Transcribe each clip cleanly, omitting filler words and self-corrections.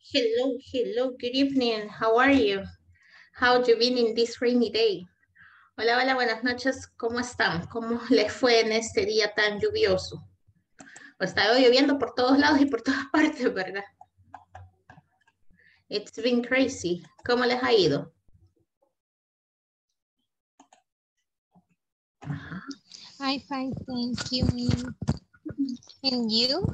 Hello, hello, good evening. How are you? How have you been in this rainy day? Hola, hola, buenas noches. ¿Cómo están? ¿Cómo les fue en este día tan lluvioso? O está lloviendo por todos lados y por todas partes, ¿verdad? It's been crazy. ¿Cómo les ha ido? I fine, thank you. And you?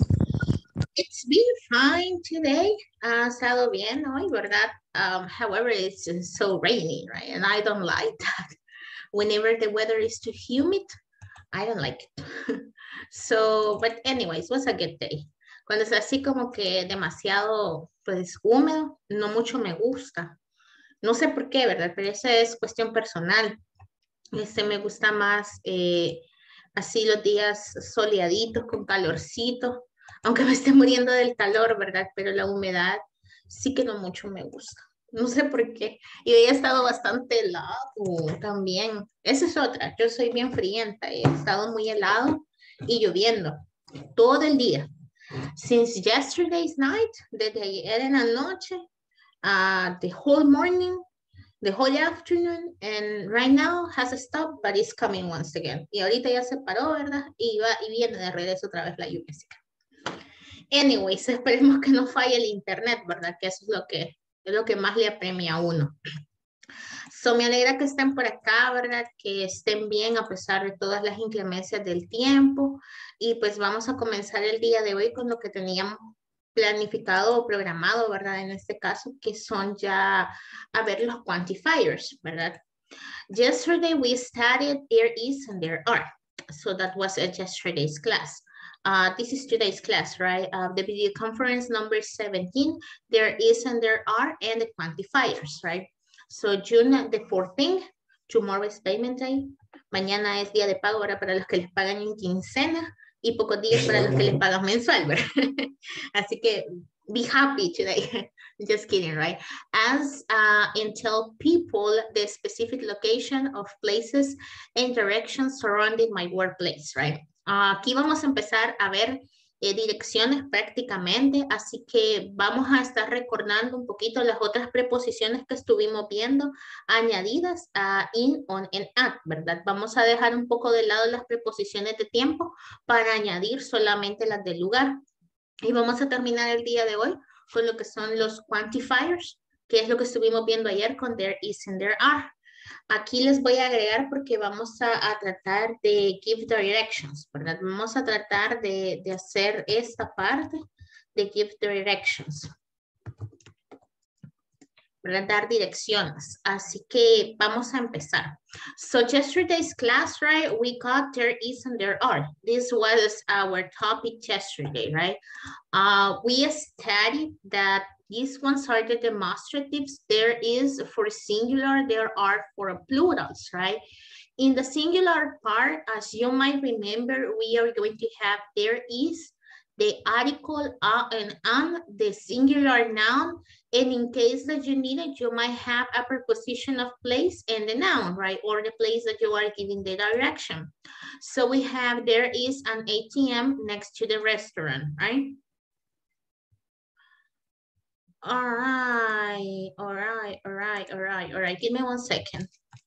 It's been fine today. Ha estado bien hoy, ¿verdad? However, it's so rainy, right? And I don't like that. Whenever the weather is too humid, I don't like it. So, but anyways, was a good day. Cuando es así como que demasiado, pues, húmedo, no mucho me gusta. No sé por qué, ¿verdad? Pero esa es cuestión personal. Me gusta más así los días soleaditos, con calorcito, aunque me esté muriendo del calor, ¿verdad? Pero la humedad sí que no mucho me gusta. No sé por qué. Y hoy he estado bastante helado también. Esa es otra. Yo soy bien frienta. He estado muy helado y lloviendo todo el día. Since yesterday's night, desde ayer en la noche, the whole morning, the whole afternoon, and right now has stopped, but it's coming once again. Y ahorita ya se paró, ¿verdad? Y va y viene de regreso otra vez la lluvia. Anyways, esperemos que no falle el internet, ¿verdad? Que eso es lo que más le apremia a uno. So, me alegra que estén por acá, ¿verdad? Que estén bien a pesar de todas las inclemencias del tiempo. Y pues vamos a comenzar el día de hoy con lo que teníamos planificado o programado, ¿verdad? En este caso, que son ya, a ver, los quantifiers, ¿verdad? Yesterday we studied there is and there are. So that was yesterday's class. This is today's class, right? The video conference number 17, there is and there are, and the quantifiers, right? So June the 14th, tomorrow is payment day. Mañana es día de pago, ahora para los que les pagan en quincena y pocos días para los que les pagan mensual, ¿verdad? Así que be happy today. Just kidding, right? As and tell people the specific location of places and directions surrounding my workplace, right? Aquí vamos a empezar a ver direcciones prácticamente, así que vamos a estar recordando un poquito las otras preposiciones que estuvimos viendo añadidas a in, on, and at, ¿verdad? Vamos a dejar un poco de lado las preposiciones de tiempo para añadir solamente las del lugar. Y vamos a terminar el día de hoy con lo que son los quantifiers, que es lo que estuvimos viendo ayer con there is and there are. Aquí les voy a agregar porque vamos a tratar de give directions, ¿verdad? Vamos a tratar de hacer esta parte de give directions. ¿Verdad? Dar direcciones. Así que vamos a empezar. So yesterday's class, right? We got there is and there are. This was our topic yesterday, right? We studied that these ones are the demonstratives. There is for singular, there are for plurals, right? In the singular part, as you might remember, we are going to have there is, the article and the singular noun. And in case that you need it, you might have a preposition of place and the noun, right? Or the place that you are giving the direction. So we have there is an ATM next to the restaurant, right? All right. Give me 1 second.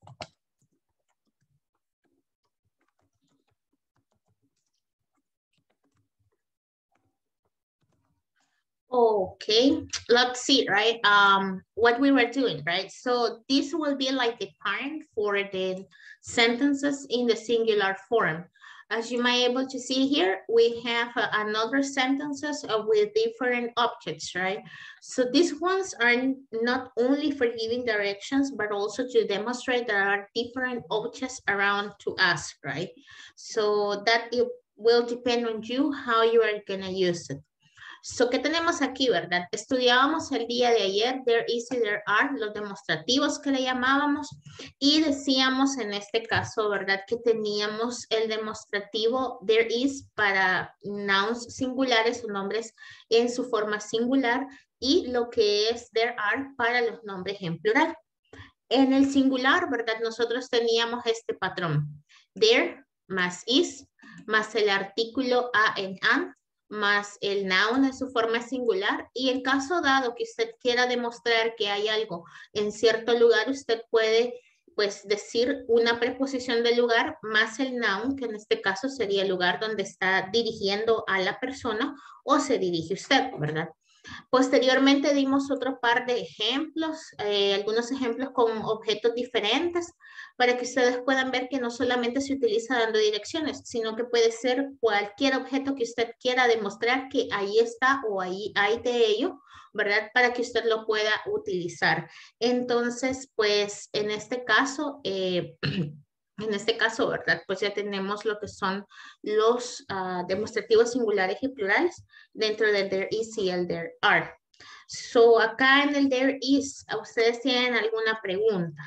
Okay, let's see, right? What we were doing, right? So this will be like the parent for the sentences in the singular form. As you might be able to see here, we have another sentences with different objects, right? So these ones are not only for giving directions, but also to demonstrate there are different objects around to us, right? So that it will depend on you how you are gonna use it. So, ¿qué tenemos aquí, verdad? Estudiábamos el día de ayer, there is y there are, los demostrativos que le llamábamos, y decíamos en este caso, ¿verdad? Que teníamos el demostrativo there is para nouns singulares o nombres en su forma singular, y lo que es there are para los nombres en plural. En el singular, ¿verdad? Nosotros teníamos este patrón, there más is, más el artículo a en an, más el noun en su forma singular, y en caso dado que usted quiera demostrar que hay algo en cierto lugar, usted puede pues decir una preposición del lugar más el noun, que en este caso sería el lugar donde está dirigiendo a la persona o se dirige usted, ¿verdad? Posteriormente dimos otro par de ejemplos, algunos ejemplos con objetos diferentes, para que ustedes puedan ver que no solamente se utiliza dando direcciones, sino que puede ser cualquier objeto que usted quiera demostrar que ahí está o ahí hay de ello, ¿verdad? Para que usted lo pueda utilizar. Entonces, pues en este caso, ¿verdad? Pues ya tenemos lo que son los demostrativos singulares y plurales dentro del there is y el there are. So, acá en el there is, ¿ustedes tienen alguna pregunta?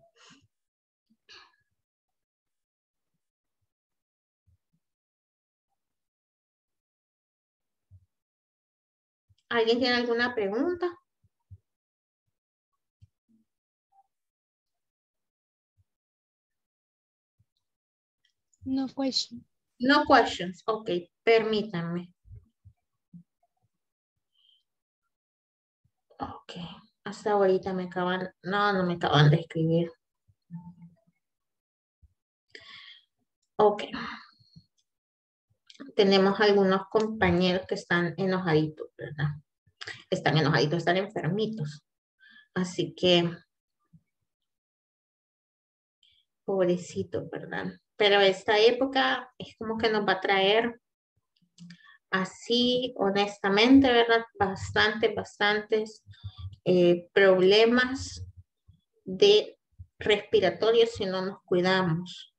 ¿Alguien tiene alguna pregunta? No question. No questions. Ok, permítanme. Ok, hasta ahorita me acaban, no me acaban de escribir. Ok. Tenemos algunos compañeros que están enojaditos, ¿verdad? Están enojaditos, están enfermitos. Así que, pobrecito, ¿verdad? Pero esta época es como que nos va a traer así, honestamente, ¿verdad? Bastantes problemas de respiratorios si no nos cuidamos.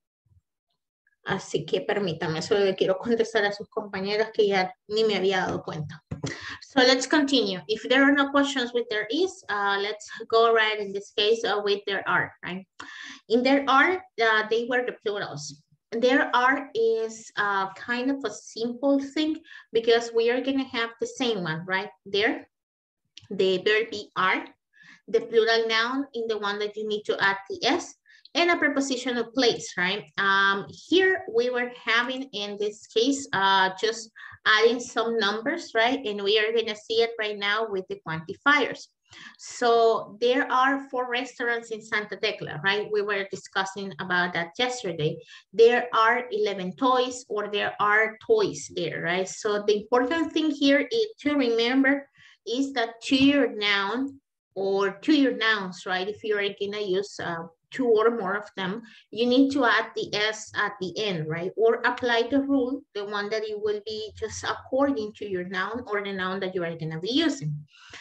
Así que permítame, solo le quiero contestar a sus compañeras que ya ni me había dado cuenta. So let's continue. If there are no questions with there is, let's go right in this case with there are, right? In there are, they were the plurals. There are is kind of a simple thing because we are going to have the same one, right? There, the verb be are, the plural noun in the one that you need to add the s, and a preposition of place, right? Here we were having, in this case, just adding some numbers, right? And we are gonna see it right now with the quantifiers. So there are 4 restaurants in Santa Tecla, right? We were discussing about that yesterday. There are 11 toys, or there are toys there, right? So the important thing here is to remember is that to your noun or to your nouns, right? If you're gonna use 2 or more of them, you need to add the s at the end, right? Or apply the rule, the one that it will be just according to your noun or the noun that you are gonna be using.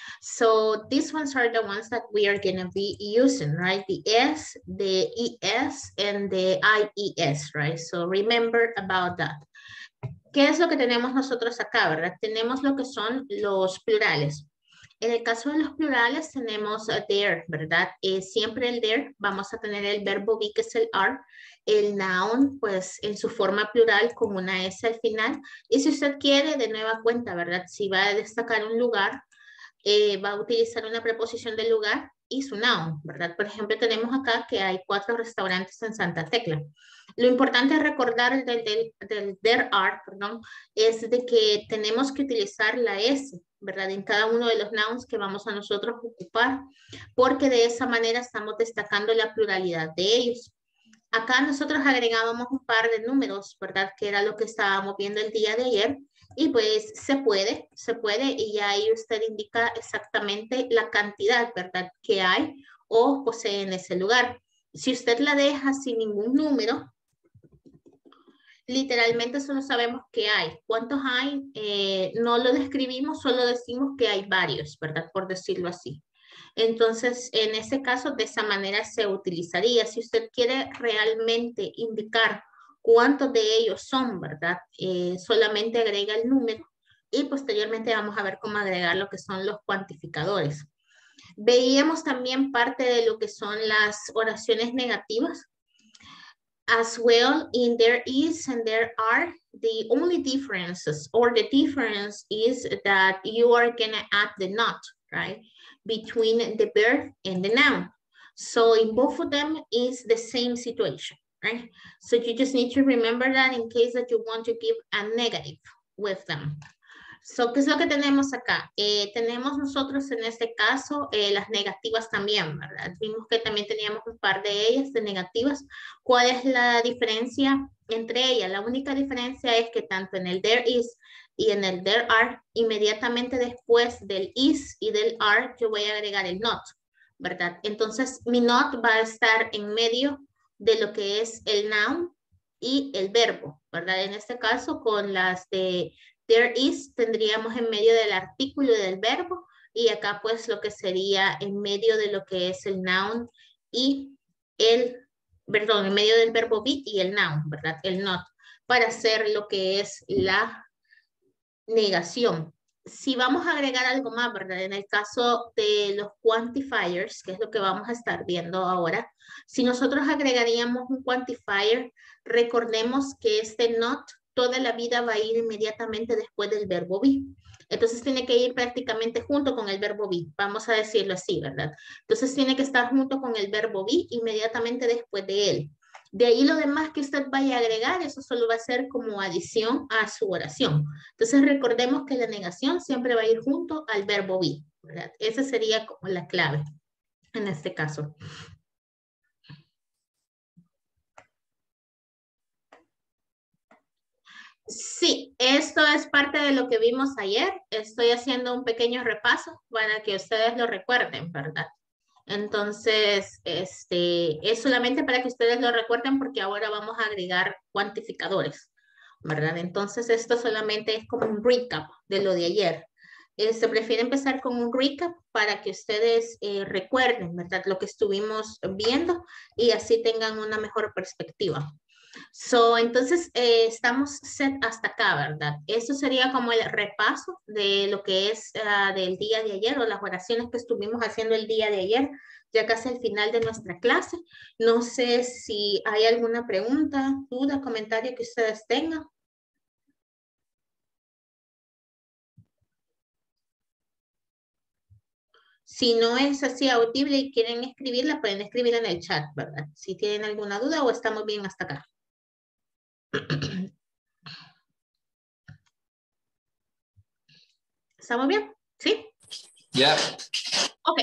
So these ones are the ones that we are gonna be using, right? The s, the es, and the ies, right? So remember about that. ¿Qué es lo que tenemos nosotros acá, verdad? Tenemos lo que son los plurales. En el caso de los plurales tenemos there, ¿verdad? Siempre el there, vamos a tener el verbo be, que es el are, el noun, pues en su forma plural con una S al final. Y si usted quiere, de nueva cuenta, ¿verdad? Si va a destacar un lugar, va a utilizar una preposición del lugar y su noun, ¿verdad? Por ejemplo, tenemos acá que hay 4 restaurantes en Santa Tecla. Lo importante es recordar del there are, perdón, es de que tenemos que utilizar la S, ¿verdad? En cada uno de los nouns que vamos a nosotros ocupar, porque de esa manera estamos destacando la pluralidad de ellos. Acá nosotros agregábamos un par de números, ¿verdad? Que era lo que estábamos viendo el día de ayer. Y pues se puede, y ya ahí usted indica exactamente la cantidad, ¿verdad? Que hay o posee en ese lugar. Si usted la deja sin ningún número, literalmente solo sabemos que hay. ¿Cuántos hay? No lo describimos, solo decimos que hay varios, ¿verdad? Por decirlo así. Entonces, en ese caso, de esa manera se utilizaría. Si usted quiere realmente indicar cuántos de ellos son, ¿verdad? Solamente agrega el número y posteriormente vamos a ver cómo agregar lo que son los cuantificadores. Veíamos también parte de lo que son las oraciones negativas. As well, in there is and there are, the only differences or the difference is that you are gonna add the not, right? Between the verb and the noun. So in both of them is the same situation, right? So you just need to remember that in case that you want to give a negative with them. So, ¿qué es lo que tenemos acá? Tenemos nosotros en este caso las negativas también, ¿verdad? Vimos que también teníamos un par de ellas de negativas. ¿Cuál es la diferencia entre ellas? La única diferencia es que tanto en el there is y en el there are, inmediatamente después del is y del are, yo voy a agregar el not, ¿verdad? Entonces, mi not va a estar en medio de lo que es el noun y el verbo, ¿verdad? En este caso, con las de there is tendríamos en medio del artículo y del verbo y acá pues lo que sería en medio de lo que es el noun y perdón, en medio del verbo be y el noun, ¿verdad? El not, para hacer lo que es la negación. Si vamos a agregar algo más, ¿verdad? En el caso de los quantifiers, que es lo que vamos a estar viendo ahora, si nosotros agregaríamos un quantifier, recordemos que este not toda la vida va a ir inmediatamente después del verbo be. Entonces tiene que ir prácticamente junto con el verbo be, vamos a decirlo así, ¿verdad? Entonces tiene que estar junto con el verbo be inmediatamente después de él. De ahí lo demás que usted vaya a agregar, eso solo va a ser como adición a su oración. Entonces recordemos que la negación siempre va a ir junto al verbo be, ¿verdad? Esa sería como la clave en este caso. Sí, esto es parte de lo que vimos ayer. Estoy haciendo un pequeño repaso para que ustedes lo recuerden, ¿verdad? Entonces, es solamente para que ustedes lo recuerden porque ahora vamos a agregar cuantificadores, ¿verdad? Entonces, esto solamente es como un recap de lo de ayer. Se prefiere empezar con un recap para que ustedes recuerden, ¿verdad? Lo que estuvimos viendo y así tengan una mejor perspectiva. So, entonces, estamos set hasta acá, ¿verdad? Eso sería como el repaso de lo que es del día de ayer o las oraciones que estuvimos haciendo el día de ayer, ya casi al final de nuestra clase. No sé si hay alguna pregunta, duda, comentario que ustedes tengan. Si no es así audible y quieren escribirla, pueden escribir en el chat, ¿verdad? Si tienen alguna duda o estamos bien hasta acá. ¿Estamos bien? ¿Sí? Ya. Ok.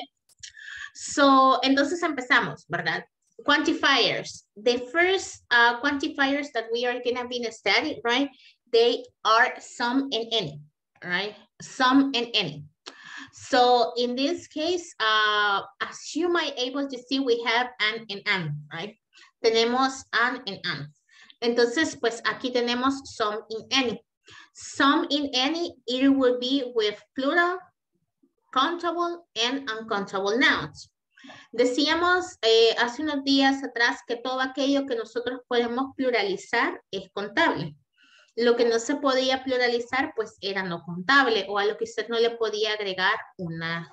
So, entonces empezamos, ¿verdad? Quantifiers. The first quantifiers that we are going to be studying, right? They are some and any, right? Some and any. So in this case, as you might able to see, we have an, right? Tenemos an and an. Entonces, pues aquí tenemos some in any. Some in any, it will be with plural, countable and uncountable nouns. Decíamos hace unos días atrás que todo aquello que nosotros podemos pluralizar es contable. Lo que no se podía pluralizar, pues era no contable o a lo que usted no le podía agregar una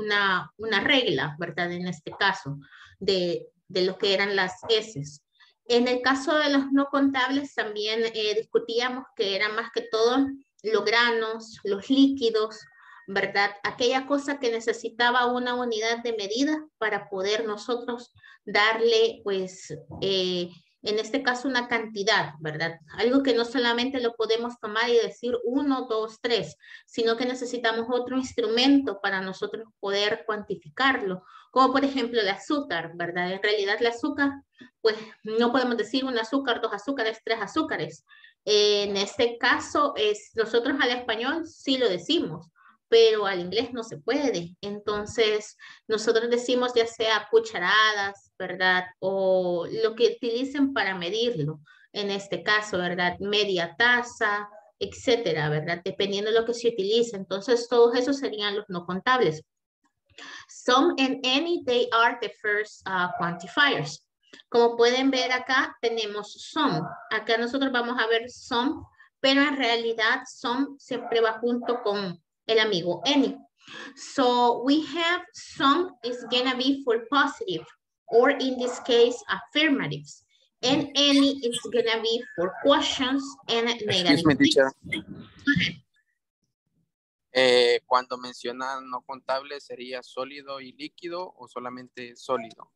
regla, ¿verdad? En este caso, de lo que eran las S. En el caso de los no contables también discutíamos que era más que todo los granos, los líquidos, ¿verdad? Aquella cosa que necesitaba una unidad de medida para poder nosotros darle, pues, en este caso una cantidad, ¿verdad? Algo que no solamente lo podemos tomar y decir 1, 2, 3, sino que necesitamos otro instrumento para nosotros poder cuantificarlo, como por ejemplo el azúcar, ¿verdad? En realidad el azúcar, pues no podemos decir un azúcar, 2 azúcares, 3 azúcares. En este caso, nosotros al español sí lo decimos, pero al inglés no se puede. Entonces, nosotros decimos ya sea cucharadas, ¿verdad? O lo que utilicen para medirlo. En este caso, ¿verdad? Media taza, etcétera, ¿verdad? Dependiendo de lo que se utilice. Entonces, todos esos serían los no contables. Some and any, they are the first quantifiers. Como pueden ver acá, tenemos some. Acá nosotros vamos a ver some, pero en realidad some siempre va junto con el amigo any. So we have some is gonna be for positive, or in this case, affirmatives. And any is gonna be for questions and negative. Excuse me, teacher. Cuando mencionan no contable, ¿sería sólido y líquido o solamente sólido?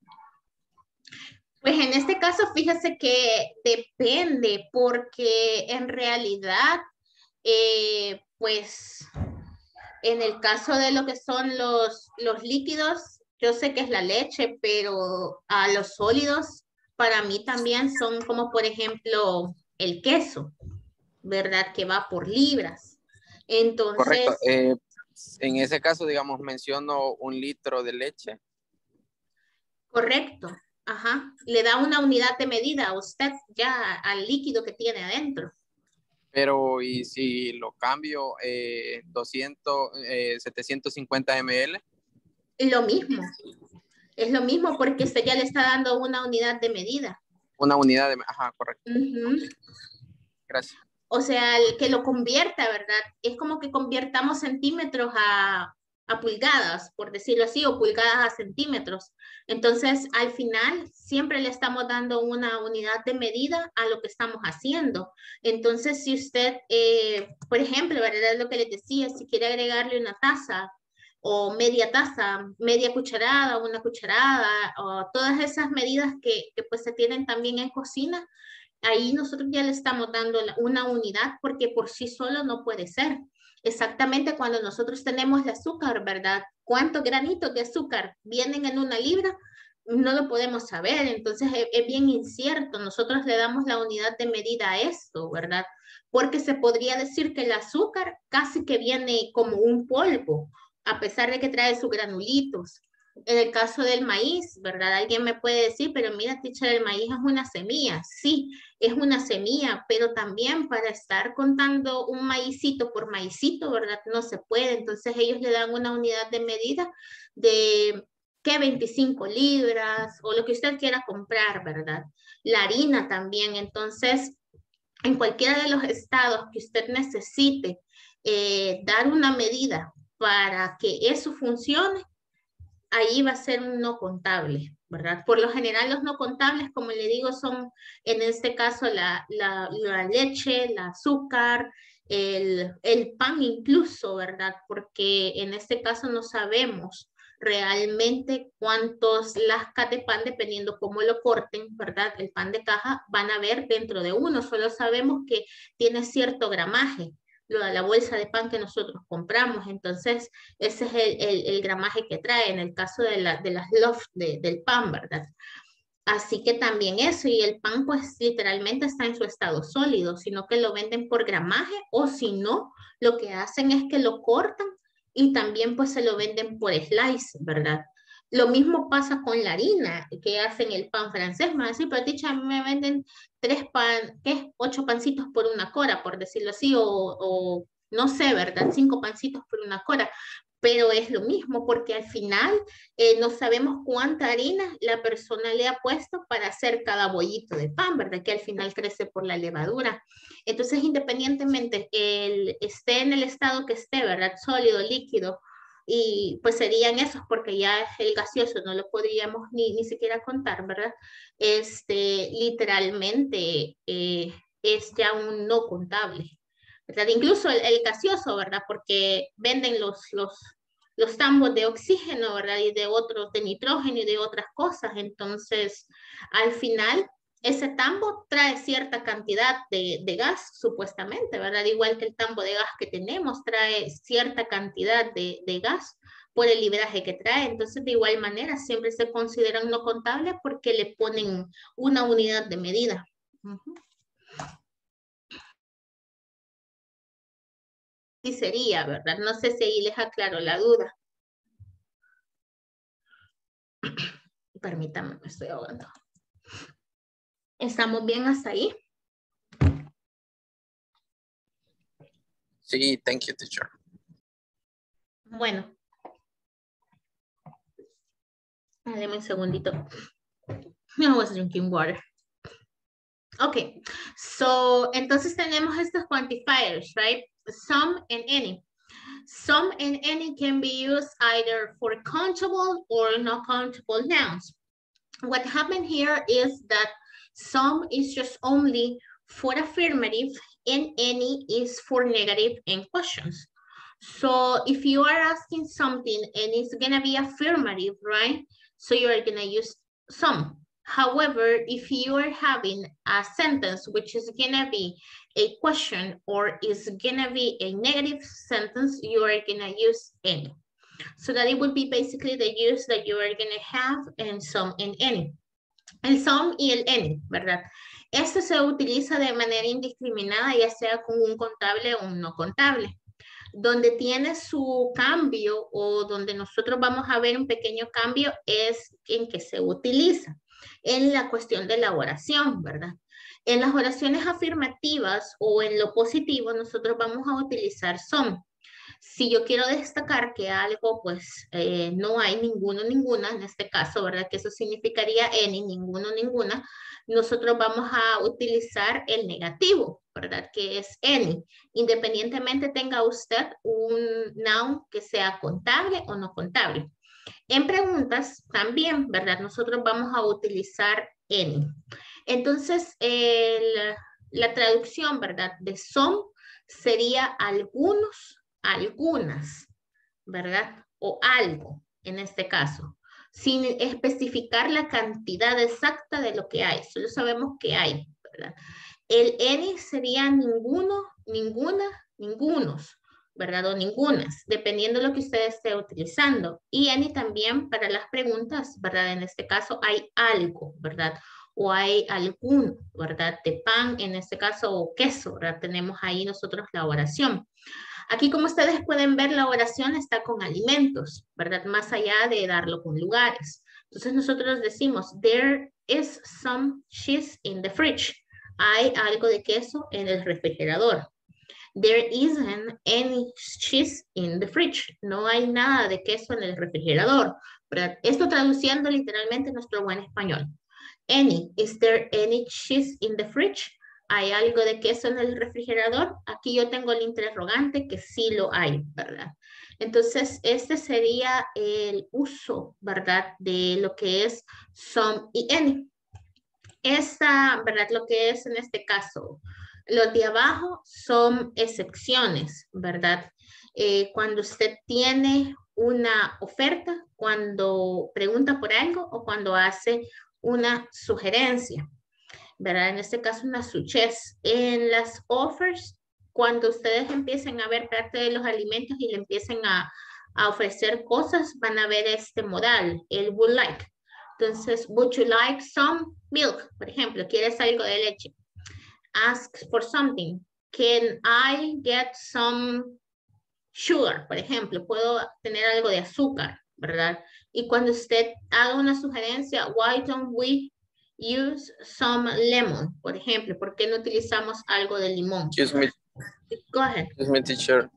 Pues en este caso, fíjese que depende, porque en realidad pues en el caso de lo que son los líquidos, yo sé que es la leche, pero a los sólidos para mí también son como por ejemplo el queso, ¿verdad? Que va por libras. Correcto. Entonces, En ese caso, digamos, menciono 1 litro de leche. correcto. Ajá. Le da una unidad de medida a usted ya al líquido que tiene adentro. Pero, ¿y si lo cambio 750 ml? Lo mismo. Es lo mismo porque usted ya le está dando una unidad de medida. Una unidad de... Ajá, correcto. Ujú. Gracias. O sea, el que lo convierta, ¿verdad? Es como que convirtamos centímetros a pulgadas, por decirlo así, o pulgadas a centímetros. Entonces, al final, siempre le estamos dando una unidad de medida a lo que estamos haciendo. Entonces, si usted, por ejemplo, ¿verdad? Lo que les decía, si quiere agregarle una taza o media taza, media cucharada, una cucharada, o todas esas medidas que pues se tienen también en cocina, ahí nosotros ya le estamos dando una unidad porque por sí solo no puede ser. Exactamente cuando nosotros tenemos el azúcar, ¿verdad? ¿Cuántos granitos de azúcar vienen en una libra? No lo podemos saber, entonces es bien incierto. Nosotros le damos la unidad de medida a esto, ¿verdad? Porque se podría decir que el azúcar casi que viene como un polvo, a pesar de que trae sus granulitos. En el caso del maíz, ¿verdad? Alguien me puede decir, pero mira, teacher, el maíz es una semilla. Sí, es una semilla, pero también para estar contando un maicito por maicito, ¿verdad? No se puede. Entonces ellos le dan una unidad de medida de, ¿qué? 25 libras o lo que usted quiera comprar, ¿verdad? La harina también. Entonces, en cualquiera de los estados que usted necesite dar una medida para que eso funcione, ahí va a ser un no contable, ¿verdad? Por lo general los no contables, como le digo, son en este caso la leche, el azúcar, el pan incluso, ¿verdad? Porque en este caso no sabemos realmente cuántos lascas de pan, dependiendo cómo lo corten, ¿verdad? El pan de caja van a ver dentro de uno, solo sabemos que tiene cierto gramaje, la bolsa de pan que nosotros compramos, entonces ese es el gramaje que trae en el caso de las loaf del pan, ¿verdad? Así que también eso, y el pan pues literalmente está en su estado sólido, sino que lo venden por gramaje o si no, lo que hacen es que lo cortan y también pues se lo venden por slice, ¿verdad? Lo mismo pasa con la harina que hacen el pan francés, más así, pero dicha, me venden 8 pancitos por una cora, por decirlo así, o no sé, ¿verdad? 5 pancitos por una cora, pero es lo mismo porque al final no sabemos cuánta harina la persona le ha puesto para hacer cada bollito de pan, ¿verdad? Que al final crece por la levadura. Entonces, independientemente esté en el estado que esté, ¿verdad? Sólido, líquido, y pues serían esos porque ya el gaseoso no lo podríamos ni siquiera contar, ¿verdad? Literalmente es ya un no contable. ¿Verdad? Incluso el gaseoso, ¿verdad? Porque venden los tambos de oxígeno, ¿verdad? Y de otros, de nitrógeno y de otras cosas. Entonces, al final, ese tambo trae cierta cantidad de gas, supuestamente, ¿verdad? Igual que el tambo de gas que tenemos, trae cierta cantidad de gas por el libraje que trae. Entonces, de igual manera, siempre se consideran no contables porque le ponen una unidad de medida. Uh-huh. Sí sería, ¿verdad? No sé si ahí les aclaro la duda. Permítame, me estoy ahogando. ¿Estamos bien hasta ahí? Sí, thank you, teacher. Bueno. Dame un segundito. I was drinking water. Okay, so entonces tenemos estos quantifiers, right? Some and any. Some and any can be used either for countable or not countable nouns. What happened here is that some is just only for affirmative and any is for negative and questions. So if you are asking something and it's gonna be affirmative, right? So you are gonna use some. However, if you are having a sentence which is gonna be a question or is gonna be a negative sentence, you are gonna use any. So that it would be basically the use that you are gonna have in some and any. El some y el any, ¿verdad? Este se utiliza de manera indiscriminada, ya sea con un contable o un no contable. Donde tiene su cambio o donde nosotros vamos a ver un pequeño cambio es en que se utiliza. En la cuestión de la oración, ¿verdad? En las oraciones afirmativas o en lo positivo, nosotros vamos a utilizar some. Si yo quiero destacar que algo, pues, no hay ninguno, ninguna, en este caso, ¿verdad? Que eso significaría any, ninguno, ninguna. Nosotros vamos a utilizar el negativo, ¿verdad? Que es any. Independientemente tenga usted un noun que sea contable o no contable. En preguntas también, ¿verdad? Nosotros vamos a utilizar any. Entonces, la traducción, ¿verdad? De some sería algunos, algunas, ¿verdad? O algo, en este caso, sin especificar la cantidad exacta de lo que hay. Solo sabemos que hay, ¿verdad? El any sería ninguno, ninguna, ningunos, ¿verdad? O ningunas, dependiendo de lo que usted esté utilizando. Y any también para las preguntas, ¿verdad? En este caso hay algo, ¿verdad? O hay algún, ¿verdad? De pan, en este caso, o queso, ¿verdad? Tenemos ahí nosotros la oración. Aquí, como ustedes pueden ver, la oración está con alimentos, ¿verdad? Más allá de darlo con lugares. Entonces, nosotros decimos, there is some cheese in the fridge. Hay algo de queso en el refrigerador. There isn't any cheese in the fridge. No hay nada de queso en el refrigerador, ¿verdad? Esto traduciendo literalmente nuestro buen español. Any, is there any cheese in the fridge? ¿Hay algo de queso en el refrigerador? Aquí yo tengo el interrogante que sí lo hay, ¿verdad? Entonces, este sería el uso, ¿verdad? De lo que es some y any. Esta, ¿verdad? Lo que es en este caso, los de abajo son excepciones, ¿verdad? Cuando usted tiene una oferta, cuando pregunta por algo o cuando hace una sugerencia. ¿Verdad? En este caso una suggest. En las offers, cuando ustedes empiecen a ver parte de los alimentos y le empiecen a ofrecer cosas, van a ver este modal, el would like. Entonces, would you like some milk? Por ejemplo, ¿quieres algo de leche? Ask for something. Can I get some sugar? Por ejemplo, ¿puedo tener algo de azúcar? ¿Verdad? Y cuando usted haga una sugerencia, why don't we use some lemon, por ejemplo? ¿Por qué no utilizamos algo de limón? Excuse me. Go ahead. Excuse me, teacher.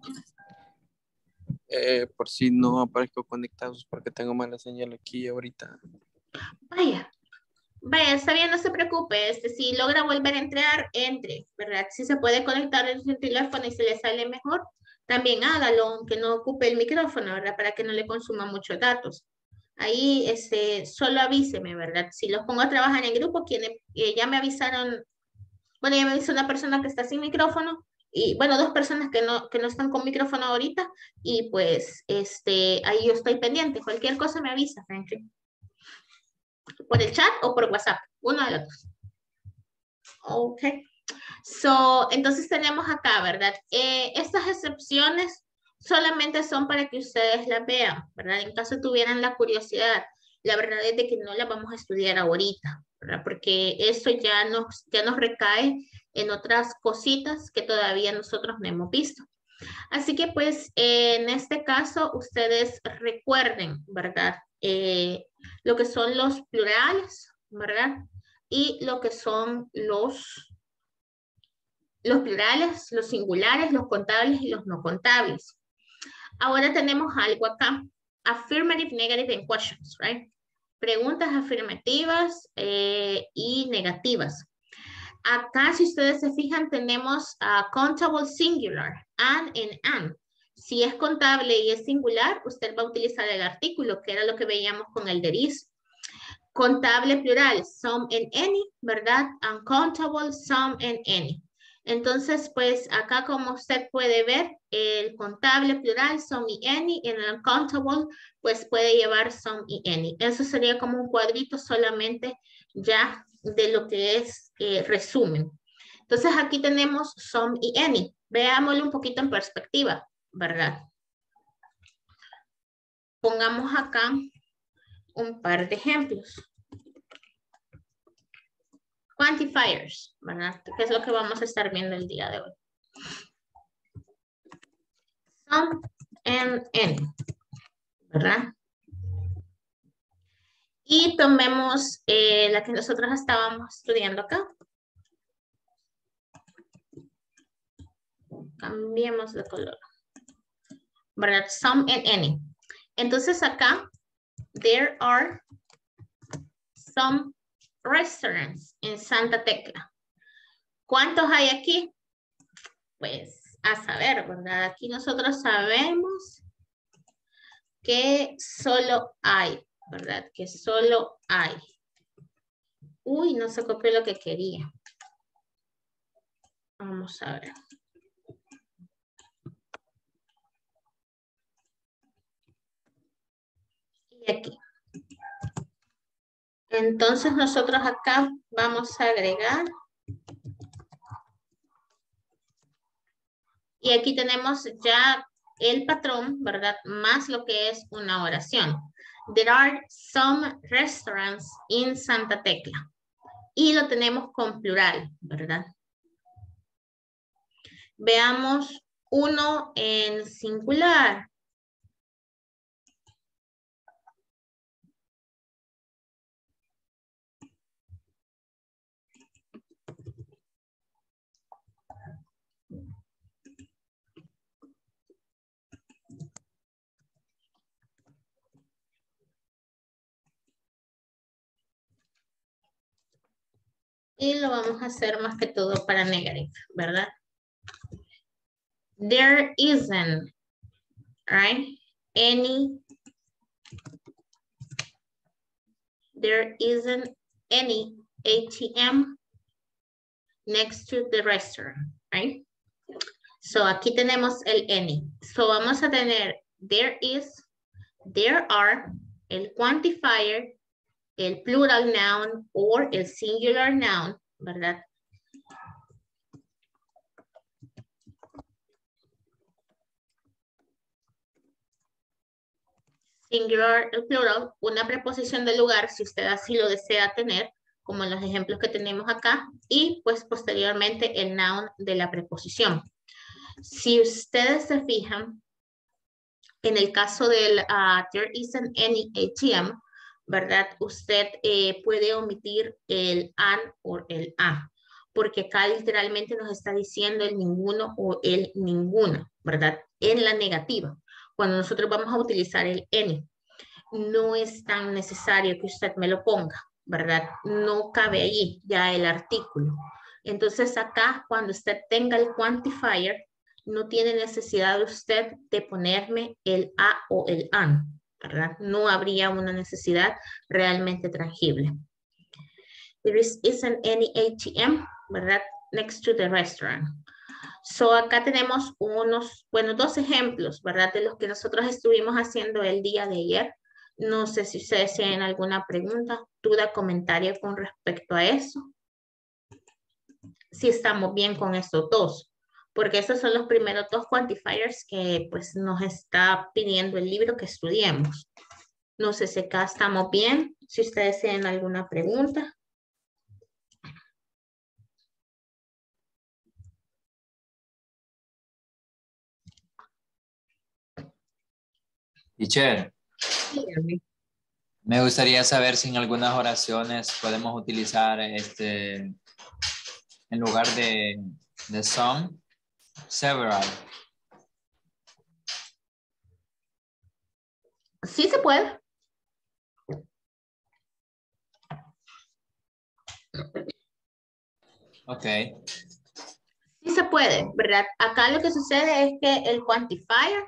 Por si no aparezco conectados porque tengo mala señal aquí ahorita. Vaya, está bien, no se preocupe. Si logra volver a entrar, entre, ¿verdad? Si se puede conectar en su teléfono y se le sale mejor, también hágalo, aunque no ocupe el micrófono, ¿verdad? Para que no le consuma muchos datos. Ahí, solo avíseme, ¿verdad? Si los pongo a trabajar en grupo, quienes ya me avisaron, bueno, ya me avisó una persona que está sin micrófono, y bueno, dos personas que no están con micrófono ahorita, y pues, ahí yo estoy pendiente. Cualquier cosa me avisa, Franklin. Por el chat o por WhatsApp, uno de los dos. Ok. Entonces tenemos acá, ¿verdad? Estas excepciones solamente son para que ustedes las vean, ¿verdad? En caso tuvieran la curiosidad, la verdad es de que no la vamos a estudiar ahorita, ¿verdad? Porque eso ya nos recae en otras cositas que todavía nosotros no hemos visto. Así que pues en este caso ustedes recuerden, ¿verdad? Lo que son los plurales, ¿verdad? Y lo que son los plurales, los singulares, los contables y los no contables. Ahora tenemos algo acá. Affirmative, negative, and questions, right? Preguntas afirmativas y negativas. Acá, si ustedes se fijan, tenemos countable singular, and and an. Si es contable y es singular, usted va a utilizar el artículo, que era lo que veíamos con el there is. Contable plural, some and any, ¿verdad? Uncountable, some and any. Entonces, pues acá como usted puede ver, el contable plural, some y any, y el uncountable, pues puede llevar some y any. Eso sería como un cuadrito solamente ya de lo que es resumen. Entonces aquí tenemos some y any. Veámoslo un poquito en perspectiva, ¿verdad? Pongamos acá un par de ejemplos. Quantifiers, ¿verdad? ¿Qué es lo que vamos a estar viendo el día de hoy? Some and any, ¿verdad? Y tomemos la que nosotros estábamos estudiando acá. Cambiemos de color. ¿Verdad? Some and any. Entonces acá, there are some restaurants en Santa Tecla. ¿Cuántos hay aquí? Pues a saber, ¿verdad? Aquí nosotros sabemos que solo hay, ¿verdad? Que solo hay. Uy, no se copió lo que quería. Vamos a ver. Y aquí. Entonces nosotros acá vamos a agregar. Y aquí tenemos ya el patrón, ¿verdad? Más lo que es una oración. There are some restaurants in Santa Tecla. Y lo tenemos con plural, ¿verdad? Veamos uno en singular. Y lo vamos a hacer más que todo para negative, ¿verdad? There isn't, right? There isn't any ATM next to the restaurant, right? So aquí tenemos el any. So vamos a tener there is, there are, el quantifier, el plural noun or el singular noun, ¿verdad? Singular, el plural, una preposición de lugar si usted así lo desea tener, como en los ejemplos que tenemos acá, y pues posteriormente el noun de la preposición. Si ustedes se fijan, en el caso del there isn't any ATM, ¿verdad? Usted puede omitir el an o el a, porque acá literalmente nos está diciendo el ninguno o el ninguna, ¿verdad? En la negativa, cuando nosotros vamos a utilizar el any. No es tan necesario que usted me lo ponga, ¿verdad? No cabe allí ya el artículo. Entonces acá, cuando usted tenga el quantifier, no tiene necesidad de usted de ponerme el a o el an, ¿verdad? No habría una necesidad realmente tangible. There isn't any ATM, ¿verdad? Next to the restaurant. So acá tenemos dos ejemplos, ¿verdad? De los que nosotros estuvimos haciendo el día de ayer. No sé si ustedes tienen alguna pregunta, duda, comentario con respecto a eso. Si estamos bien con estos dos, porque estos son los primeros dos quantifiers que pues nos está pidiendo el libro que estudiemos. No sé si acá estamos bien, si ustedes tienen alguna pregunta. Teacher, Dígame. me gustaría saber si en algunas oraciones podemos utilizar en lugar de some, several. Sí se puede. Ok. Sí se puede, ¿verdad? Acá lo que sucede es que el quantifier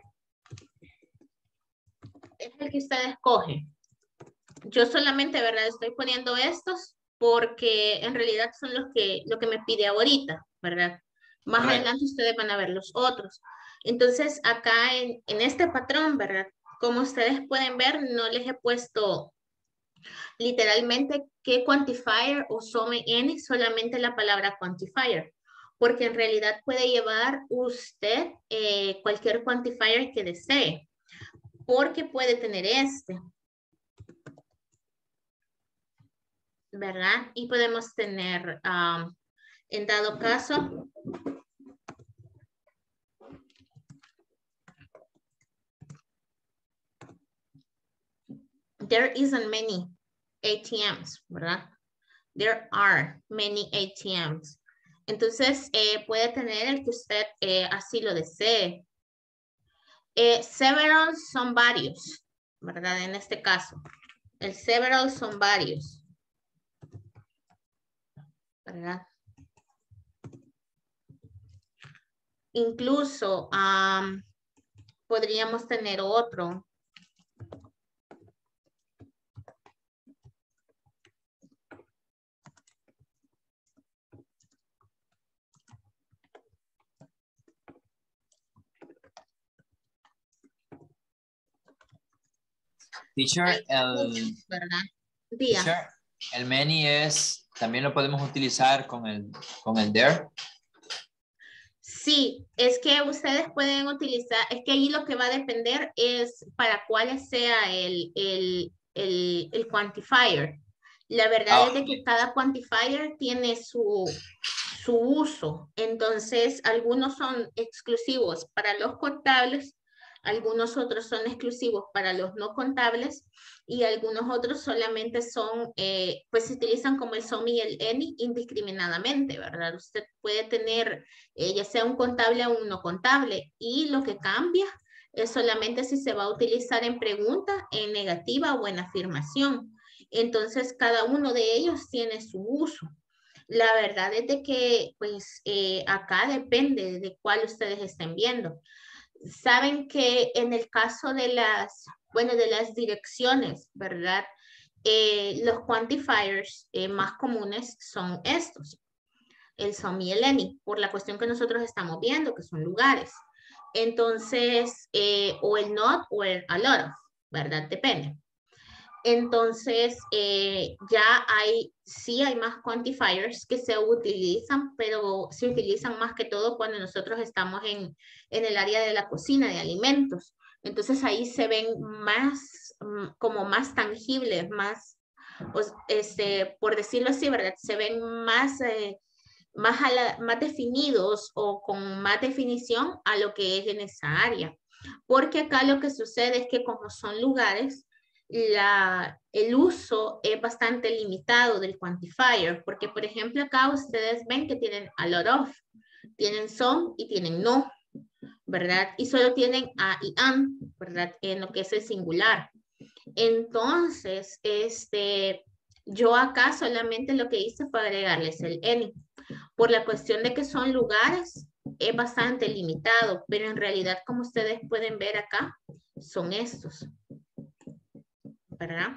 es el que usted escoge. Yo solamente, ¿verdad? Estoy poniendo estos porque en realidad son lo que me pide ahorita, ¿verdad? Más Correcto. adelante ustedes van a ver los otros. Entonces, acá en este patrón, ¿verdad? Como ustedes pueden ver, no les he puesto Literalmente, ¿qué quantifier o some any? Solamente la palabra quantifier, porque en realidad puede llevar usted cualquier quantifier que desee, porque puede tener este, ¿verdad? Y podemos tener, en dado caso, there isn't many ATMs, ¿verdad? There are many ATMs. Entonces, puede tener el que usted así lo desee. Several son varios, ¿verdad? En este caso. El several son varios, ¿verdad? Incluso podríamos tener otro. Teacher, ¿verdad? teacher, el many es, también lo podemos utilizar con el there. Sí, es que ustedes pueden utilizar, es que ahí lo que va a depender es para cuál sea el quantifier. La verdad es de que cada quantifier tiene su uso. Entonces, algunos son exclusivos para los contables, algunos otros son exclusivos para los no contables y algunos otros solamente son, pues se utilizan como el some y el any indiscriminadamente, ¿verdad? Usted puede tener ya sea un contable o un no contable y lo que cambia es solamente si se va a utilizar en pregunta, en negativa o en afirmación. Entonces, cada uno de ellos tiene su uso. La verdad es de que, pues, acá depende de cuál ustedes estén viendo. Saben que en el caso de las, bueno, de las direcciones, ¿verdad? Los quantifiers más comunes son estos, el some y el any, por la cuestión que nosotros estamos viendo, que son lugares. Entonces, o el not o el a lot of, ¿verdad? Depende. Entonces, ya sí hay más quantifiers que se utilizan, pero se utilizan más que todo cuando nosotros estamos en el área de la cocina de alimentos. Entonces, ahí se ven más, como más tangibles, más, pues, por decirlo así, ¿verdad? Se ven más, más definidos o con más definición a lo que es en esa área. Porque acá lo que sucede es que como son lugares, el uso es bastante limitado del quantifier, porque por ejemplo acá ustedes ven que tienen a lot of, tienen some y tienen no, ¿verdad? Y solo tienen a y an, ¿verdad? En lo que es el singular. Entonces, yo acá solamente lo que hice fue agregarles el any. Por la cuestión de que son lugares, es bastante limitado, pero en realidad, como ustedes pueden ver acá, son estos. ¿Verdad?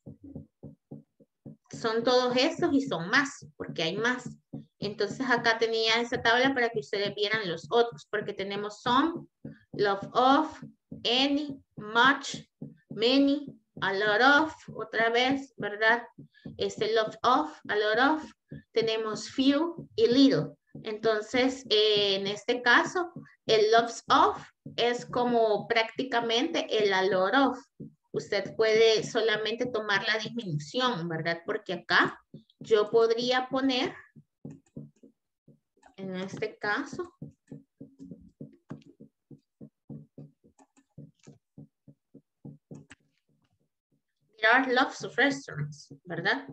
Son todos estos y son más, porque hay más. Entonces acá tenía esa tabla para que ustedes vieran los otros, porque tenemos some, love of, any, much, many, a lot of, otra vez, ¿verdad? Love of, a lot of, tenemos few y little. Entonces, en este caso, el loves of es como prácticamente el a lot of. Usted puede solamente tomar la disminución, ¿verdad? Porque acá yo podría poner, en este caso, there are lots of restaurants, ¿verdad?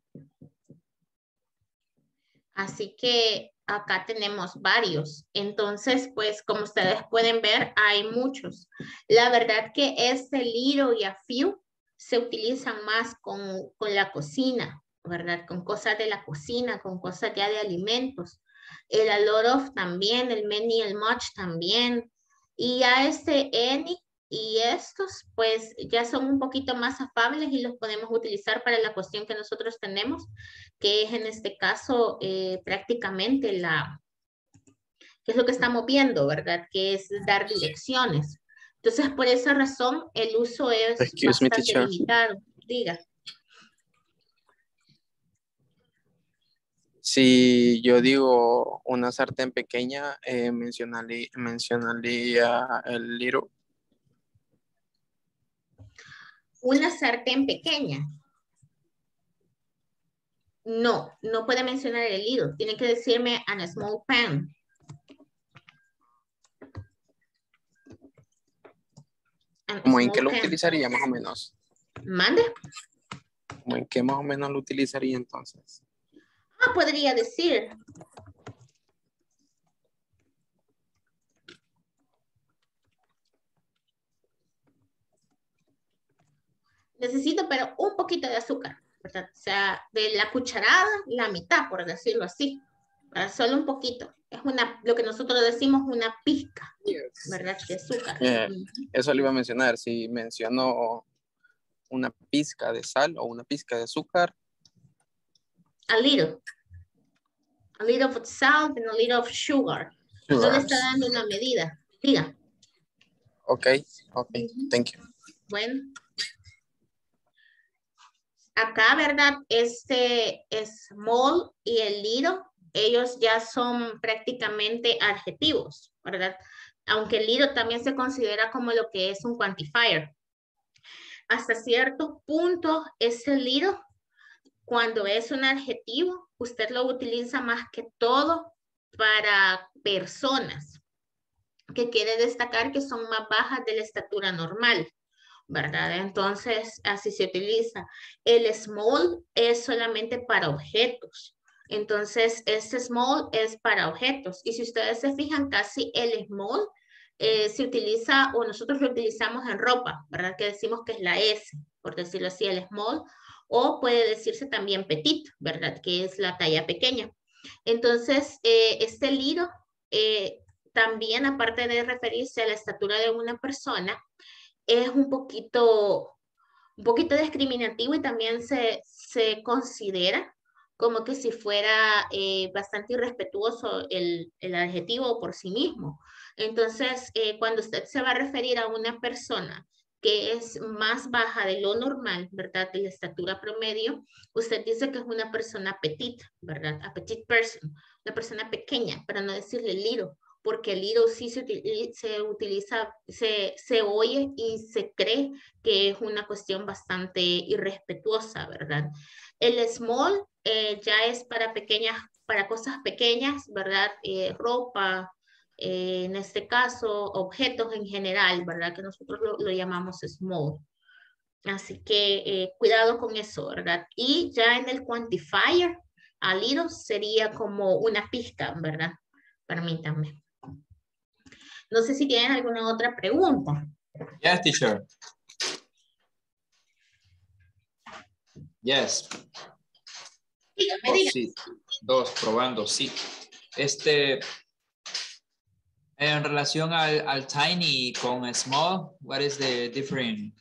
Así que acá tenemos varios. Entonces, pues, como ustedes pueden ver, hay muchos. La verdad que little y a few se utilizan más con la cocina, ¿verdad? Con cosas de la cocina, con cosas ya de alimentos. El a lot of también, el many, el much también. Y ya any y estos, pues, ya son un poquito más afables y los podemos utilizar para la cuestión que nosotros tenemos, que es en este caso prácticamente que es lo que estamos viendo, ¿verdad? Que es dar direcciones. Entonces, por esa razón, el uso es Excuse me, bastante teacher. limitado. Diga. Si yo digo una sartén pequeña, mencionaría el little. Una sartén pequeña. No, no puede mencionar el little. Tiene que decirme a small pan. ¿Cómo en qué lo utilizaría más o menos? ¿Mande? ¿Cómo en qué más o menos lo utilizaría entonces? Ah, podría decir. Necesito, pero un poquito de azúcar, ¿verdad? O sea, de la cucharada, la mitad, por decirlo así. ¿Verdad? Solo un poquito. Es lo que nosotros decimos una pizca, ¿verdad? De azúcar. Eso le iba a mencionar. Si menciono una pizca de sal o una pizca de azúcar. A little. A little of salt and a little of sugar. No le está dando una medida. Diga. Ok, thank you. Bueno. Acá, ¿verdad? Este small y el little, ellos ya son prácticamente adjetivos, ¿verdad? Aunque el little también se considera como lo que es un quantifier. Hasta cierto punto, ese little, cuando es un adjetivo, usted lo utiliza más que todo para personas que quiere destacar que son más bajas de la estatura normal, ¿verdad? Entonces, así se utiliza. El small es solamente para objetos. Entonces, este small es para objetos. Y si ustedes se fijan, casi el small se utiliza, o nosotros lo utilizamos en ropa, ¿verdad? Que decimos que es la S, por decirlo así, el small. O puede decirse también petit, ¿verdad? Que es la talla pequeña. Entonces, este little, también aparte de referirse a la estatura de una persona, es un poquito discriminativo y también se considera como que si fuera bastante irrespetuoso el adjetivo por sí mismo. Entonces, cuando usted se va a referir a una persona que es más baja de lo normal, ¿verdad? De la estatura promedio, usted dice que es una persona petite, ¿verdad? A petite person, una persona pequeña, para no decirle little, porque el little sí se utiliza, se oye y se cree que es una cuestión bastante irrespetuosa, ¿verdad? El small ya es para pequeñas, para cosas pequeñas, ¿verdad? Ropa, en este caso, objetos en general, ¿verdad? Que nosotros lo llamamos small. Así que cuidado con eso, ¿verdad? Y ya en el quantifier, a little sería como una pizca, ¿verdad? Permítanme. No sé si tienen alguna otra pregunta. Yes, teacher. Yes. Dígame, Oh, dígame. sí. 2, probando, sí. En relación al tiny con small, what is the difference?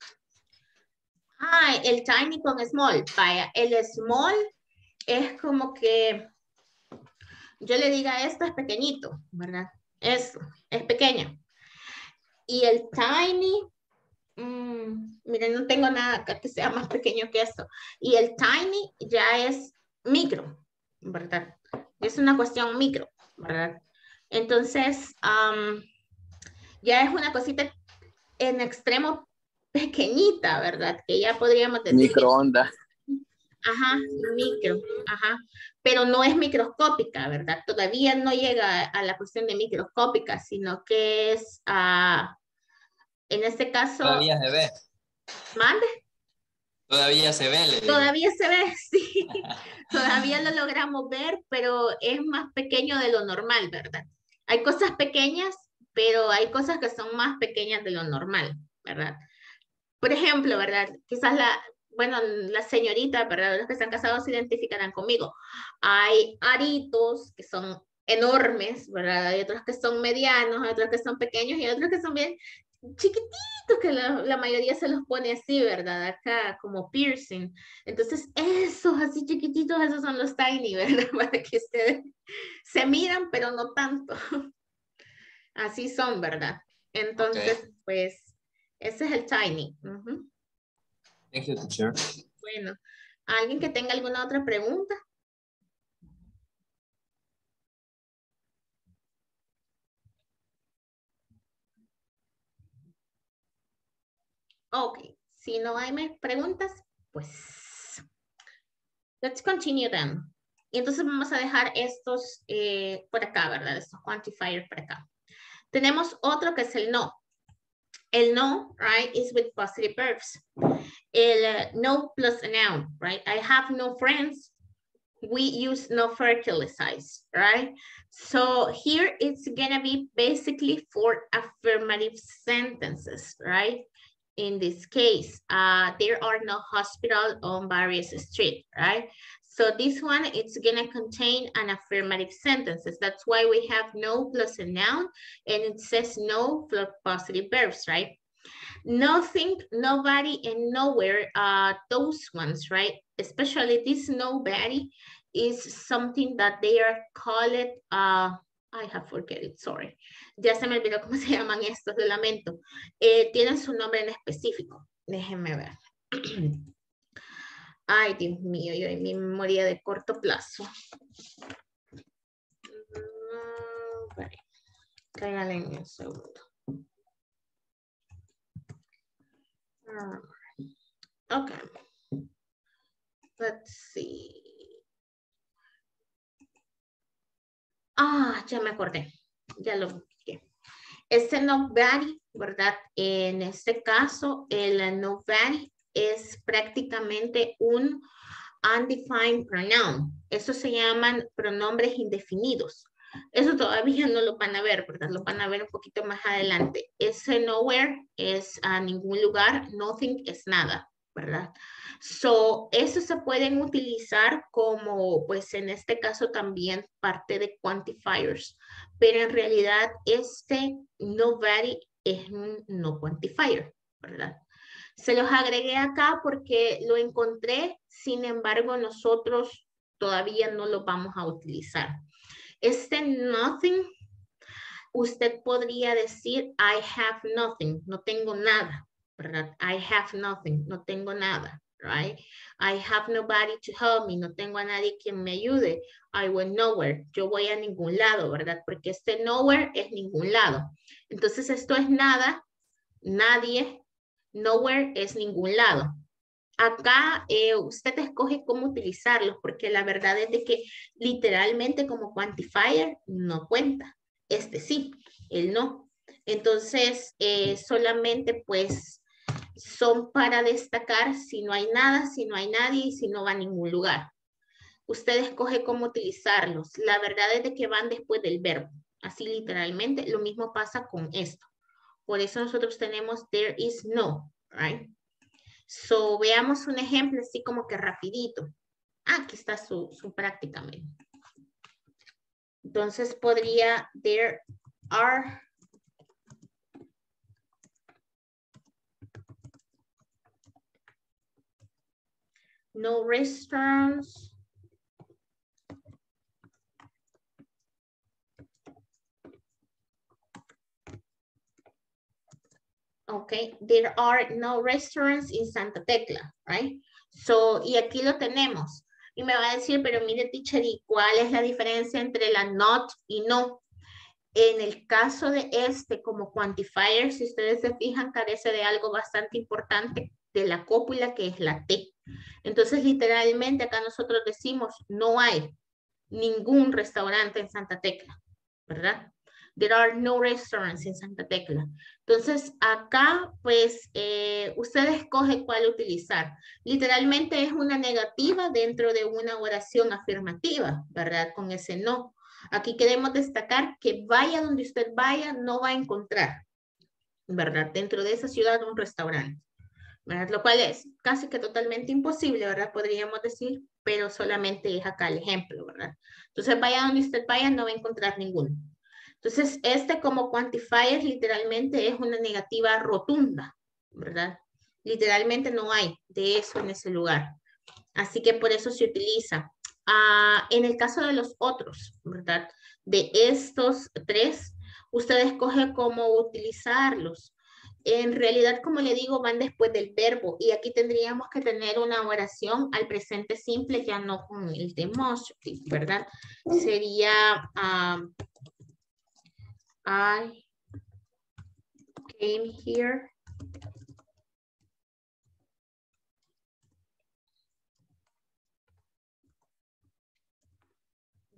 Ah, el tiny con small. Vaya, el small es como que yo le diga esto es pequeñito, ¿verdad? Eso, es pequeño. Y el tiny, miren, no tengo nada acá que sea más pequeño que esto. Y el tiny ya es micro, ¿verdad? Es una cuestión micro, ¿verdad? Entonces, ya es una cosita en extremo pequeñita, ¿verdad? Que ya podríamos decir. Microondas. Ajá, micro, ajá, pero no es microscópica, ¿verdad? Todavía no llega a la cuestión de microscópica, sino que es, en este caso, Todavía se ve. ¿mande? Todavía se ve, le digo. Todavía se ve, sí, todavía lo logramos ver, pero es más pequeño de lo normal, ¿verdad? Hay cosas pequeñas, pero hay cosas que son más pequeñas de lo normal, ¿verdad? Por ejemplo, ¿verdad? Quizás la señorita, ¿verdad? Los que están casados se identificarán conmigo. Hay aritos que son enormes, ¿verdad? Hay otros que son medianos, hay otros que son pequeños y hay otros que son bien chiquititos, que la mayoría se los pone así, ¿verdad? Acá, como piercing. Entonces, esos así chiquititos, esos son los tiny, ¿verdad? Para que ustedes se miran, pero no tanto. Así son, ¿verdad? Entonces, Okay. pues, ese es el tiny. Thank you, teacher. Bueno, ¿alguien que tenga alguna otra pregunta? Ok, si no hay más preguntas, pues let's continue then. Y entonces vamos a dejar estos por acá, ¿verdad? Estos quantifiers por acá. Tenemos otro que es el no. El no, right, is with positive verbs. El no plus a noun, right? I have no friends. We use no fertilizers, right? So here it's gonna be basically for affirmative sentences, right? In this case, there are no hospitals on various streets, right? So this one, it's gonna contain an affirmative sentences. That's why we have no plus a noun, and it says no plus positive verbs, right? Nothing, nobody, and nowhere, those ones, right? Especially this nobody is something that they are called, I have forget it, sorry. Ya se me olvidó cómo se llaman estos, lo lamento. Tienen su nombre en específico. Déjenme ver. Ay, Dios mío, yo en mi memoria de corto plazo. Regálenme un segundo. Okay. Let's see. Ah, ya me acordé. Ya lo busqué. Este nobody, ¿verdad? En este caso, el nobody es prácticamente un undefined pronoun. Eso se llaman pronombres indefinidos. Eso todavía no lo van a ver, ¿verdad? Lo van a ver un poquito más adelante. Ese nowhere es a ningún lugar, nothing es nada, ¿verdad? So, eso se pueden utilizar como, pues en este caso también parte de quantifiers, pero en realidad este nobody es un no quantifier, ¿verdad? Se los agregué acá porque lo encontré, sin embargo, nosotros todavía no lo vamos a utilizar. Este nothing, usted podría decir I have nothing, no tengo nada, ¿verdad? I have nothing, no tengo nada, right? I have nobody to help me, no tengo a nadie quien me ayude. I went nowhere, yo voy a ningún lado, ¿verdad? Porque este nowhere es ningún lado. Entonces esto es nada, nadie, nowhere es ningún lado. Acá usted escoge cómo utilizarlos, porque la verdad es de que literalmente como quantifier no cuenta. Este sí, el no. Entonces, solamente pues son para destacar si no hay nada, si no hay nadie y si no va a ningún lugar. Usted escoge cómo utilizarlos. La verdad es de que van después del verbo. Así literalmente, lo mismo pasa con esto. Por eso nosotros tenemos there is no, right? So, veamos un ejemplo así como que rapidito. Aquí está su práctica. Entonces podría, there are no restaurants okay, there are no restaurants in Santa Tecla, right? So, y aquí lo tenemos. Y me va a decir, pero mire, teacher, ¿y cuál es la diferencia entre la not y no? En el caso de este, como quantifier, si ustedes se fijan, carece de algo bastante importante, de la cópula, que es la T. Entonces, literalmente, acá nosotros decimos, no hay ningún restaurante en Santa Tecla, ¿verdad? There are no restaurants in Santa Tecla. Entonces, acá, pues, usted escoge cuál utilizar. Literalmente es una negativa dentro de una oración afirmativa, ¿verdad? Con ese no. Aquí queremos destacar que vaya donde usted vaya, no va a encontrar, ¿verdad? Dentro de esa ciudad un restaurante, ¿verdad? Lo cual es casi que totalmente imposible, ¿verdad? Podríamos decir, pero solamente es acá el ejemplo, ¿verdad? Entonces, vaya donde usted vaya, no va a encontrar ninguno. Entonces, este como quantifier literalmente es una negativa rotunda, ¿verdad? Literalmente no hay de eso en ese lugar. Así que por eso se utiliza. En el caso de los otros, ¿verdad? De estos tres, usted escoge cómo utilizarlos. En realidad, como le digo, van después del verbo y aquí tendríamos que tener una oración al presente simple, ya no con el demonstrative, ¿verdad? Sería I came here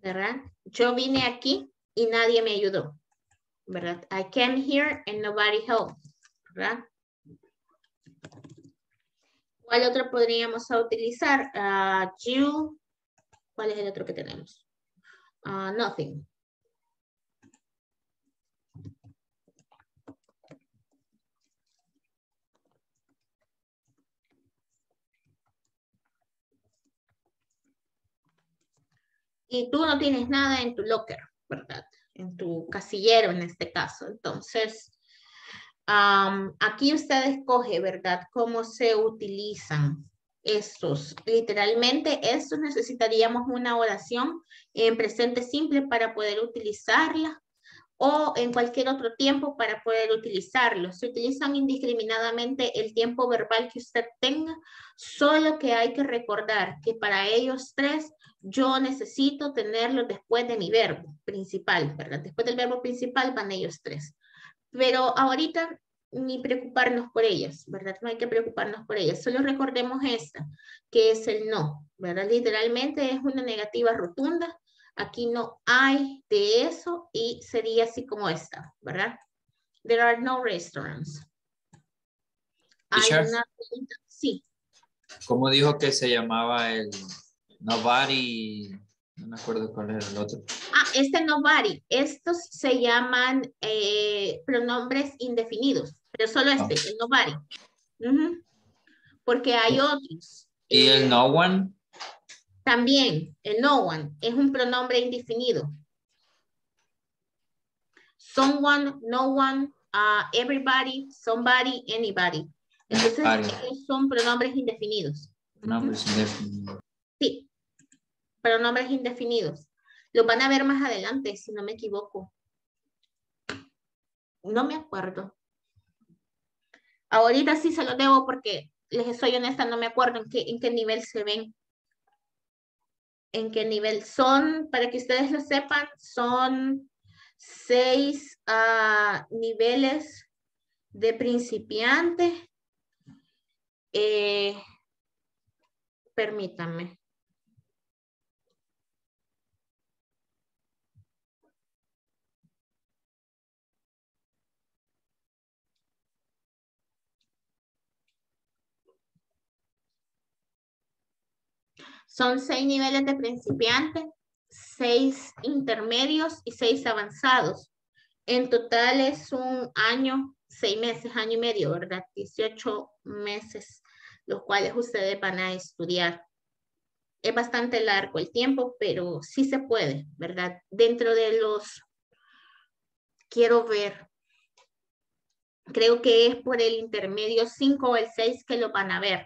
¿verdad? Yo vine aquí y nadie me ayudó, ¿verdad? I came here and nobody helped, ¿verdad? ¿Cuál otro podríamos utilizar? You. ¿Cuál es el otro que tenemos? Nothing. Y tú no tienes nada en tu locker, ¿verdad? En tu casillero en este caso. Entonces, aquí usted escoge, ¿verdad? Cómo se utilizan estos. Literalmente, estos necesitaríamos una oración en presente simple para poder utilizarla o en cualquier otro tiempo para poder utilizarlo. Se utilizan indiscriminadamente el tiempo verbal que usted tenga, solo que hay que recordar que para ellos tres yo necesito tenerlo después de mi verbo principal, ¿verdad? Después del verbo principal van ellos tres. Pero ahorita ni preocuparnos por ellas, ¿verdad? No hay que preocuparnos por ellas. Solo recordemos esta, que es el no, ¿verdad? Literalmente es una negativa rotunda. Aquí no hay de eso y sería así como esta, ¿verdad? There are no restaurants. Teacher, Sí. ¿cómo dijo que se llamaba el nobody? No me acuerdo cuál era el otro. Este nobody. Estos se llaman pronombres indefinidos, pero solo este, el nobody. Porque hay otros. ¿Y el no one? También, el no one es un pronombre indefinido. Someone, no one, everybody, somebody, anybody. Entonces, ellos son pronombres indefinidos. Pronombres indefinidos. Sí, pronombres indefinidos. Los van a ver más adelante, si no me equivoco. No me acuerdo. Ahorita sí se los debo porque, les soy honesta, no me acuerdo en qué nivel se ven. En qué nivel son, para que ustedes lo sepan, son 6 niveles de principiante. Permítanme. Son 6 niveles de principiante, 6 intermedios y 6 avanzados. En total es un año, 6 meses, año y medio, ¿verdad? 18 meses, los cuales ustedes van a estudiar. Es bastante largo el tiempo, pero sí se puede, ¿verdad? Dentro de los, quiero ver, creo que es por el intermedio 5 o el 6 que lo van a ver.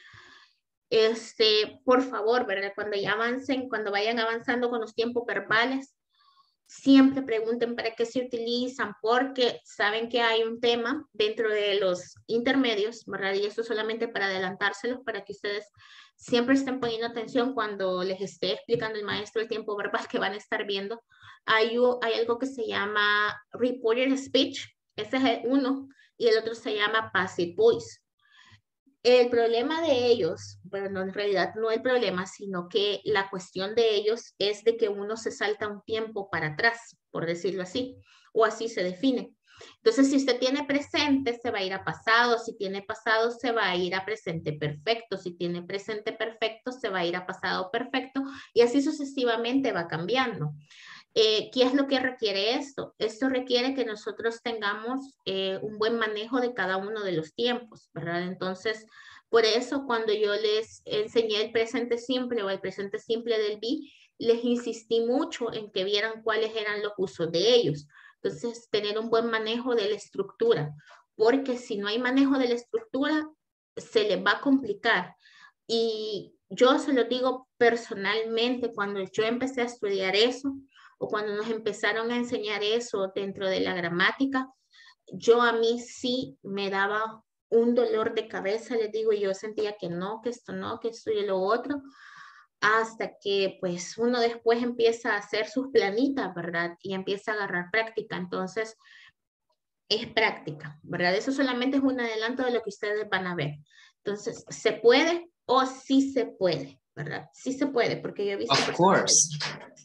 Por favor, ¿verdad? Cuando ya avancen, cuando vayan avanzando con los tiempos verbales, siempre pregunten para qué se utilizan, porque saben que hay un tema dentro de los intermedios, ¿verdad? Y eso solamente para adelantárselos, para que ustedes siempre estén poniendo atención cuando les esté explicando el maestro el tiempo verbal que van a estar viendo. Hay algo que se llama reported speech, ese es uno, y el otro se llama passive voice. El problema de ellos, bueno, en realidad no el problema, sino que la cuestión de ellos es de que uno se salta un tiempo para atrás, por decirlo así, o así se define. Entonces, si usted tiene presente, se va a ir a pasado, si tiene pasado, se va a ir a presente perfecto, si tiene presente perfecto, se va a ir a pasado perfecto, y así sucesivamente va cambiando. ¿Qué es lo que requiere esto? Esto requiere que nosotros tengamos un buen manejo de cada uno de los tiempos, ¿verdad? Entonces, por eso cuando yo les enseñé el presente simple o el presente simple del be, les insistí mucho en que vieran cuáles eran los usos de ellos. Entonces, tener un buen manejo de la estructura, porque si no hay manejo de la estructura, se les va a complicar. Y yo se lo digo personalmente, cuando yo empecé a estudiar eso, o cuando nos empezaron a enseñar eso dentro de la gramática, yo a mí sí me daba un dolor de cabeza, les digo, y yo sentía que no, que esto no, que esto y lo otro, hasta que pues uno después empieza a hacer sus planitas, ¿verdad? Y empieza a agarrar práctica, entonces es práctica, ¿verdad? Eso solamente es un adelanto de lo que ustedes van a ver. Entonces, ¿se puede o sí se puede, verdad? Sí se puede, porque yo he visto... Of course.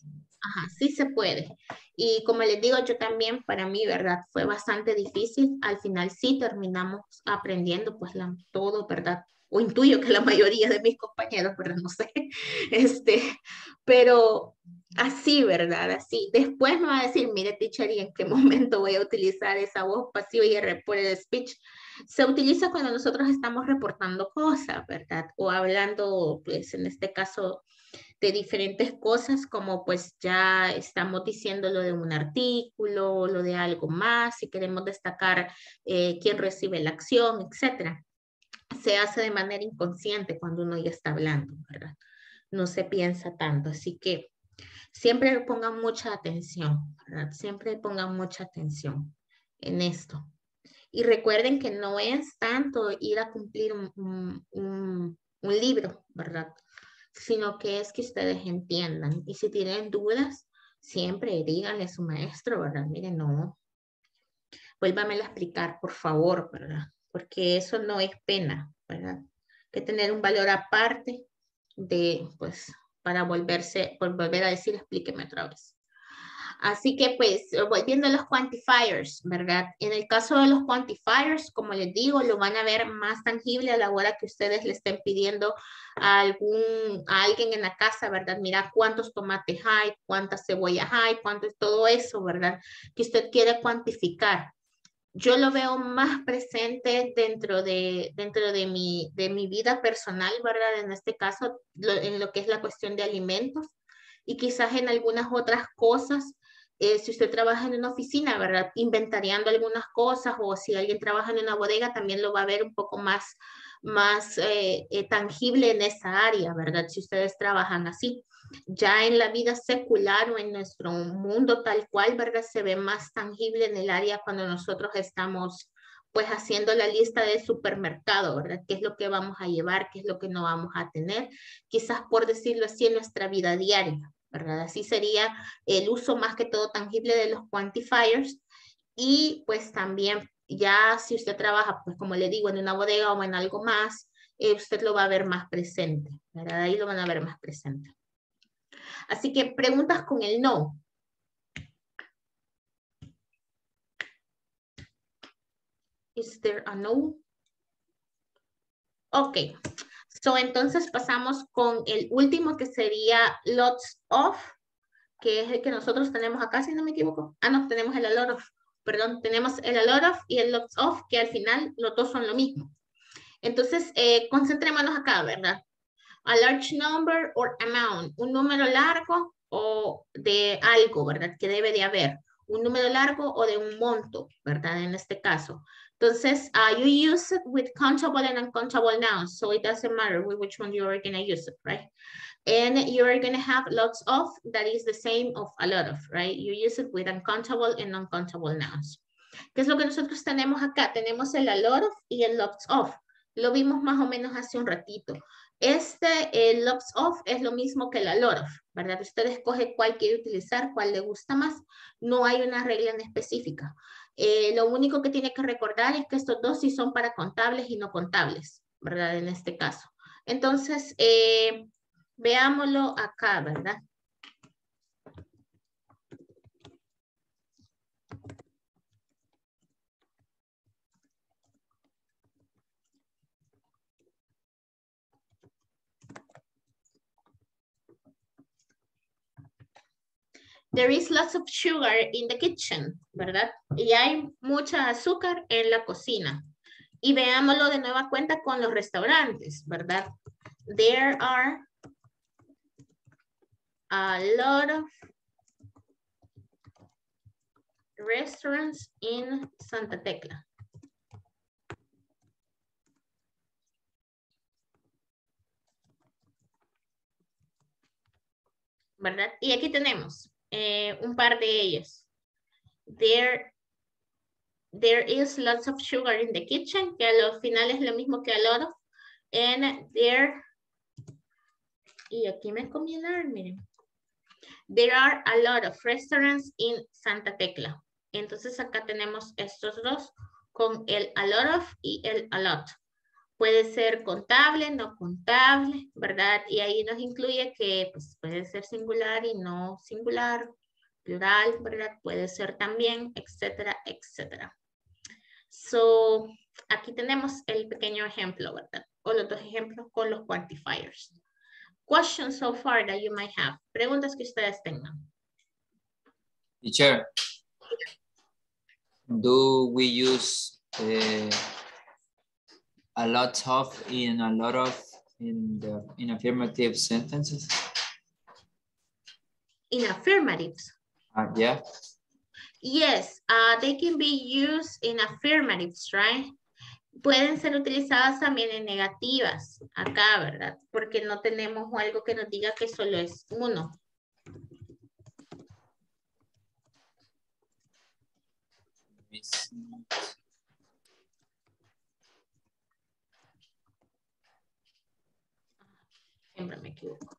Ajá, sí se puede. Y como les digo, yo también, para mí, ¿verdad? Fue bastante difícil. Al final sí terminamos aprendiendo, pues, todo, ¿verdad? O intuyo que la mayoría de mis compañeros, pero no sé. Este, pero así, ¿verdad? Así. Después me va a decir, mire, teacher, ¿y en qué momento voy a utilizar esa voz pasiva y reported speech? Se utiliza cuando nosotros estamos reportando cosas, ¿verdad? O hablando, pues, en este caso de diferentes cosas, como pues ya estamos diciendo lo de un artículo, lo de algo más, si queremos destacar quién recibe la acción, etcétera. Se hace de manera inconsciente cuando uno ya está hablando, ¿verdad? No se piensa tanto, así que siempre pongan mucha atención, ¿verdad? Siempre pongan mucha atención en esto. Y recuerden que no es tanto ir a cumplir un libro, ¿verdad? Sino que es que ustedes entiendan. Y si tienen dudas, siempre díganle a su maestro, ¿verdad? Miren, no, vuélvamelo a explicar, por favor, ¿verdad? Porque eso no es pena, ¿verdad? Que tener un valor aparte de, pues, para volver a decir, explíqueme otra vez. Así que pues volviendo a los quantifiers, ¿verdad? En el caso de los quantifiers, como les digo, lo van a ver más tangible a la hora que ustedes le estén pidiendo a alguien en la casa, ¿verdad? Mira cuántos tomates hay, cuántas cebollas hay, cuánto es todo eso, ¿verdad? Que usted quiere cuantificar. Yo lo veo más presente dentro de mi vida personal, ¿verdad? En este caso, en lo que es la cuestión de alimentos y quizás en algunas otras cosas. Si usted trabaja en una oficina, ¿verdad? Inventariando algunas cosas o si alguien trabaja en una bodega, también lo va a ver un poco más tangible en esa área, ¿verdad? Si ustedes trabajan así. Ya en la vida secular o en nuestro mundo tal cual, ¿verdad? Se ve más tangible en el área cuando nosotros estamos pues haciendo la lista del supermercado, ¿verdad? ¿Qué es lo que vamos a llevar? ¿Qué es lo que no vamos a tener? Quizás por decirlo así en nuestra vida diaria, ¿verdad? Así sería el uso más que todo tangible de los quantifiers y pues también ya si usted trabaja, pues como le digo, en una bodega o en algo más, usted lo va a ver más presente, ¿verdad? Ahí lo van a ver más presente. Así que preguntas con el no. Is there a no? Ok. So, entonces pasamos con el último que sería lots of, que es el que nosotros tenemos acá, si no me equivoco. Ah, no, tenemos el a lot of. Perdón, tenemos el a lot of y el lots of, que al final los dos son lo mismo. Entonces, concentrémonos acá, ¿verdad? A large number or amount, un número largo o de algo, ¿verdad? Que debe de haber, un número largo o de un monto, ¿verdad? En este caso. Entonces, you use it with countable and uncountable nouns, so it doesn't matter with which one you are going to use it, right? And you're going to have lots of, that is the same of a lot of, right? You use it with uncountable and uncountable nouns. ¿Qué es lo que nosotros tenemos acá? Tenemos el a lot of y el lots of. Lo vimos más o menos hace un ratito. El lots of es lo mismo que el a lot of, ¿verdad? Usted escoge cuál quiere utilizar, cuál le gusta más. No hay una regla en específica. Lo único que tiene que recordar es que estos dos sí son para contables y no contables, ¿verdad? En este caso. Entonces, veámoslo acá, ¿verdad? There is lots of sugar in the kitchen, ¿verdad? Y hay mucha azúcar en la cocina. Y veámoslo de nueva cuenta con los restaurantes, ¿verdad? There are a lot of restaurants in Santa Tecla. ¿Verdad? Y aquí tenemos un par de ellos. There is lots of sugar in the kitchen, que a los finales es lo mismo que a lot of. And there, y aquí me comí el ar, miren. There are a lot of restaurants in Santa Tecla. Entonces acá tenemos estos dos con el a lot of y el a lot. Puede ser contable, no contable, ¿verdad? Y ahí nos incluye que pues, puede ser singular y no singular, plural, ¿verdad? Puede ser también, etcétera, etcétera. So, aquí tenemos el pequeño ejemplo, ¿verdad? O los dos ejemplos con los quantifiers. Questions so far that you might have. Preguntas que ustedes tengan. Teacher, do we use a lot of in affirmative sentences? In affirmatives. Yeah. Yes, they can be used in affirmatives, right? Pueden ser utilizadas también en negativas, acá, ¿verdad? Porque no tenemos algo que nos diga que solo es uno. Siempre me equivoco.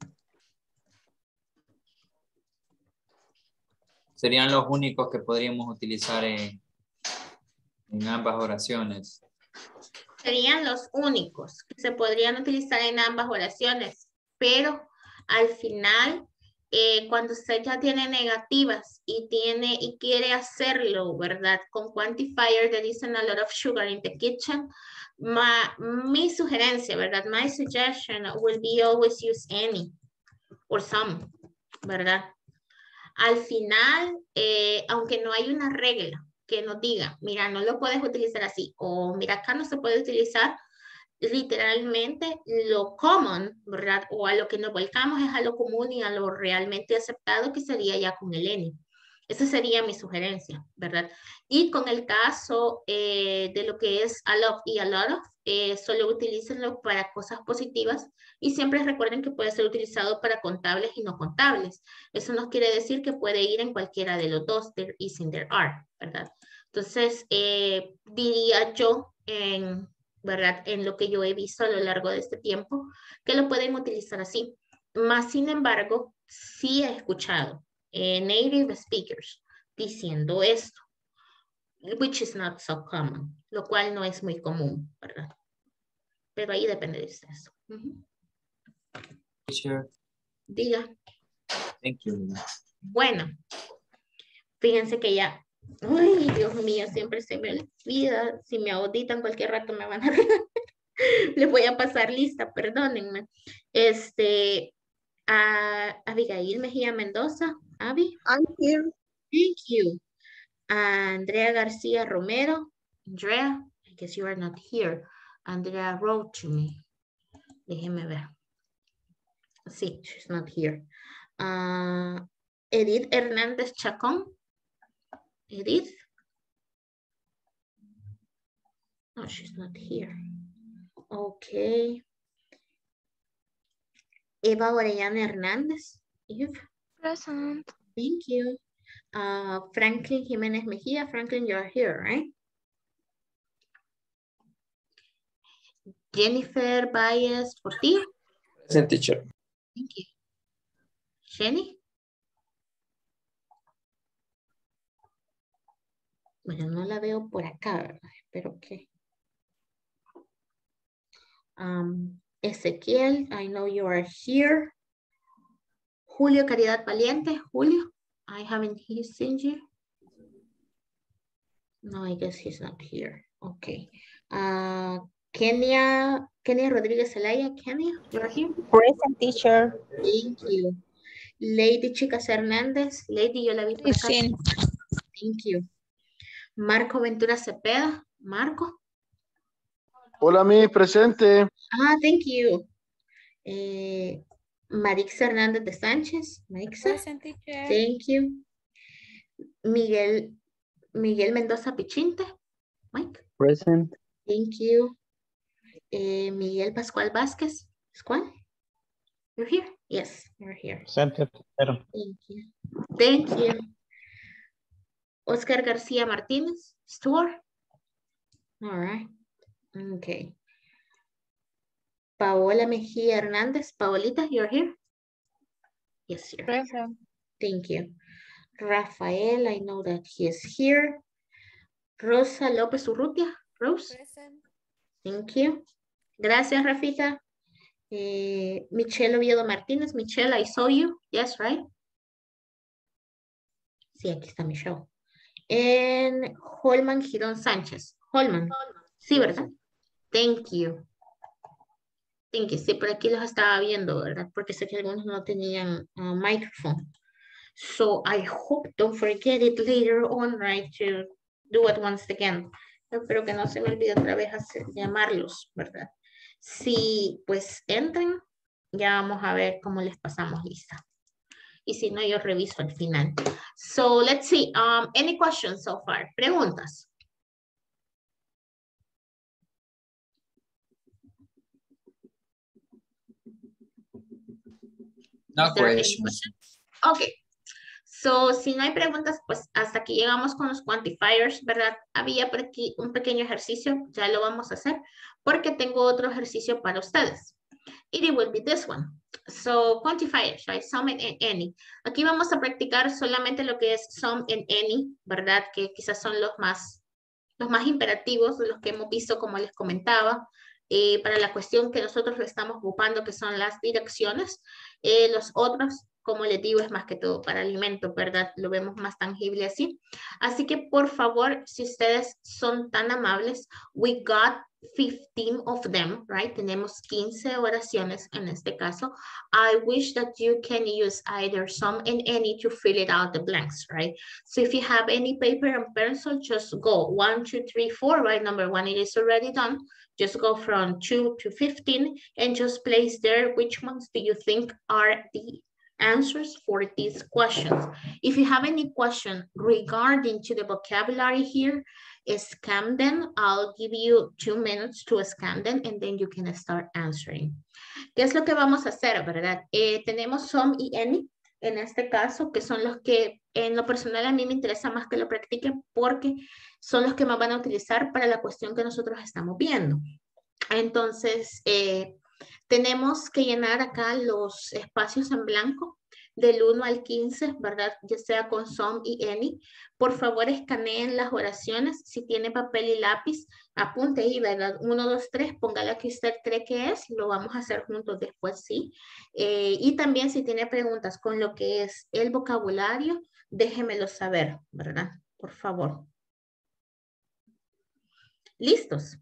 Serían los únicos que podríamos utilizar en ambas oraciones. Serían los únicos que se podrían utilizar en ambas oraciones, pero al final, cuando usted ya tiene negativas y quiere hacerlo, ¿verdad? Con quantifier that isn't a lot of sugar in the kitchen, mi sugerencia, ¿verdad? My suggestion will be always use any or some, ¿verdad? Al final, aunque no hay una regla que nos diga, mira, no lo puedes utilizar así, o mira, acá no se puede utilizar, literalmente lo common, ¿verdad? O a lo que nos volcamos es a lo común y a lo realmente aceptado, que sería ya con el any. Esa sería mi sugerencia, ¿verdad? Y con el caso de lo que es a lot y a lot of, solo utilícenlo para cosas positivas y siempre recuerden que puede ser utilizado para contables y no contables. Eso nos quiere decir que puede ir en cualquiera de los dos, there is and there are, ¿verdad? Entonces, diría yo, ¿verdad? En lo que yo he visto a lo largo de este tiempo, que lo pueden utilizar así. Más sin embargo, sí he escuchado native speakers diciendo esto, which is not so common, lo cual no es muy común, ¿verdad? Pero ahí depende de ustedes. Teacher. Diga. Thank you. Bueno, fíjense que ya, ay, Dios mío, siempre se me olvida, si me auditan cualquier rato me van a les voy a pasar lista, perdónenme. Abigail Mejía Mendoza, Abby. I'm here. Thank you. Andrea García Romero. Andrea, I guess you are not here. Andrea wrote to me. Déjeme ver. Sí, she's not here. Edith Hernández Chacón. Edith? No, she's not here. Okay. Eva Orellana Hernández. Eve? Present. Thank you. Franklin Jiménez Mejía. Franklin, you're here, right? Jennifer Baez Portillo. Present, teacher. Thank you. Jenny. Bueno, no la veo por acá, ¿verdad? Espero que. Ezequiel, I know you are here. Julio Caridad Valiente. Julio, I haven't seen you. No, I guess he's not here. Okay. Kenia Rodríguez Zelaya. Kenia, you're here? Present, teacher. Thank you. Lady Chicas Hernández. Lady, yo la vi por acá. Present. Thank you. Marco Ventura Cepeda. Marco. Hola, mi presente. Thank you. Marixa Hernández de Sánchez. Marixa. Present, teacher. Thank you. Miguel Mendoza Pichinte. Mike. Present. Thank you. Miguel Pascual Vázquez. Pascual. You're here? Yes, you're here. Presente. Thank you. Thank you. Oscar García Martínez. Stuart. All right. Okay. Paola Mejía Hernández. Paolita, you're here? Yes, you're here. Present. Thank you. Rafael, I know that he is here. Rosa López Urrutia. Rose? Present. Thank you. Gracias, Rafita. Michelle Oviedo Martínez. Michelle, I saw you. Yes, right? Sí, aquí está Michelle. And Holman Girón Sánchez. Holman. Sí, ¿verdad? Thank you. Thank you. Sí, por aquí los estaba viendo, ¿verdad? Porque sé que algunos no tenían microphone. So I hope don't forget it later on, right, to do it once again. Espero que no se me olvide otra vez llamarlos, ¿verdad? Si pues entran, ya vamos a ver cómo les pasamos lista. Y si no, yo reviso al final. So let's see. Any questions so far? Preguntas. No questions. Okay. So, si no hay preguntas, pues hasta aquí llegamos con los quantifiers, ¿verdad? Había por aquí un pequeño ejercicio, ya lo vamos a hacer, porque tengo otro ejercicio para ustedes. It will be this one. So, quantifiers, right? Some and any. Aquí vamos a practicar solamente lo que es some and any, ¿verdad? Que quizás son los más imperativos, los que hemos visto, como les comentaba, para la cuestión que nosotros lo estamos ocupando, que son las direcciones. Los otros, como les digo, es más que todo para alimento, ¿verdad? Lo vemos más tangible así. Así que, por favor, si ustedes son tan amables, we got 15 of them, right? Tenemos 15 oraciones en este caso. I wish that you can use either some and any to fill it out the blanks, right? So if you have any paper and pencil, just go 1, 2, 3, 4, right? Number 1, it is already done. Just go from 2 to 15 and just place there which ones do you think are the answers for these questions. If you have any question regarding to the vocabulary here, scan them. I'll give you 2 minutes to scan them and then you can start answering. ¿Qué es lo que vamos a hacer, verdad? Tenemos some y any en este caso, que son los que en lo personal a mí me interesa más que lo practiquen porque son los que más van a utilizar para la cuestión que nosotros estamos viendo. Entonces, tenemos que llenar acá los espacios en blanco del 1 al 15, ¿verdad? Ya sea con some y any. Por favor, escaneen las oraciones. Si tiene papel y lápiz, apunte ahí, ¿verdad? 1, 2, 3, póngale la que usted cree que es. Lo vamos a hacer juntos después, sí. Y también si tiene preguntas con lo que es el vocabulario, déjemelo saber, ¿verdad? Por favor. ¿Listos?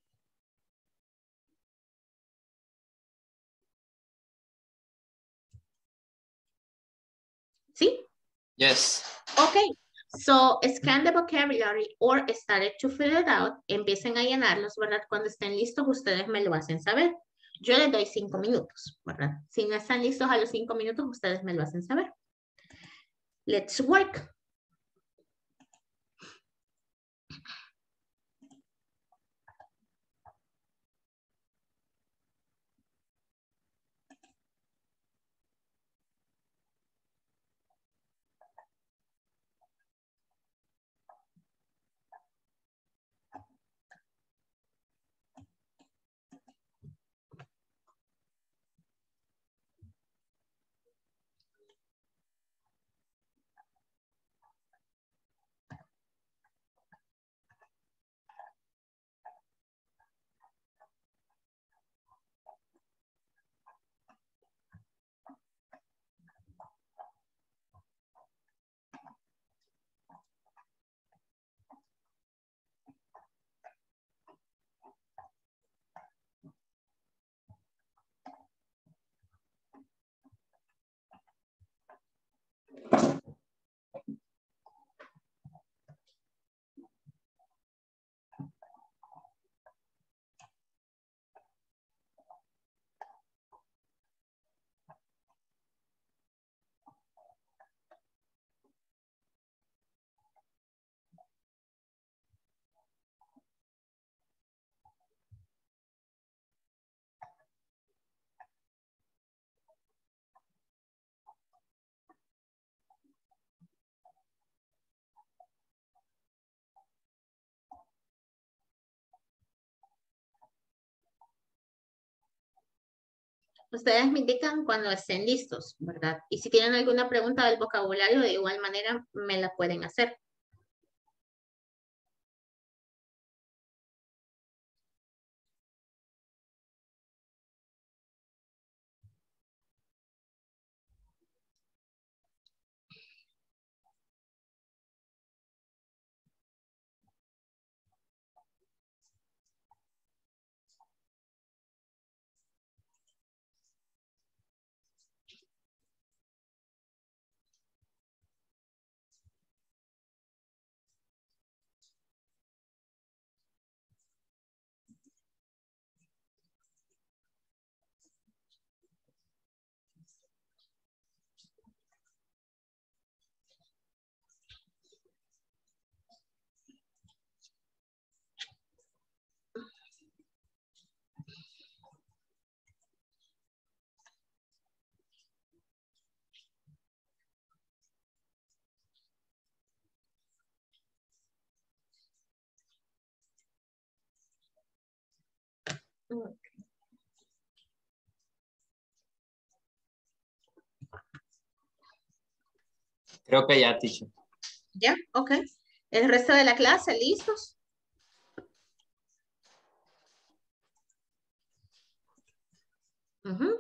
¿Sí? Yes. Okay, so scan the vocabulary or started to fill it out. Empiecen a llenarlos, ¿verdad? Cuando estén listos, ustedes me lo hacen saber. Yo les doy 5 minutos, ¿verdad? Si no están listos a los 5 minutos, ustedes me lo hacen saber. Let's work. Ustedes me indican cuando estén listos, ¿verdad? Y si tienen alguna pregunta del vocabulario, de igual manera me la pueden hacer. Creo que ya, teacher. Ya, ok. El resto de la clase, ¿listos? Ujú.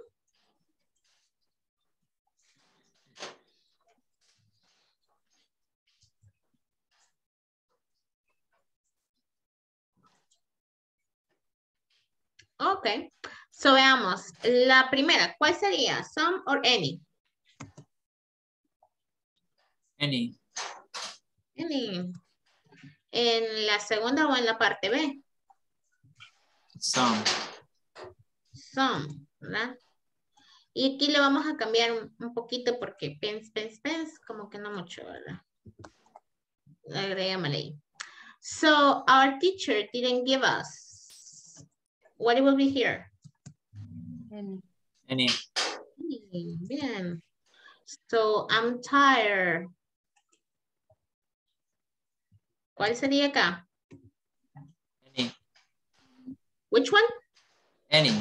Ok. So veamos. La primera, ¿cuál sería? Some or any? Any. Any. ¿En la segunda o en la parte B? Some. Some, ¿verdad? Y aquí le vamos a cambiar un poquito porque pens, como que no mucho, ¿verdad? Agrégamele ahí. So, our teacher didn't give us. What will be here? Any. Bien. So, I'm tired. ¿Cuál sería acá? Any. Which one? Any.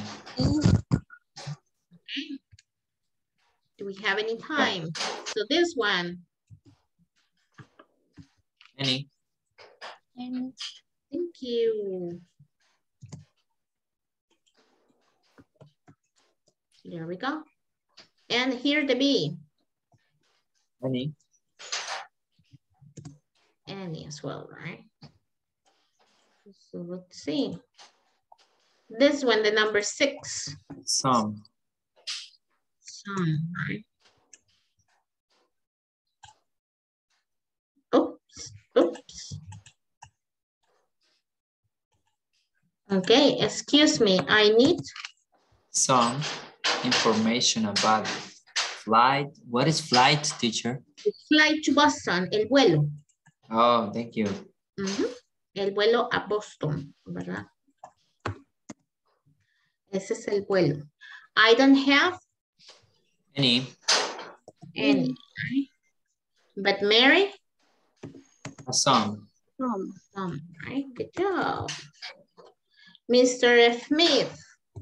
Do we have any time? So this one. Any. Thank you. There we go. And here the B. Any. Any as well, right? So let's see. This one, the number 6. Some. Some, right? Oops, oops. Okay, excuse me, I need Some information about flight. What is flight, teacher? flight to Boston, el vuelo. Oh, thank you. El vuelo a Boston, ¿verdad? Ese es el vuelo. I don't have Any. any. Right? But Mary? Some. Some, right? Good job. Mr. Smith.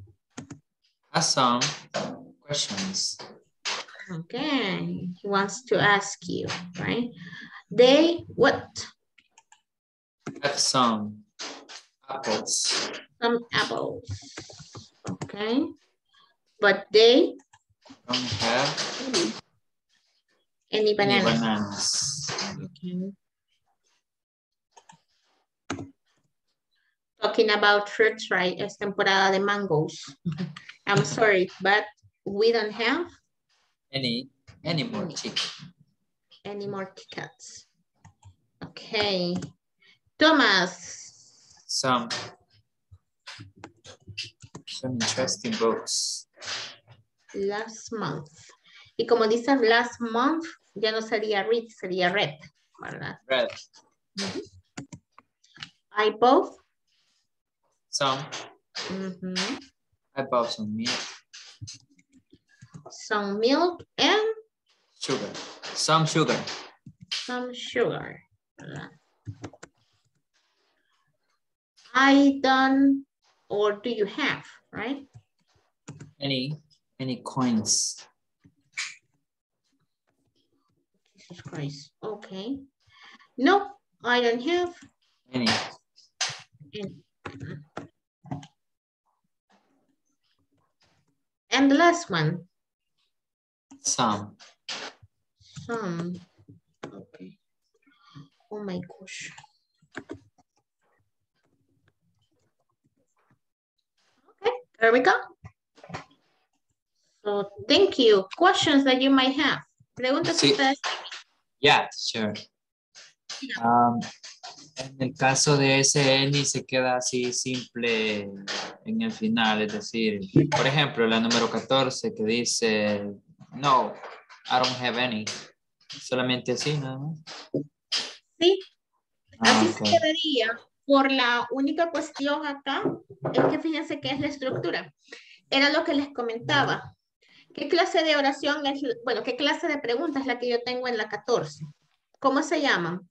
Some questions. Okay, he wants to ask you, right? They, what? Have some apples. Some apples. Okay. But they Don't have any any bananas. bananas. Okay. Talking about fruits, right? Es temporada de mangoes. I'm sorry, but we don't have Any more chicken. any more tickets. Okay. Thomas. Some interesting books. Last month. Y como dice last month, ya no sería read, sería read, ¿verdad? Red. I both. Some. I bought some milk. Some milk and Sugar. Some sugar. some sugar. ¿Verdad? I don't, or do you have, right? Any coins. Jesus Christ. Okay. No, I don't have Any. any. And the last one. Some. Some. Okay. Oh my gosh. Okay, there we go. So thank you. Questions that you might have. Preguntas que Sí. ustedes. Yeah, sure. En el caso de ese any se queda así simple en el final, es decir, por ejemplo, la número 14 que dice no, I don't have any. Solamente así, nada más. Sí, así se Ok. quedaría. Por la única cuestión acá es que fíjense que es la estructura. Era lo que les comentaba. ¿Qué clase de oración es, bueno, qué clase de pregunta es la que yo tengo en la 14? ¿Cómo se llaman?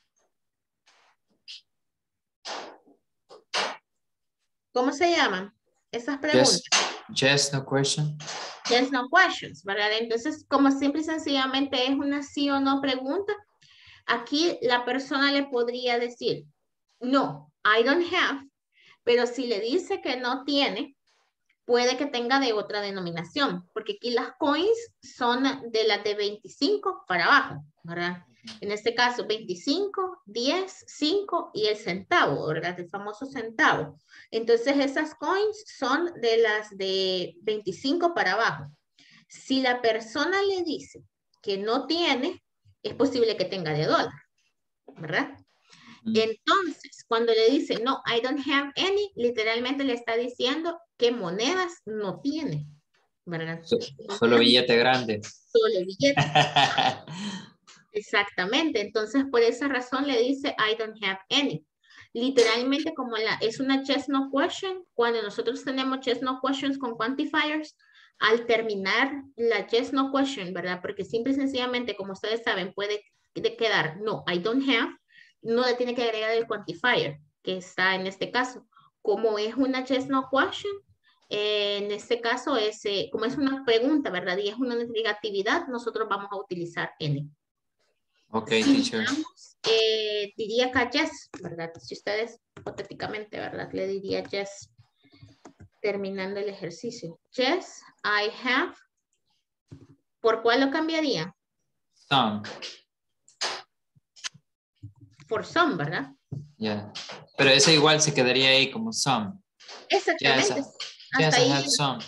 ¿Cómo se llaman? esas preguntas. Yes, no question. Yes, no questions, ¿verdad? Entonces, como simple y sencillamente es una sí o no pregunta, aquí la persona le podría decir, no, I don't have, pero si le dice que no tiene, puede que tenga de otra denominación, porque aquí las coins son de las de 25 para abajo, ¿verdad? En este caso, 25, 10, 5 y el centavo, ¿verdad? El famoso centavo. Entonces, esas coins son de las de 25 para abajo. Si la persona le dice que no tiene, es posible que tenga de dólar, ¿verdad? Entonces, cuando le dice, no, I don't have any, literalmente le está diciendo qué monedas no tiene, ¿verdad? Solo billete grande. Solo billete. Exactamente. Entonces, por esa razón le dice, I don't have any. Literalmente, como es una yes no question, cuando nosotros tenemos yes no questions con quantifiers, al terminar la yes no question, ¿verdad? Porque simple y sencillamente, como ustedes saben, puede quedar, no, I don't have, no le tiene que agregar el quantifier, que está en este caso. Como es una yes no question, en este caso, como es una pregunta, ¿verdad? Y es una negatividad, nosotros vamos a utilizar N. Ok, Si teacher. digamos, diría que yes, ¿verdad? Si ustedes hipotéticamente, ¿verdad? Le diría yes terminando el ejercicio. Yes, I have. ¿Por cuál lo cambiaría? Some. For some, ¿verdad? Yeah. Pero ese igual se quedaría ahí como some. Exactamente. Yes, Hasta I ahí. have some.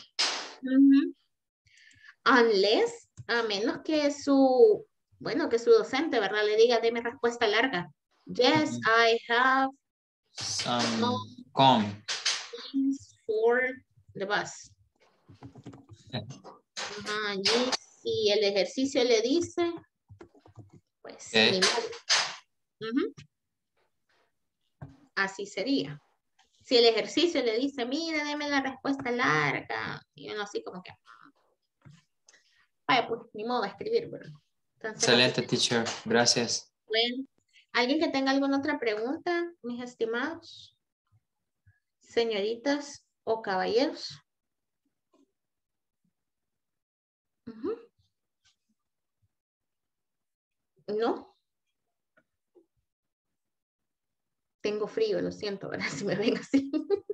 Unless, a menos que su, bueno, que su docente, ¿verdad? Le diga, deme respuesta larga. Yes, I have Some come. things for the bus. Ajá, y si el ejercicio le dice, pues, Okay. ni modo. Así sería. Si el ejercicio le dice, mira, deme la respuesta larga, y uno así como que, vaya, pues, ni modo a escribir, ¿verdad? Entonces, Excelente, teacher. Gracias. bueno, ¿alguien que tenga alguna otra pregunta, mis estimados? Señoritas o caballeros. ¿No? Tengo frío, lo siento, ¿verdad? Si me ven así.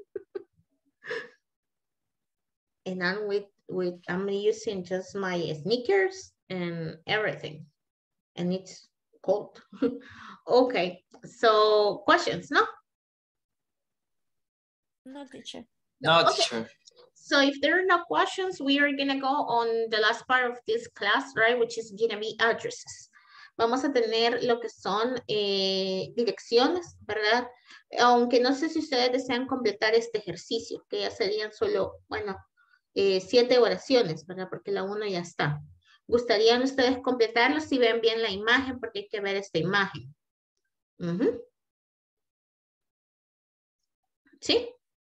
And I'm using just my sneakers and everything. And it's cold. Okay, so questions, no? No, teacher. No, Okay. teacher. So if there are no questions, we are going to go on the last part of this class, right? Which is going to be addresses. Vamos a tener lo que son direcciones, ¿verdad? Aunque no sé si ustedes desean completar este ejercicio, que ya serían solo, bueno, 7 oraciones, ¿verdad? Porque la 1 ya está. ¿Gustarían ustedes completarlo si ven bien la imagen? Porque hay que ver esta imagen. ¿Sí?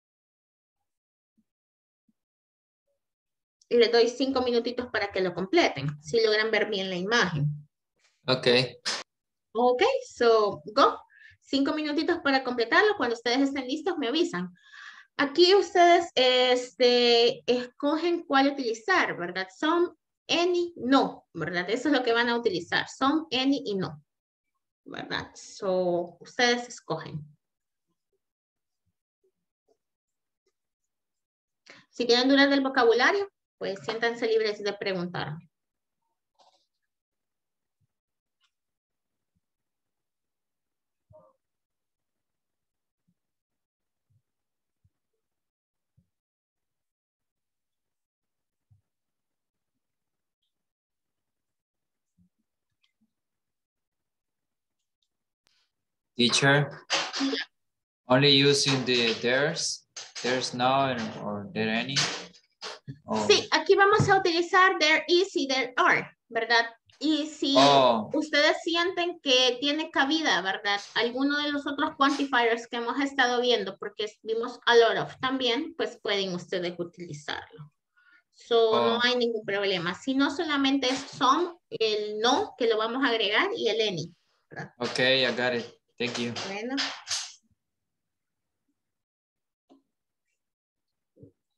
Y les doy 5 minutitos para que lo completen, si logran ver bien la imagen. Ok. Ok, so go. 5 minutitos para completarlo. Cuando ustedes estén listos, me avisan. Aquí ustedes escogen cuál utilizar, ¿verdad? Some, any, no, ¿verdad? Eso es lo que van a utilizar. Some, any y no, ¿verdad? So, ustedes escogen. Si quieren dudas del vocabulario, pues siéntanse libres de preguntar. Teacher, only using the there's no, or there any? Oh. Sí, aquí vamos a utilizar there is y there are, ¿verdad? Y si ustedes sienten que tiene cabida, ¿verdad? Alguno de los otros quantifiers que hemos estado viendo, porque vimos a lot of también, pues pueden ustedes utilizarlo. So, no hay ningún problema. Si no, solamente es some, el no, que lo vamos a agregar, y el any, ¿verdad? Ok, I got it. Thank you. Bueno.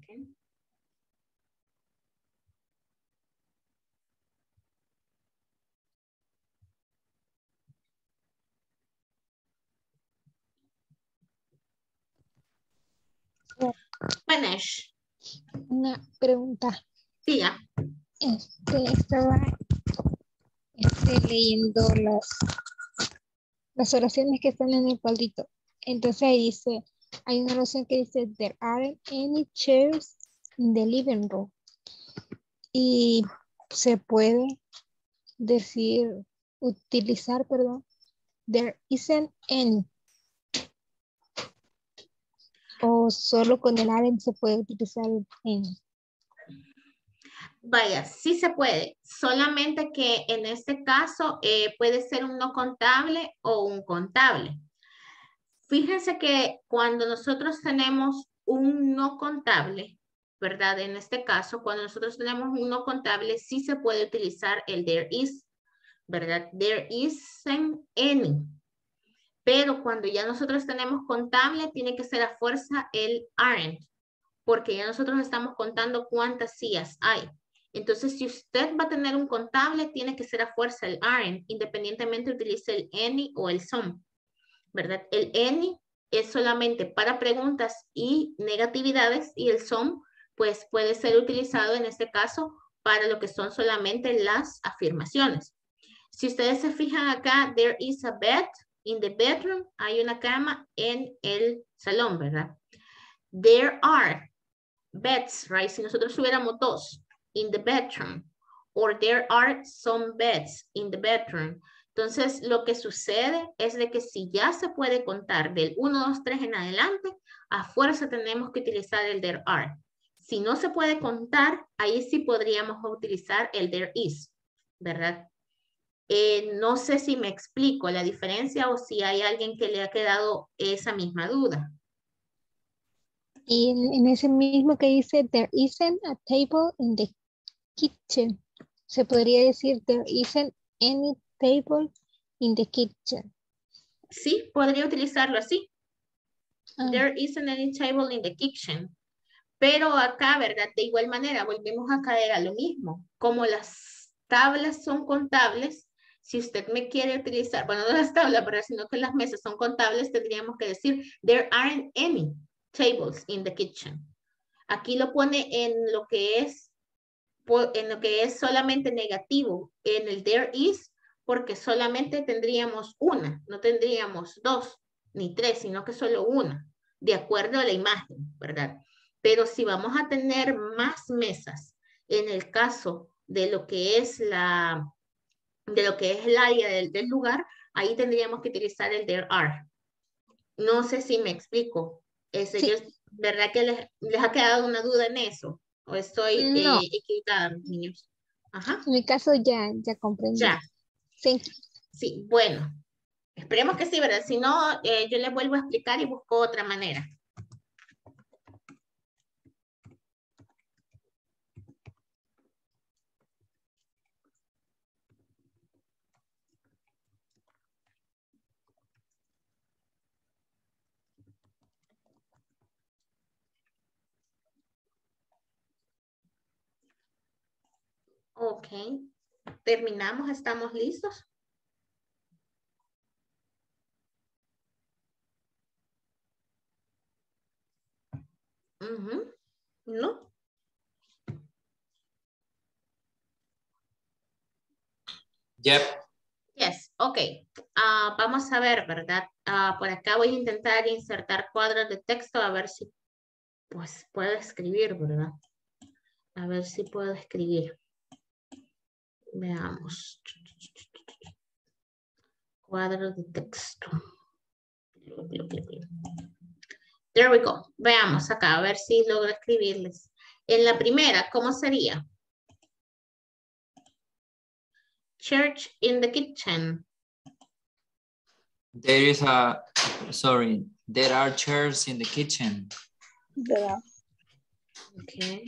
Okay. Finish. Una pregunta. Siga. Estaba leyendo las oraciones que están en el cuadrito. Entonces ahí dice, hay una oración que dice, there aren't any chairs in the living room. Y se puede decir, utilizar, perdón, there isn't any. O solo con el aren't se puede utilizar el any. Vaya, sí se puede, solamente que en este caso puede ser un no contable o un contable. Fíjense que cuando nosotros tenemos un no contable, ¿verdad? En este caso, cuando nosotros tenemos un no contable, sí se puede utilizar el there is, ¿verdad? There isn't any. Pero cuando ya nosotros tenemos contable, tiene que ser a fuerza el aren't, porque ya nosotros estamos contando cuántas sillas hay. Entonces, si usted va a tener un contable, tiene que ser a fuerza el aren't, independientemente utilice el any o el some, ¿verdad? El any es solamente para preguntas y negatividades, y el some, pues puede ser utilizado en este caso para lo que son solamente las afirmaciones. Si ustedes se fijan acá, there is a bed in the bedroom, hay una cama en el salón, ¿verdad? There are beds, right? Si nosotros tuviéramos dos in the bedroom, or there are some beds in the bedroom. Entonces, lo que sucede es de que si ya se puede contar del 1, 2, 3 en adelante, a fuerza tenemos que utilizar el there are. Si no se puede contar, ahí sí podríamos utilizar el there is, ¿verdad? No sé si me explico la diferencia o si hay alguien que le ha quedado esa misma duda. Y en ese mismo que dice, there isn't a table in the kitchen. Se podría decir, there isn't any table in the kitchen. Sí, podría utilizarlo así. Ah. There isn't any table in the kitchen. Pero acá, ¿verdad? De igual manera, volvemos a caer a lo mismo. Como las tablas son contables, si usted me quiere utilizar, bueno, no las tablas, pero sino que las mesas son contables, tendríamos que decir, there aren't any tables in the kitchen. Aquí lo pone en lo que es solamente negativo, en el there is, porque solamente tendríamos una, no tendríamos dos ni tres, sino que solo una, de acuerdo a la imagen, ¿verdad? Pero si vamos a tener más mesas, en el caso de lo que es el área del lugar, ahí tendríamos que utilizar el there are. No sé si me explico. Sí. ¿Verdad que les ha quedado una duda en eso? ¿O estoy No. equivocada, niños? Ajá. En mi caso ya comprendí. Ya. Sí. Sí, bueno. Esperemos que sí, ¿verdad? Si no, yo les vuelvo a explicar y busco otra manera. Ok. Terminamos, ¿estamos listos? ¿No? Yep. Yes, ok. Vamos a ver, ¿verdad? Por acá voy a intentar insertar cuadros de texto a ver si pues puedo escribir, ¿verdad? A ver si puedo escribir. Veamos. Cuadro de texto. There we go. Veamos acá, a ver si logro escribirles. En la primera, ¿cómo sería? Church in the kitchen. There are chairs in the kitchen. Okay.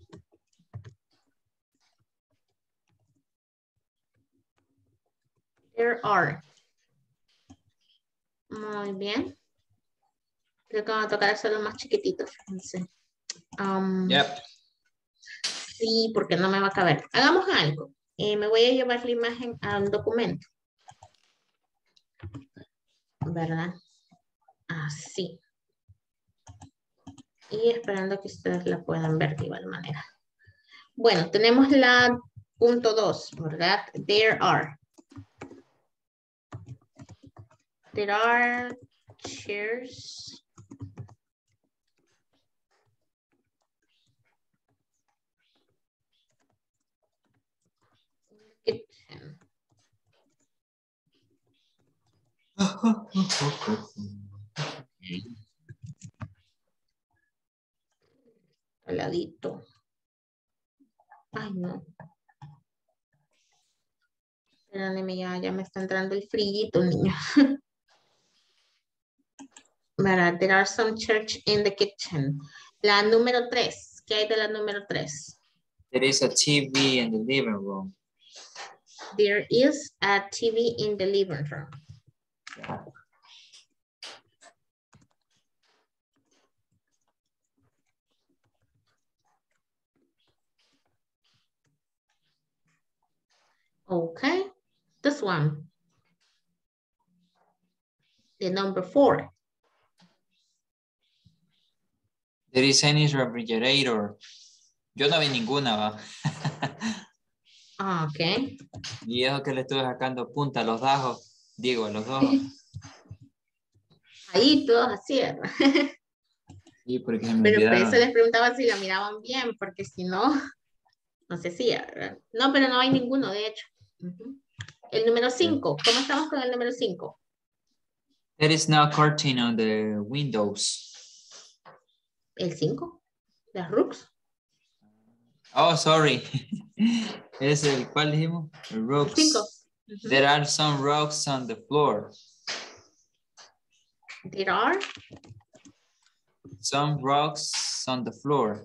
There are. Muy bien. Creo que van a tocar hacerlo más chiquitito, fíjense. Yep. Sí, porque no me va a caber. Hagamos algo. Me voy a llevar la imagen al documento. ¿Verdad? Así. Y esperando que ustedes la puedan ver de igual manera. Bueno, tenemos la punto 2, ¿verdad? There are chairs. Kitchen. Heladito. Ay, no. Espérenme, ya me está entrando el frillito, niño. ¿Verdad? There are some chairs in the kitchen. La número 3. ¿Qué hay de la número 3? There is a TV in the living room. There is a TV in the living room. Yeah. Okay, this one. The number 4. There is any refrigerator. Yo no vi ninguna, va. Okay. Y eso que le estuve sacando punta a los dajos, digo, a los ojos. Ahí todos así, ¿verdad? Sí, porque se me Pero por olvidaron. eso les preguntaba si la miraban bien, porque si no, no sé si, ¿verdad? No, pero no hay ninguno, de hecho. El número 5, ¿cómo estamos con el número 5? There is no curtain on the windows. El 5, las rooks. Oh, sorry. Es el, ¿cuál dijimos? Rocks. 5. There are some rocks on the floor. There are some rocks on the floor.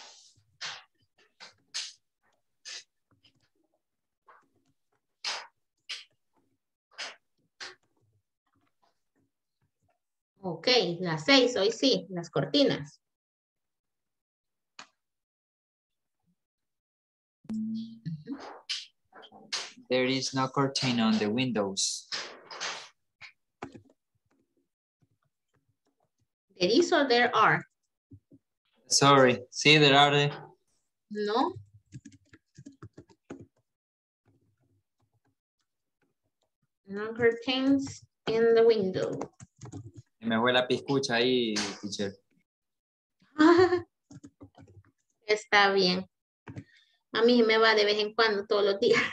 Ok, las 6, hoy sí, las cortinas. There is no curtain on the windows. There is or there are? Sorry, sí, there are. No. No curtains in the window. Me fue la piscucha ahí, teacher. Está bien. A mí me va de vez en cuando, todos los días.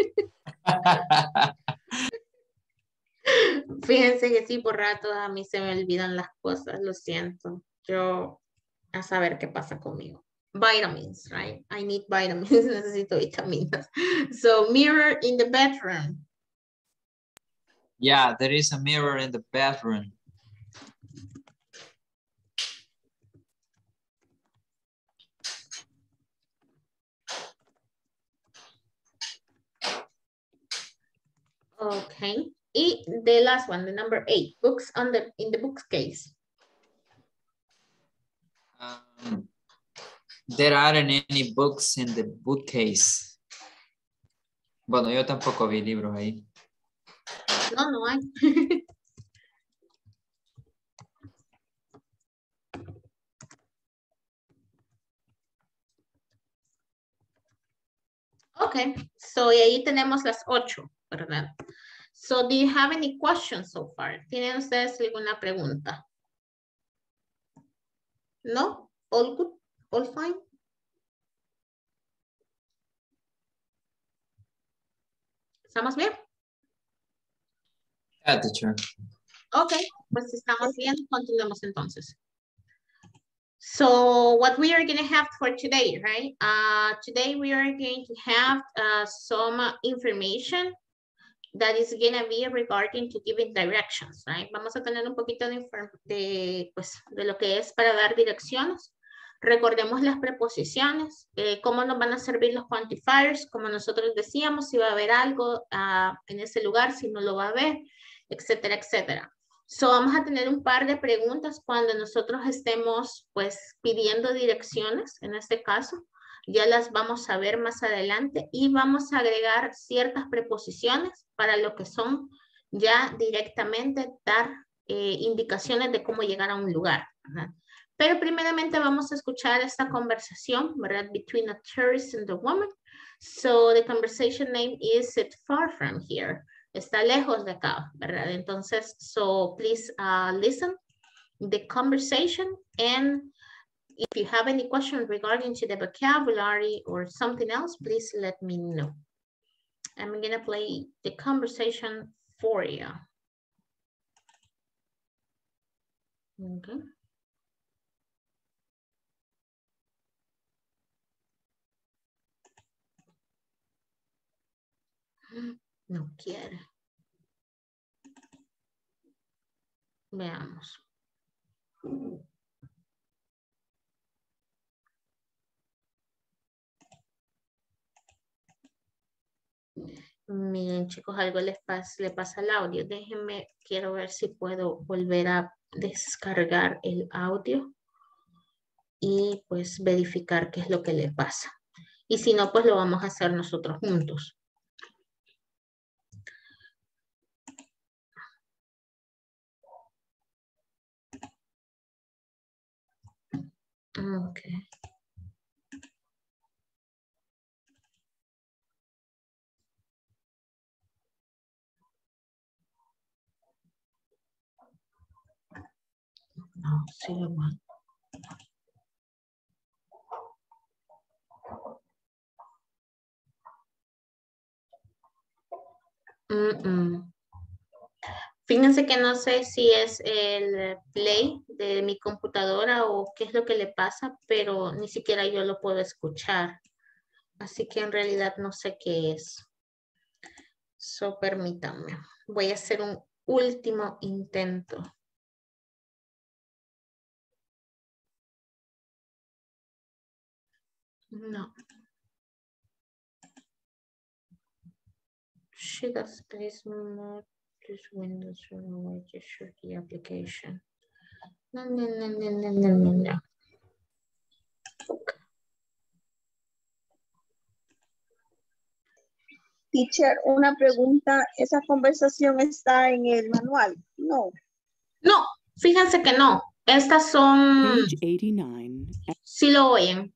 Fíjense que sí, por rato a mí se me olvidan las cosas, lo siento. Yo a saber qué pasa conmigo. Vitamins, right? I need vitamins, necesito vitaminas. So, mirror in the bedroom. Yeah, there is a mirror in the bathroom. Okay. Y the last one, the number 8, books in the bookcase. There aren't any books in the bookcase. Bueno, yo tampoco vi libros ahí. No, no hay. Okay, so y ahí tenemos las 8, ¿verdad? So, do you have any questions so far? ¿Tienen ustedes alguna pregunta? ¿No? All good? All fine? ¿Estamos bien? Yeah, teacher. Ok, pues estamos bien. Continuemos entonces. So, what we are going to have for today, right? Today we are going to have some information that is going to be regarding to giving directions, right? Vamos a tener un poquito de lo que es para dar direcciones. Recordemos las preposiciones, cómo nos van a servir los quantifiers, como nosotros decíamos, si va a haber algo en ese lugar, si no lo va a haber, etcétera, etcétera. So, vamos a tener un par de preguntas cuando nosotros estemos pues pidiendo direcciones, en este caso. Ya las vamos a ver más adelante y vamos a agregar ciertas preposiciones para lo que son ya directamente dar indicaciones de cómo llegar a un lugar, ¿verdad? Pero primeramente vamos a escuchar esta conversación, ¿verdad? Between a tourist and a woman. So the conversation name is It Far From Here. Está lejos de acá, ¿verdad? Entonces, so please listen the conversation, and if you have any questions regarding to the vocabulary or something else, please let me know. I'm gonna play the conversation for you. Okay. No quiere. Veamos. Miren, chicos, algo le pasa al audio. Déjenme, quiero ver si puedo volver a descargar el audio y pues verificar qué es lo que le pasa. Y si no, pues lo vamos a hacer nosotros juntos. Ok. No, sí lo mando. Fíjense que no sé si es el play de mi computadora o qué es lo que le pasa, pero ni siquiera yo lo puedo escuchar. Así que en realidad no sé qué es. So, permítanme. Voy a hacer un último intento. No. Should I please move this Windows or just the application? No. Teacher, una pregunta, ¿esa conversación está en el manual? No. No, fíjense que no. Estas son... Page 89. Sí lo oyen.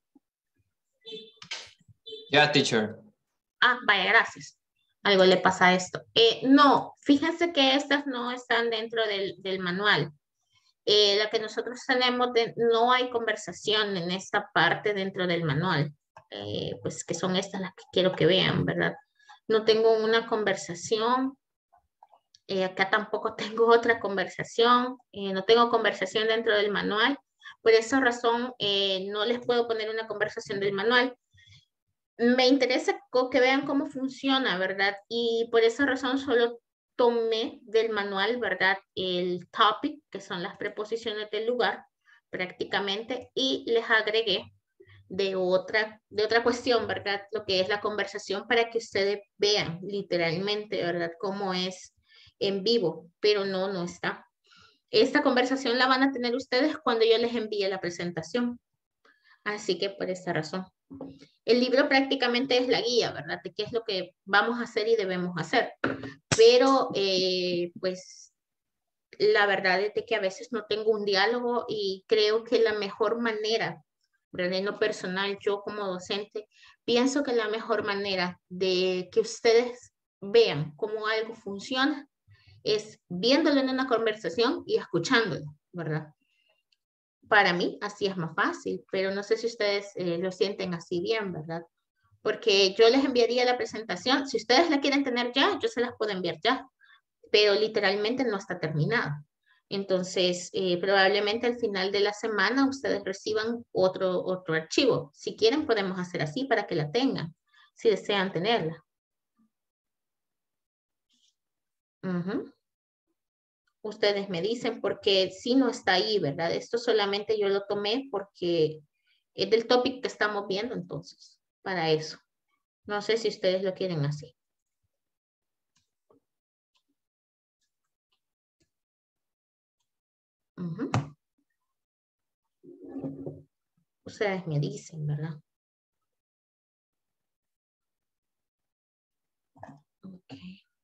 Yeah, teacher. Ah, vaya, gracias. Algo le pasa a esto. No, fíjense que estas no están dentro del manual. La que nosotros tenemos, no hay conversación en esta parte dentro del manual. Pues que son estas las que quiero que vean, ¿verdad? No tengo una conversación. Acá tampoco tengo otra conversación. No tengo conversación dentro del manual. Por esa razón, no les puedo poner una conversación del manual. Me interesa que vean cómo funciona, ¿verdad? Y por esa razón solo tomé del manual, ¿verdad? El topic, que son las preposiciones del lugar, prácticamente, y les agregué de otra cuestión, ¿verdad? Lo que es la conversación para que ustedes vean literalmente, ¿verdad? Cómo es en vivo, pero no está. Esta conversación la van a tener ustedes cuando yo les envíe la presentación. Así que por esta razón. El libro prácticamente es la guía, ¿verdad? De qué es lo que vamos a hacer y debemos hacer. Pero, pues, la verdad es de que a veces no tengo un diálogo y creo que la mejor manera, ¿verdad? En lo personal, yo como docente, pienso que la mejor manera de que ustedes vean cómo algo funciona es viéndolo en una conversación y escuchándolo, ¿verdad? Para mí así es más fácil, pero no sé si ustedes lo sienten así bien, ¿verdad? Porque yo les enviaría la presentación, si ustedes la quieren tener ya, yo se las puedo enviar ya, pero literalmente no está terminada. Entonces, probablemente al final de la semana ustedes reciban otro archivo. Si quieren, podemos hacer así para que la tengan, si desean tenerla. Ustedes me dicen porque si no está ahí, ¿verdad? Esto solamente yo lo tomé porque es del topic que estamos viendo entonces, para eso. No sé si ustedes lo quieren así. Ujú. Ustedes me dicen, ¿verdad? Ok.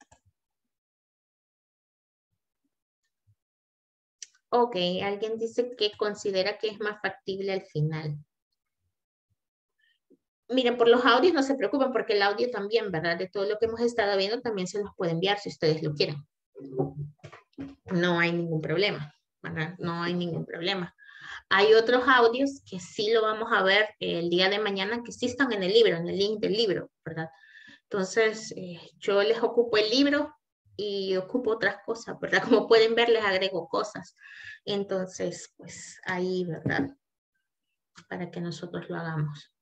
Ok, alguien dice que considera que es más factible al final. Miren, por los audios no se preocupen porque el audio también, ¿verdad? De todo lo que hemos estado viendo también se los puede enviar si ustedes lo quieren. No hay ningún problema, ¿verdad? No hay ningún problema. Hay otros audios que sí lo vamos a ver el día de mañana que sí están en el libro, en el link del libro, ¿verdad? Entonces, yo les ocupo el libro y ocupo otras cosas, ¿verdad? Como pueden ver, les agrego cosas. Entonces, pues ahí, ¿verdad? Para que nosotros lo hagamos.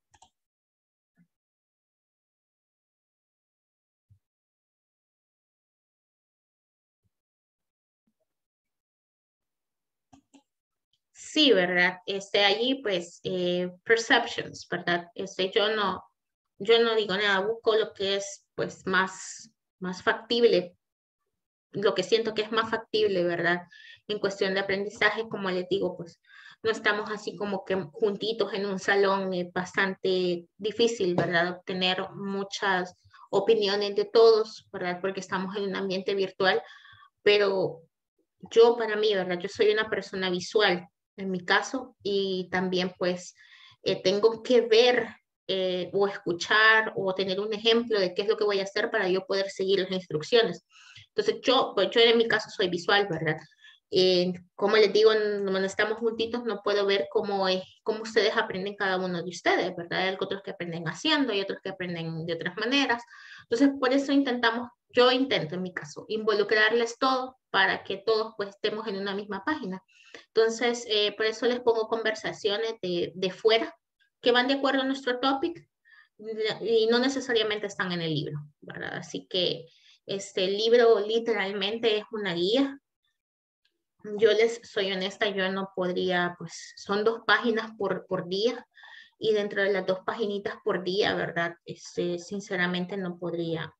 Sí, ¿verdad? Allí, pues, perceptions, ¿verdad? Yo no digo nada, busco lo que es, pues, más factible, lo que siento que es más factible, ¿verdad? En cuestión de aprendizaje, como les digo, pues, no estamos así como que juntitos en un salón, es bastante difícil, ¿verdad? Obtener muchas opiniones de todos, ¿verdad? Porque estamos en un ambiente virtual, pero yo para mí, ¿verdad? Yo soy una persona visual en mi caso y también pues tengo que ver o escuchar o tener un ejemplo de qué es lo que voy a hacer para yo poder seguir las instrucciones. Entonces yo en mi caso soy visual, ¿verdad? Como les digo, cuando estamos juntitos no puedo ver cómo ustedes aprenden cada uno de ustedes, ¿verdad? Hay otros que aprenden haciendo y otros que aprenden de otras maneras. Entonces, por eso yo intento en mi caso, involucrarles todo para que todos pues estemos en una misma página. Entonces, por eso les pongo conversaciones de fuera que van de acuerdo a nuestro topic y no necesariamente están en el libro, ¿verdad? Así que este libro literalmente es una guía. Yo les soy honesta, yo no podría, pues son 2 páginas por día y dentro de las 2 paginitas por día, ¿verdad? Sinceramente no podría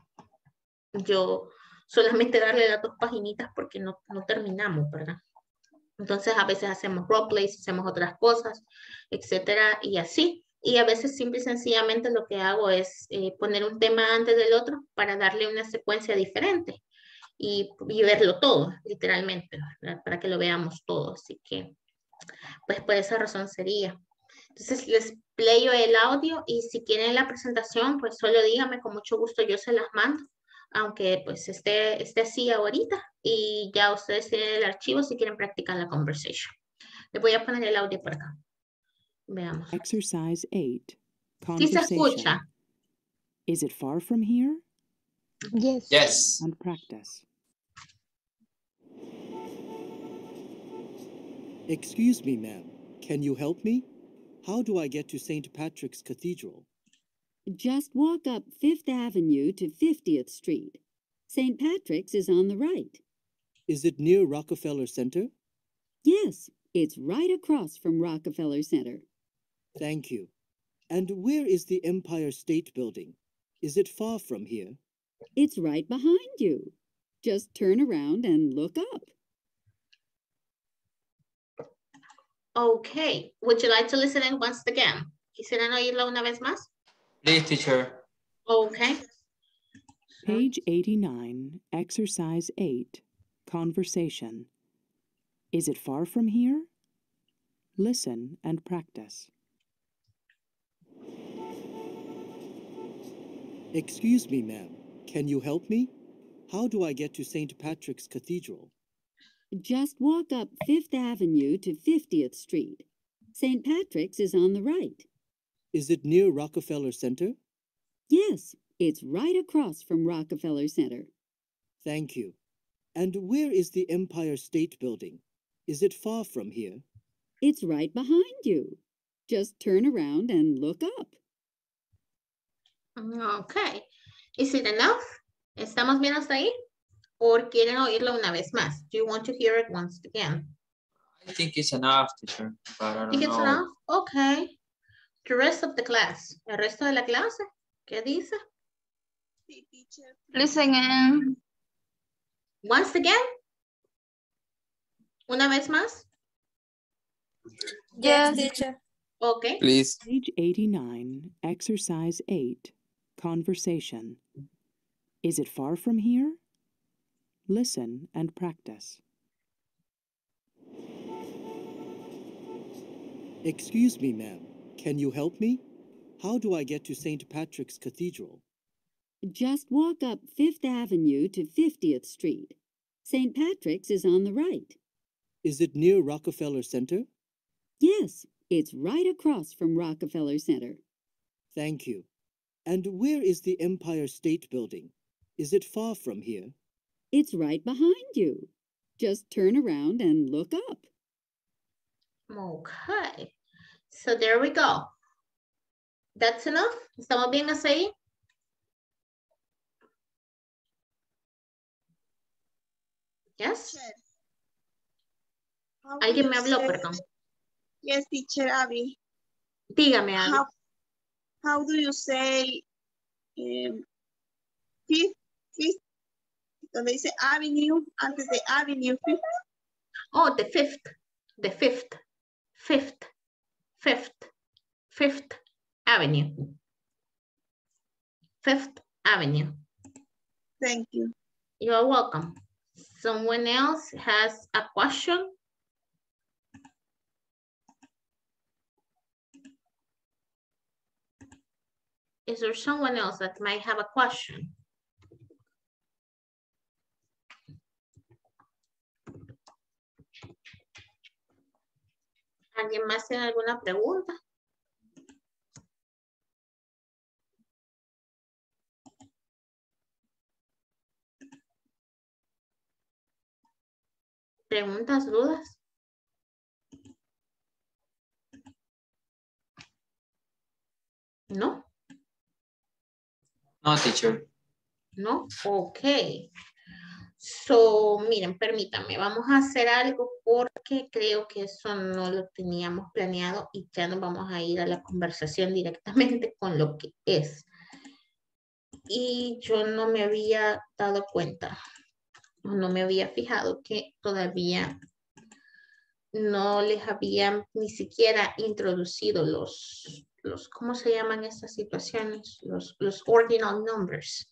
yo solamente darle las 2 paginitas porque no terminamos, ¿verdad? Entonces a veces hacemos roleplays, hacemos otras cosas, etcétera, y así. Y a veces simple y sencillamente lo que hago es poner un tema antes del otro para darle una secuencia diferente y verlo todo, literalmente, ¿verdad? Para que lo veamos todo. Así que, pues por esa razón sería. Entonces les playo el audio y si quieren la presentación, pues solo díganme, con mucho gusto yo se las mando, aunque pues esté así ahorita y ya ustedes tienen el archivo si quieren practicar la conversation. Les voy a poner el audio por acá. Veamos. Exercise 8. ¿Sí se Conversation. escucha? Is it far from here? Yes. Yes. And practice. Excuse me, ma'am. Can you help me? How do I get to St. Patrick's Cathedral? Just walk up 5th Avenue to 50th Street. St. Patrick's is on the right. Is it near Rockefeller Center? Yes, it's right across from Rockefeller Center. Thank you. And where is the Empire State Building? Is it far from here? It's right behind you. Just turn around and look up. Okay. Would you like to listen in once again? ¿Quisieran oírlo una vez más? Please, teacher. Okay. Page 89, Exercise 8. Conversation. Is it far from here? Listen and practice. Excuse me, ma'am. Can you help me? How do I get to St. Patrick's Cathedral? Just walk up 5th Avenue to 50th Street. St. Patrick's is on the right. Is it near Rockefeller Center? Yes, it's right across from Rockefeller Center. Thank you. And where is the Empire State Building? Is it far from here? It's right behind you. Just turn around and look up. Okay. Is it enough? ¿Estamos bien hasta ahí? ¿O quieren oírlo una vez más? Do you want to hear it once again? I think it's enough, teacher, but I don't Think it's know. enough? Okay. The rest of the class. ¿El resto de la clase? ¿Qué dice? Listen in. Once again? Una vez más. Yes, teacher. Okay. Please. Page 89, Exercise 8, Conversation. Is it far from here? Listen and practice. Excuse me, ma'am. Can you help me? How do I get to St. Patrick's Cathedral? Just walk up 5th Avenue to 50th Street. St. Patrick's is on the right. Is it near Rockefeller Center? Yes, it's right across from Rockefeller Center. Thank you. And where is the Empire State Building? Is it far from here? It's right behind you. Just turn around and look up. Okay. So there we go. That's enough. ¿Estamos bien hasta ahí? Yes. Alguien me habló, perdón. Yes, teacher Abby. Dígame, Abby. How do you say fifth, donde dice avenue, antes de avenue, fifth? Oh, the fifth Avenue. Fifth Avenue. Thank you. You're welcome. Someone else has a question? Is there someone else that might have a question? ¿Alguien más tiene alguna pregunta? ¿Preguntas, dudas? ¿No? No, teacher. ¿No? Ok. So, miren, permítanme, vamos a hacer algo porque creo que eso no lo teníamos planeado y ya nos vamos a ir a la conversación directamente con lo que es. Y yo no me había dado cuenta, no me había fijado que todavía no les habían ni siquiera introducido los ¿cómo se llaman estas situaciones? Los ordinal numbers.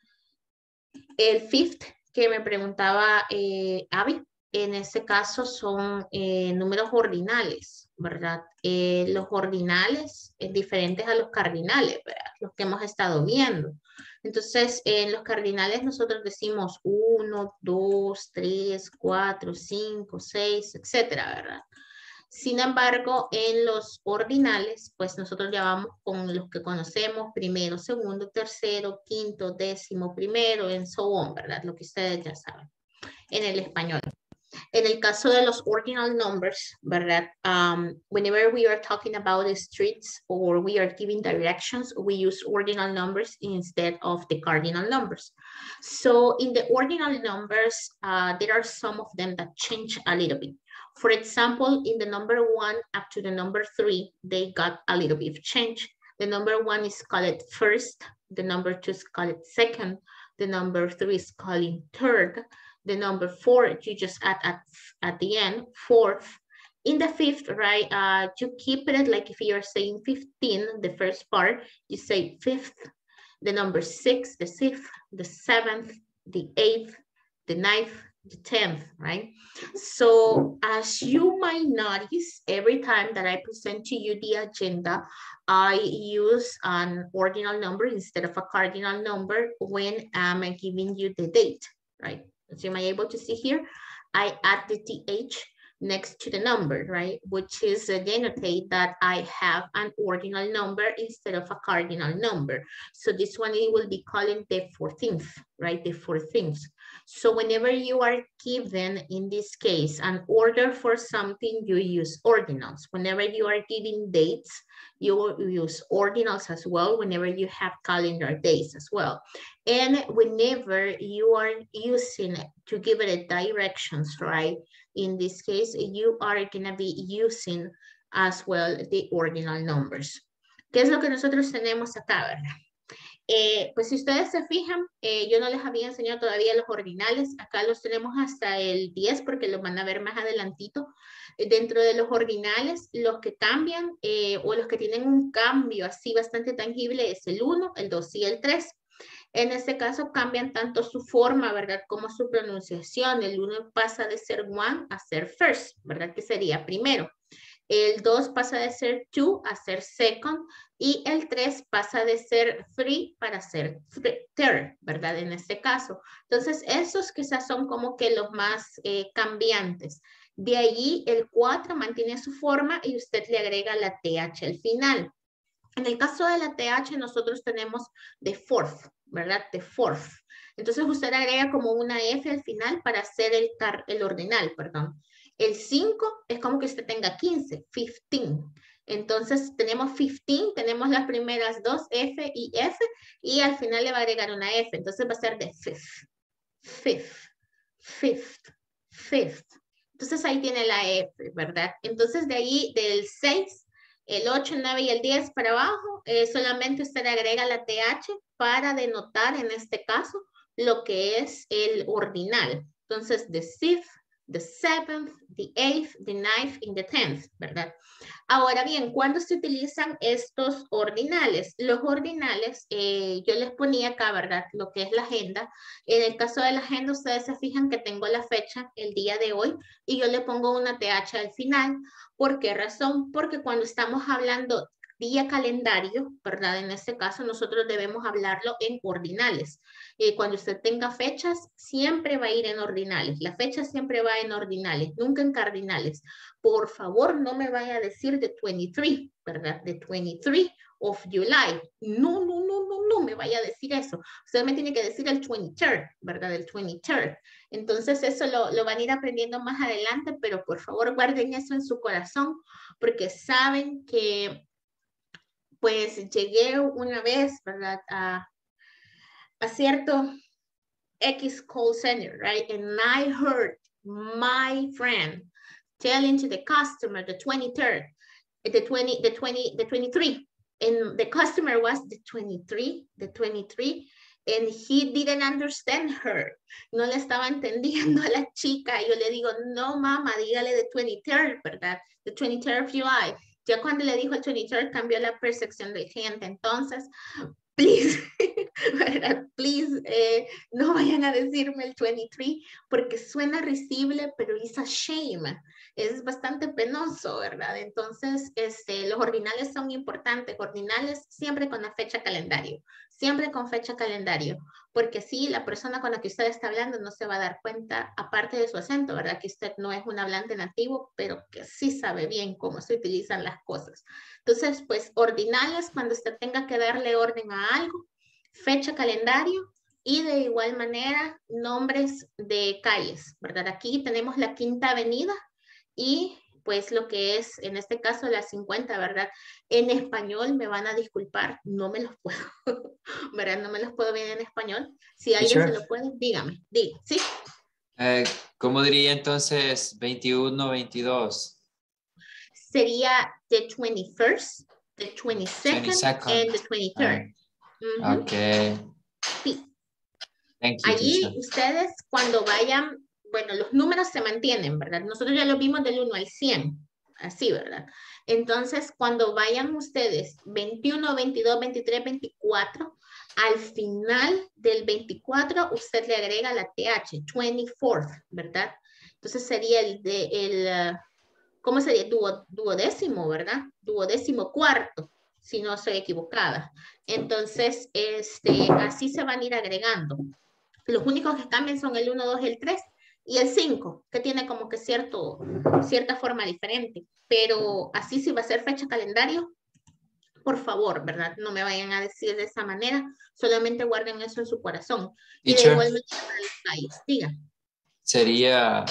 El fifth que me preguntaba Abby, en este caso son números ordinales, ¿verdad? Los ordinales diferentes a los cardinales, ¿verdad? Los que hemos estado viendo. Entonces, en los cardinales nosotros decimos 1, 2, 3, 4, 5, 6, etcétera, ¿verdad? Sin embargo, en los ordinales, pues nosotros ya vamos con los que conocemos, primero, segundo, tercero, quinto, décimo, primero, and so on, ¿verdad? Lo que ustedes ya saben en el español. En el caso de los ordinal numbers, ¿verdad? Whenever we are talking about the streets or we are giving directions, we use ordinal numbers instead of the cardinal numbers. So in the ordinal numbers, there are some of them that change a little bit. For example, in the number 1 up to the number 3, they got a little bit of change. The number 1 is called first, the number 2 is called second, the number 3 is called third, the number 4 you just add at the end, fourth. In the fifth, right, you keep it like if you're saying 15, the first part, you say fifth, the number 6, the 6th, the 7th, the 8th, the 9th, the 10th, right? So as you might notice, every time that I present to you the agenda, I use an ordinal number instead of a cardinal number when I'm giving you the date, right? As you might be able to see here, I add the TH next to the number, right? Which is denotate that I have an ordinal number instead of a cardinal number. So this one, it will be calling the 14th, right? The 14th. So whenever you are given, in this case, an order for something, you use ordinals. Whenever you are giving dates, you will use ordinals as well, whenever you have calendar days as well. And whenever you are using to give it directions, right? In this case, you are gonna be using as well the ordinal numbers. ¿Qué es lo que nosotros tenemos acá, verdad? Pues si ustedes se fijan, yo no les había enseñado todavía los ordinales. Acá los tenemos hasta el 10 porque los van a ver más adelantito. Dentro de los ordinales, los que cambian o los que tienen un cambio así bastante tangible es el 1, el 2 y el 3. En este caso cambian tanto su forma, ¿verdad? Como su pronunciación. El 1 pasa de ser one a ser first, ¿verdad? Que sería primero. El 2 pasa de ser two a ser second. Y el 3 pasa de ser three para ser third, ¿verdad? En este caso. Entonces, esos quizás son como que los más cambiantes. De allí, el 4 mantiene su forma y usted le agrega la TH al final. En el caso de la TH, nosotros tenemos the fourth, ¿verdad? The fourth. Entonces, usted agrega como una F al final para hacer el ordinal, perdón. El 5 es como que usted tenga 15, 15. Entonces, tenemos 15, tenemos las primeras dos F y F, y al final le va a agregar una F. Entonces, va a ser the fifth, fifth, fifth, fifth. Entonces, ahí tiene la F, ¿verdad? Entonces, de ahí, del 6, el 8, el 9 y el 10 para abajo, solamente usted agrega la TH para denotar, en este caso, lo que es el ordinal. Entonces, the sixth, the seventh, the eighth, the ninth y the tenth, ¿verdad? Ahora bien, ¿cuándo se utilizan estos ordinales? Los ordinales, yo les ponía acá, ¿verdad? Lo que es la agenda. En el caso de la agenda, ustedes se fijan que tengo la fecha, el día de hoy, y yo le pongo una TH al final. ¿Por qué razón? Porque cuando estamos hablando día calendario, ¿verdad? En este caso, nosotros debemos hablarlo en ordinales. Cuando usted tenga fechas, siempre va a ir en ordinales. La fecha siempre va en ordinales, nunca en cardinales. Por favor, no me vaya a decir the 23, ¿verdad? The 23 of July. No, no, no, no, no me vaya a decir eso. Usted me tiene que decir el 23rd, ¿verdad? El 23rd. Entonces, eso lo van a ir aprendiendo más adelante, pero por favor, guarden eso en su corazón, porque saben que pues llegué una vez, ¿verdad? A cierto X call center, right? And I heard my friend telling to the customer the 23rd, the 23, and the customer was the 23, and he didn't understand her. No le estaba entendiendo a la chica. Yo le digo, no, mamá, dígale the 23rd, ¿verdad? The 23rd of July. Ya cuando le dijo el 23rd, cambió la percepción del cliente. Entonces, please, ¿verdad? Please, no vayan a decirme el 23 porque suena risible, pero es a shame. Es bastante penoso, ¿verdad? Entonces, los ordinales son importantes. Ordinales siempre con la fecha calendario. Siempre con fecha calendario. Porque sí, la persona con la que usted está hablando no se va a dar cuenta, aparte de su acento, ¿verdad? Que usted no es un hablante nativo, pero que sí sabe bien cómo se utilizan las cosas. Entonces, pues, ordinales cuando usted tenga que darle orden a algo, fecha calendario y de igual manera nombres de calles, ¿verdad? Aquí tenemos la Quinta Avenida y pues lo que es en este caso la 50, ¿verdad? En español me van a disculpar, no me los puedo, ¿verdad? No me los puedo ver en español. Si alguien se lo puede, dígame, ¿sí? ¿Cómo diría entonces 21, 22? Sería the 21st, the 22nd, and the 23rd. Ok. Sí. Thank you, Allí teacher. ustedes cuando vayan, bueno, los números se mantienen, ¿verdad? Nosotros ya lo vimos del 1 al 100, así, ¿verdad? Entonces, cuando vayan ustedes 21, 22, 23, 24, al final del 24 usted le agrega la TH, 24th, ¿verdad? Entonces sería ¿cómo sería? Duodécimo, ¿verdad? Duodécimo cuarto, si no estoy equivocada. Entonces, así se van a ir agregando. Los únicos que cambian son el 1, 2, el 3 y el 5, que tiene como que cierta forma diferente. Pero así si va a ser fecha calendario, por favor, ¿verdad? No me vayan a decir de esa manera, solamente guarden eso en su corazón. Y de igual manera para los calles, diga. Sería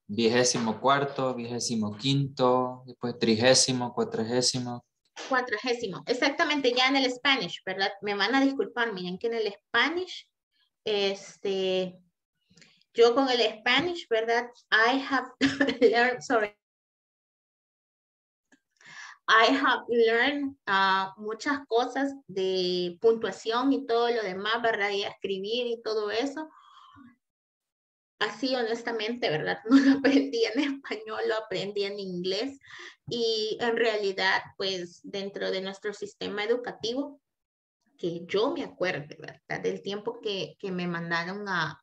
24º, 25º, después 30º, 40º. 40º, exactamente, ya en el Spanish, ¿verdad? Me van a disculpar, miren que en el Spanish, yo con el Spanish, ¿verdad? I have learned, I have learned muchas cosas de puntuación y todo lo demás, ¿verdad? Y escribir y todo eso. Así honestamente, ¿verdad? No lo aprendí en español, lo aprendí en inglés. Y en realidad, pues dentro de nuestro sistema educativo, que yo me acuerdo, ¿verdad? Del tiempo que me mandaron a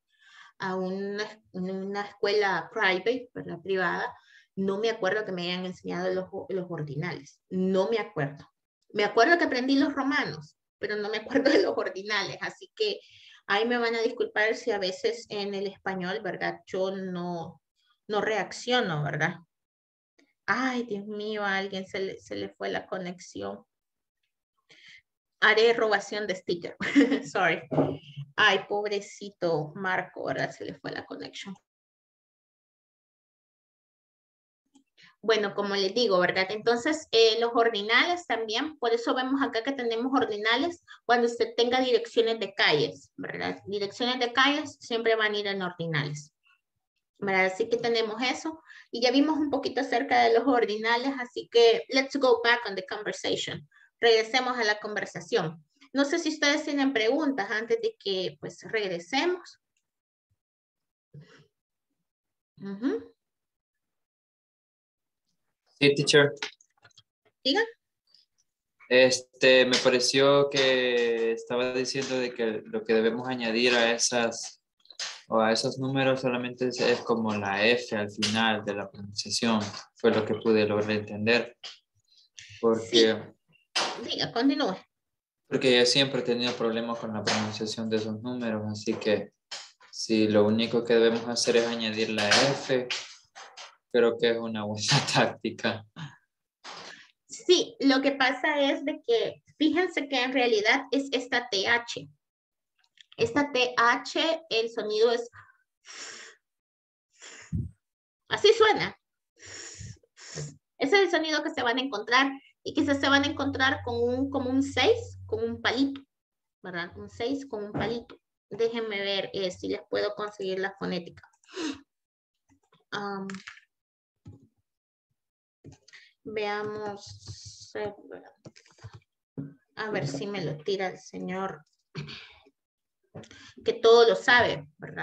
una escuela private, ¿verdad? Privada, no me acuerdo que me hayan enseñado los ordinales. No me acuerdo. Me acuerdo que aprendí los romanos, pero no me acuerdo de los ordinales. Así que ahí me van a disculpar si a veces en el español, ¿verdad? Yo no reacciono, ¿verdad? Ay, Dios mío, a alguien se le fue la conexión. Haré robación de sticker. Sorry. Ay, pobrecito Marco, ¿verdad? Se le fue la conexión. Bueno, como les digo, ¿verdad? Entonces, los ordinales también, por eso vemos acá que tenemos ordinales cuando usted tenga direcciones de calles, ¿verdad? Direcciones de calles siempre van a ir en ordinales, ¿verdad? Así que tenemos eso. Y ya vimos un poquito acerca de los ordinales, así que let's go back on the conversation. Regresemos a la conversación. No sé si ustedes tienen preguntas antes de que, pues, regresemos. Sí, teacher. Diga. Me pareció que estaba diciendo de que lo que debemos añadir a esos números solamente es como la F al final de la pronunciación. Fue lo que pude lograr entender. Porque, sí. Diga, continúe. Porque yo siempre he tenido problemas con la pronunciación de esos números, así que si lo único que debemos hacer es añadir la F, creo que es una buena táctica. Sí, lo que pasa es de que, fíjense que en realidad es esta TH. Esta TH, el sonido es... Así suena. Ese es el sonido que se van a encontrar y quizás se van a encontrar con como un 6, con un palito, ¿verdad? Un 6 con un palito. Déjenme ver si les puedo conseguir la fonética. Veamos. A ver si me lo tira el señor que todo lo sabe, ¿verdad?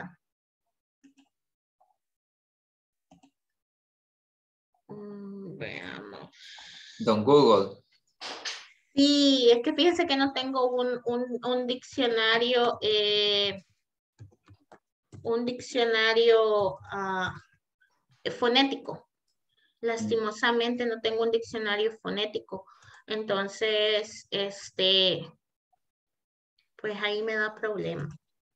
Veamos. Don Google. Sí, es que fíjense que no tengo un diccionario, fonético. Lastimosamente no tengo un diccionario fonético. Entonces, pues ahí me da problema.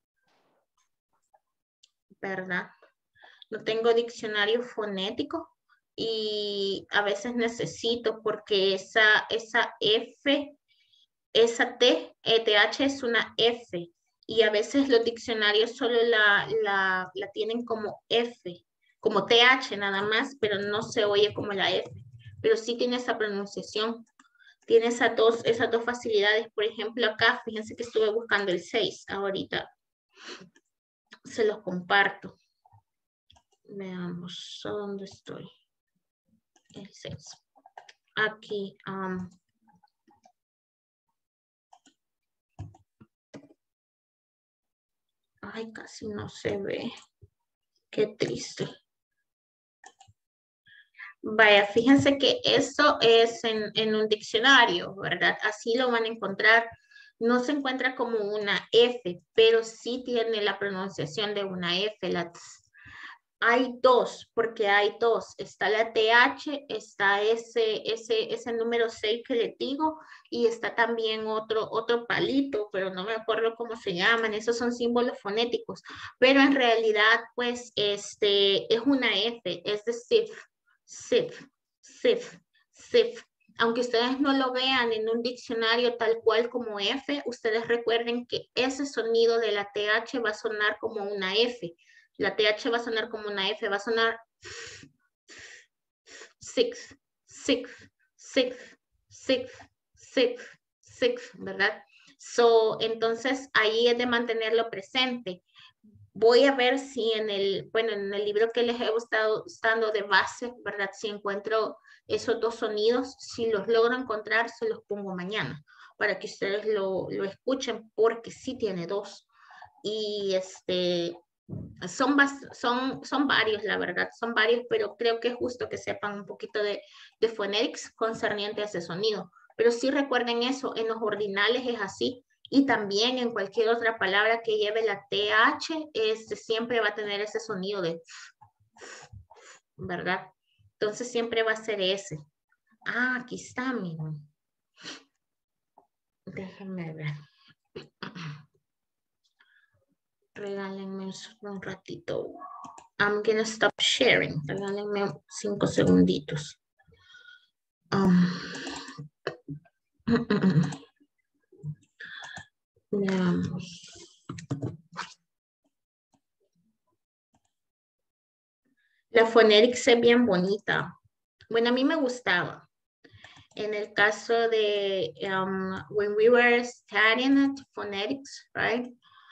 ¿Verdad? No tengo diccionario fonético y a veces necesito porque esa F, esa T, TH es una F y a veces los diccionarios solo la tienen como F, como TH nada más, pero no se oye como la F, pero sí tiene esa pronunciación. Tiene esas dos facilidades. Por ejemplo, acá, fíjense que estuve buscando el 6 ahorita. Se los comparto. Veamos, ¿a dónde estoy? El 6. Aquí. Ay, casi no se ve. Qué triste. Vaya, fíjense que esto es en un diccionario, ¿verdad? Así lo van a encontrar. No se encuentra como una F, pero sí tiene la pronunciación de una F. Hay dos, porque hay dos. Está la TH, está ese número 6 que les digo, y está también otro palito, pero no me acuerdo cómo se llaman. Esos son símbolos fonéticos. Pero en realidad, pues, es una F, es de SIF. Aunque ustedes no lo vean en un diccionario tal cual como F, ustedes recuerden que ese sonido de la TH va a sonar como una F. La TH va a sonar como una F, va a sonar six, ¿verdad? Entonces ahí es de mantenerlo presente. Voy a ver si en el libro que les he estado dando de base, ¿verdad? Si encuentro esos dos sonidos, si los logro encontrar, se los pongo mañana para que ustedes lo escuchen, porque sí tiene dos. Y son varios, la verdad, son varios, pero creo que es justo que sepan un poquito de phonetics concerniente a ese sonido. Pero sí recuerden eso, en los ordinales es así, y también en cualquier otra palabra que lleve la TH, siempre va a tener ese sonido de, ¿verdad? Entonces siempre va a ser ese. Ah, aquí está, miren. Déjenme ver. Regálenme un ratito. I'm gonna stop sharing. Regálenme 5 segunditos. Veamos. La phonetics es bien bonita. Bueno, a mí me gustaba. En el caso de when we were studying at phonetics, right?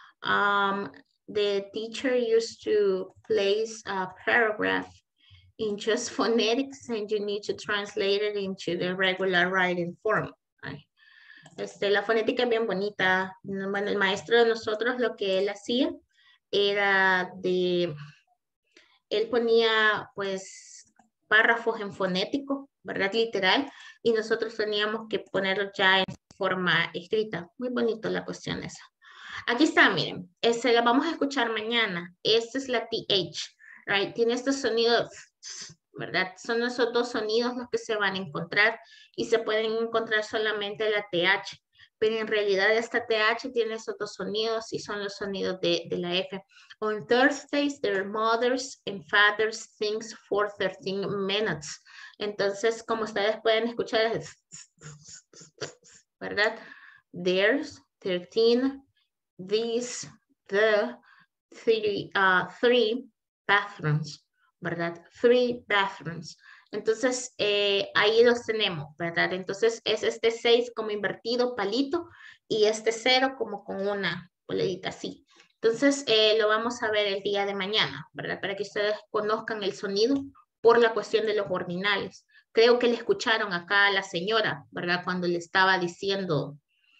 The teacher used to place a paragraph in just phonetics, and you need to translate it into the regular writing form. Right? La fonética es bien bonita. Bueno, el maestro de nosotros lo que él hacía era él ponía pues párrafos en fonético, ¿verdad? Literal, y nosotros teníamos que ponerlo ya en forma escrita. Muy bonito la cuestión esa. Aquí está, miren, la vamos a escuchar mañana. Esta es la TH, right? Tiene estos sonidos, ¿verdad? Son esos dos sonidos los que se van a encontrar y se pueden encontrar solamente la TH, pero en realidad esta TH tiene esos dos sonidos y son los sonidos de la F. On Thursdays, their mothers and fathers sings for 13 minutes. Entonces, como ustedes pueden escuchar, ¿verdad? There's 13, these, the, three bathrooms, ¿verdad? 3 bathrooms. Entonces, ahí los tenemos, ¿verdad? Entonces, es este 6 como invertido, palito, y este 0 como con una boledita así. Entonces, lo vamos a ver el día de mañana, ¿verdad? Para que ustedes conozcan el sonido por la cuestión de los ordinales. Creo que le escucharon acá a la señora, ¿verdad? Cuando le estaba diciendo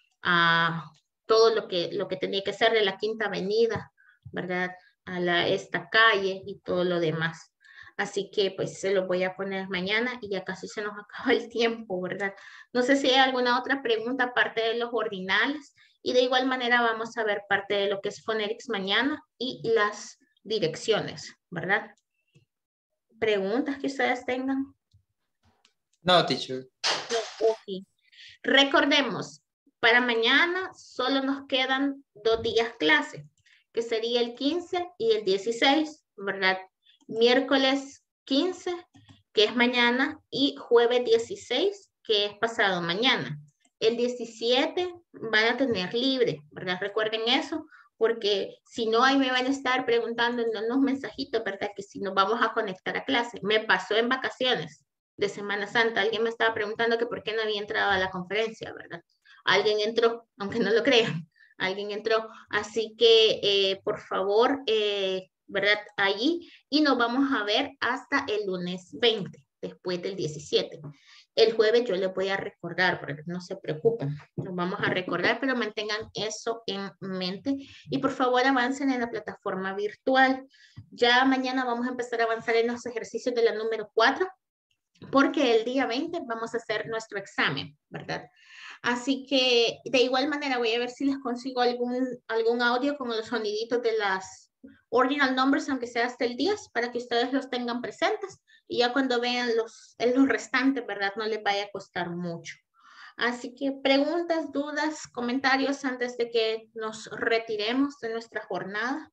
todo lo que tenía que ser de la Quinta Avenida, ¿verdad? A esta calle y todo lo demás. Así que pues se lo voy a poner mañana y ya casi se nos acaba el tiempo, ¿verdad? No sé si hay alguna otra pregunta aparte de los ordinales, y de igual manera vamos a ver parte de lo que es phonetics mañana y las direcciones, ¿verdad? ¿Preguntas que ustedes tengan? No, teacher. No, ok. Recordemos, para mañana solo nos quedan 2 días clase, que sería el 15 y el 16, ¿verdad? Miércoles 15, que es mañana, y jueves 16, que es pasado mañana. El 17 van a tener libre, ¿verdad? Recuerden eso, porque si no, ahí me van a estar preguntando en unos mensajitos, ¿verdad? Que si nos vamos a conectar a clase. Me pasó en vacaciones de Semana Santa. Alguien me estaba preguntando que por qué no había entrado a la conferencia, ¿verdad? Alguien entró, aunque no lo crean, alguien entró. Así que, por favor, ¿verdad? Allí, y nos vamos a ver hasta el lunes 20, después del 17. El jueves yo les voy a recordar, porque no se preocupen, nos vamos a recordar, pero mantengan eso en mente y por favor avancen en la plataforma virtual. Ya mañana vamos a empezar a avanzar en los ejercicios de la número 4, porque el día 20 vamos a hacer nuestro examen, ¿verdad? Así que de igual manera voy a ver si les consigo algún audio con los soniditos de las ordinal numbers, aunque sea hasta el 10, para que ustedes los tengan presentes y ya cuando vean los restantes, ¿verdad? No les vaya a costar mucho. Así que preguntas, dudas, comentarios antes de que nos retiremos de nuestra jornada.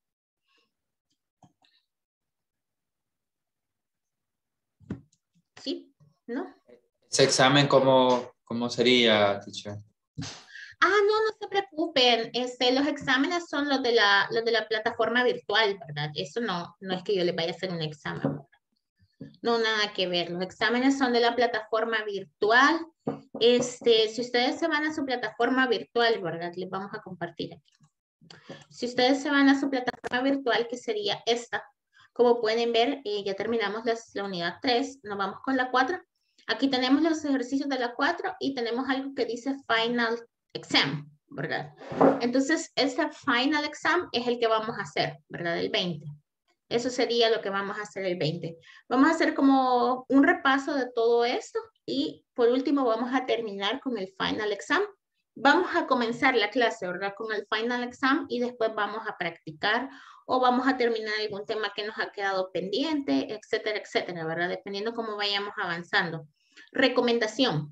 ¿Sí? ¿No? ¿Ese examen cómo sería, teacher? No se preocupen. Los exámenes son los de la plataforma virtual, ¿verdad? Eso no es que yo les vaya a hacer un examen. No, nada que ver. Los exámenes son de la plataforma virtual. Si ustedes se van a su plataforma virtual, ¿verdad? Les vamos a compartir aquí. Si ustedes se van a su plataforma virtual, que sería esta, como pueden ver, ya terminamos la unidad 3, nos vamos con la 4. Aquí tenemos los ejercicios de la 4 y tenemos algo que dice final exam, ¿verdad? Entonces, ese final exam es el que vamos a hacer, ¿verdad? El 20. Eso sería lo que vamos a hacer el 20. Vamos a hacer como un repaso de todo esto y por último vamos a terminar con el final exam. Vamos a comenzar la clase, ¿verdad? Con el final exam y después vamos a practicar o vamos a terminar algún tema que nos ha quedado pendiente, etcétera, etcétera, ¿verdad? Dependiendo cómo vayamos avanzando. Recomendación.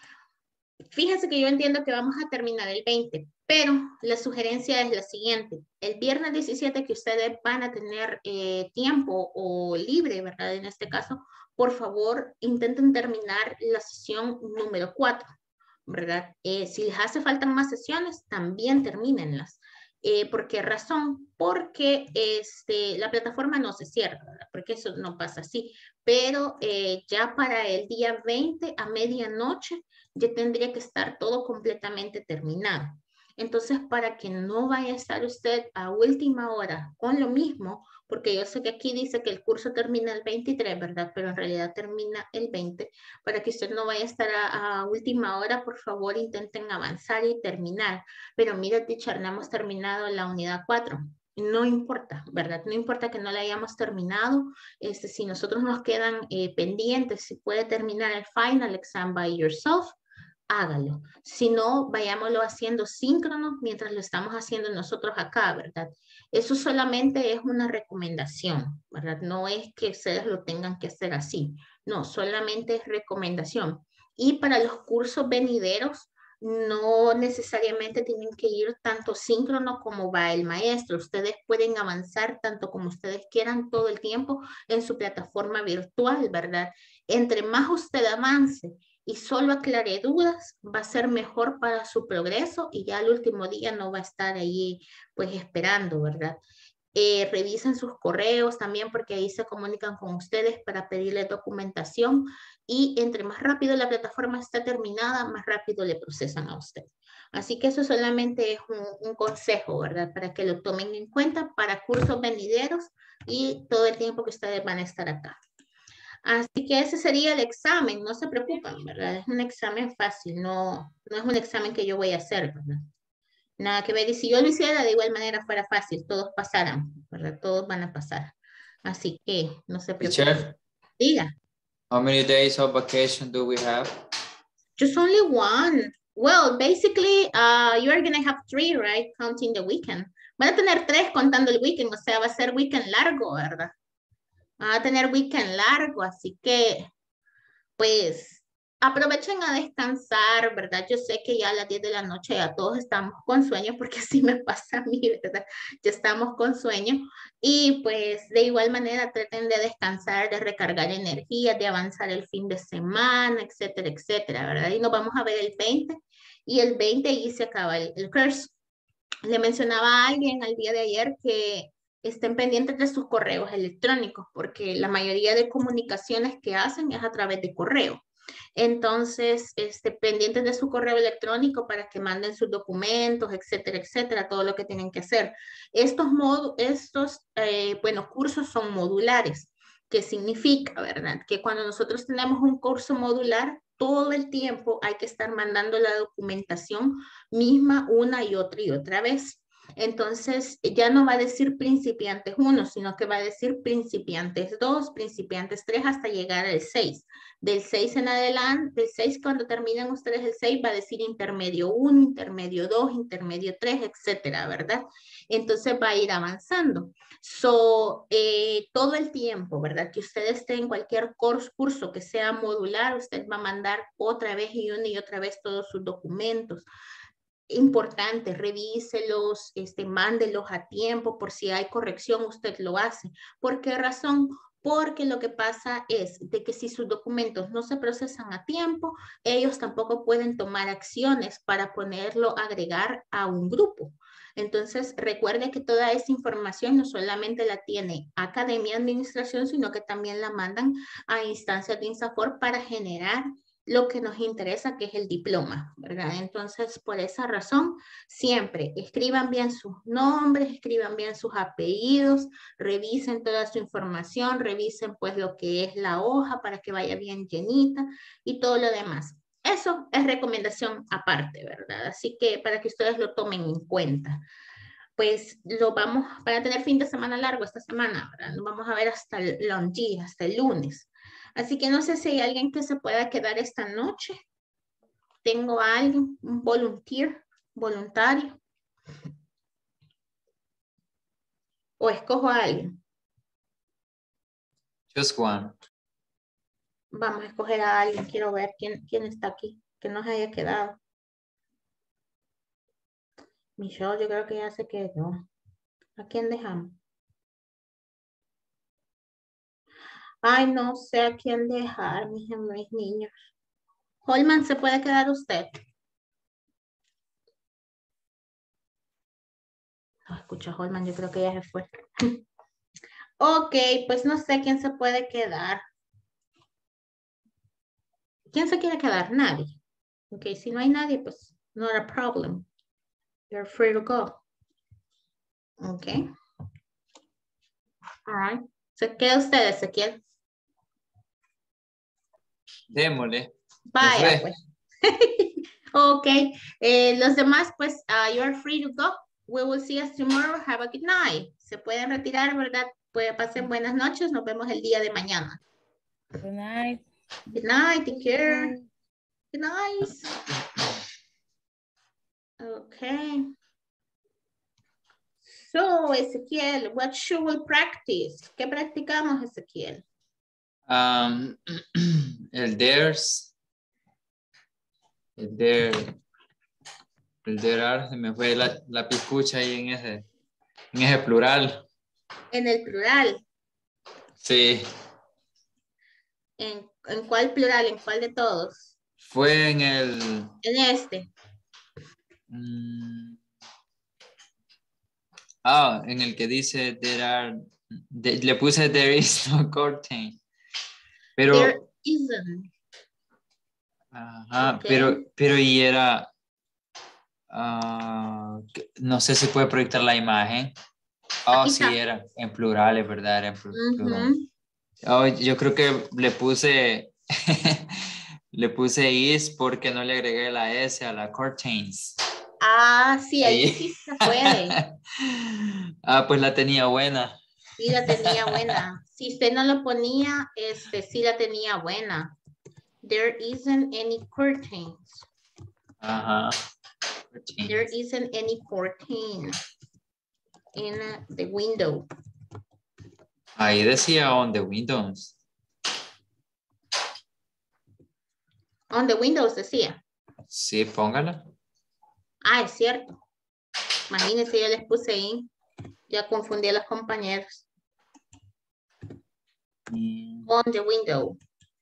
Fíjense que yo entiendo que vamos a terminar el 20, pero la sugerencia es la siguiente. El viernes 17 que ustedes van a tener tiempo o libre, ¿verdad? En este caso, por favor, intenten terminar la sesión número 4, ¿verdad? Si les hace falta más sesiones, también termínenlas. ¿Por qué razón? Porque la plataforma no se cierra, ¿verdad? Porque eso no pasa así. Pero ya para el día 20 a medianoche ya tendría que estar todo completamente terminado. Entonces, para que no vaya a estar usted a última hora con lo mismo, porque yo sé que aquí dice que el curso termina el 23, ¿verdad? Pero en realidad termina el 20. Para que usted no vaya a estar a última hora, por favor, intenten avanzar y terminar. Pero mira, teacher, no hemos terminado la unidad 4. No importa, ¿verdad? No importa que no la hayamos terminado. Si nosotros nos quedan pendientes, si puede terminar el final exam by yourself, hágalo. Si no, vayámoslo haciendo síncrono mientras lo estamos haciendo nosotros acá, ¿verdad? Eso solamente es una recomendación, ¿verdad? No es que ustedes lo tengan que hacer así. No, solamente es recomendación. Y para los cursos venideros, no necesariamente tienen que ir tanto síncrono como va el maestro. Ustedes pueden avanzar tanto como ustedes quieran todo el tiempo en su plataforma virtual, ¿verdad? Entre más usted avance y solo aclare dudas, va a ser mejor para su progreso y ya el último día no va a estar ahí pues esperando, ¿verdad? Revisen sus correos también porque ahí se comunican con ustedes para pedirle documentación y entre más rápido la plataforma está terminada, más rápido le procesan a usted. Así que eso solamente es un consejo, ¿verdad? Para que lo tomen en cuenta para cursos venideros y todo el tiempo que ustedes van a estar acá. Así que ese sería el examen, no se preocupen, ¿verdad? Es un examen fácil, no es un examen que yo voy a hacer, ¿verdad? Nada que ver, y si yo lo hiciera de igual manera fuera fácil, todos pasaran, ¿verdad? Todos van a pasar. Así que no se preocupen. Teacher, Diga. how many days of vacation do we have? Just only one. Well, basically, you are going to have 3, right? Counting the weekend. Van a tener 3 contando el weekend, o sea, va a ser weekend largo, ¿verdad? Van a tener weekend largo, así que, pues, aprovechen a descansar, ¿verdad? Yo sé que ya a las 10 de la noche ya todos estamos con sueño, porque así me pasa a mí, ¿verdad? Ya estamos con sueño. Y pues de igual manera traten de descansar, de recargar energía, de avanzar el fin de semana, etcétera, etcétera, ¿verdad? Y nos vamos a ver el 20. Y el 20 y se acaba el curso. Le mencionaba a alguien al día de ayer que estén pendientes de sus correos electrónicos, porque la mayoría de comunicaciones que hacen es a través de correo. Entonces, pendientes de su correo electrónico para que manden sus documentos, etcétera, etcétera, todo lo que tienen que hacer. Estos cursos son modulares. ¿Qué significa, verdad? Que cuando nosotros tenemos un curso modular, todo el tiempo hay que estar mandando la documentación misma una y otra vez. Entonces, ya no va a decir principiantes 1, sino que va a decir principiantes 2, principiantes 3, hasta llegar al 6. Del 6 en adelante, del 6 cuando terminen ustedes el 6, va a decir intermedio 1, intermedio 2, intermedio 3, etcétera, ¿verdad? Entonces va a ir avanzando. Todo el tiempo, ¿verdad? Que usted esté en cualquier curso que sea modular, usted va a mandar otra vez y una y otra vez todos sus documentos. Importante, revíselos, mándelos a tiempo, por si hay corrección, usted lo hace. ¿Por qué razón? Porque lo que pasa es de que si sus documentos no se procesan a tiempo, ellos tampoco pueden tomar acciones para ponerlo, agregar a un grupo. Entonces, recuerde que toda esa información no solamente la tiene Academia Administración, sino que también la mandan a instancias de INSAFORP para generar lo que nos interesa, que es el diploma, ¿verdad? Entonces, por esa razón, siempre escriban bien sus nombres, escriban bien sus apellidos, revisen toda su información, revisen pues lo que es la hoja para que vaya bien llenita y todo lo demás. Eso es recomendación aparte, ¿verdad? Así que para que ustedes lo tomen en cuenta. Pues lo vamos, para tener fin de semana largo esta semana, ¿verdad? Nos vamos a ver hasta el lundi, hasta el lunes. Así que no sé si hay alguien que se pueda quedar esta noche. Tengo a alguien, un voluntario. O escojo a alguien. Just one. Vamos a escoger a alguien. Quiero ver quién está aquí, que no se haya quedado. Michelle, yo creo que ya se quedó. ¿A quién dejamos? Ay, no sé a quién dejar, mis niños. Holman, ¿se puede quedar usted? No escucho a Holman, yo creo que ya se fue. Ok, pues no sé quién se puede quedar. ¿Quién se quiere quedar? Nadie. Ok, si no hay nadie, pues not a problem. You're free to go. Ok. All right. ¿Se queda usted, Ezequiel? Démosle. Vaya, pues. Ok. Los demás, pues, you're free to go. We will see us tomorrow. Have a good night. Se pueden retirar, ¿verdad? Pues pasen buenas noches. Nos vemos el día de mañana. Good night. Good night. Take care. Good night. Okay. So, Ezequiel, what should we practice? ¿Qué practicamos, Ezequiel? El theirs. El there are, se me fue la piscucha ahí en ese plural. En el plural. Sí. ¿En cuál plural? ¿En cuál de todos? Fue en el... En este. En el que dice there are... le puse there is no curtain. Pero... There isn't. Ajá, Okay. pero y era... no sé si puede proyectar la imagen. Oh, sí, era en plural, es verdad, era en plural. Oh, yo creo que le puse le puse is porque no le agregué la S a la curtains. Ah, sí, ahí sí se puede. Pues la tenía buena. Sí, la tenía buena. Si usted no lo ponía, sí la tenía buena. There isn't any curtains. Ajá. There isn't any curtain in the window. Ahí decía on the windows. On the windows decía. Sí, póngala. Ah, es cierto. Imagínense, yo les puse in. Ya confundí a los compañeros. On the window.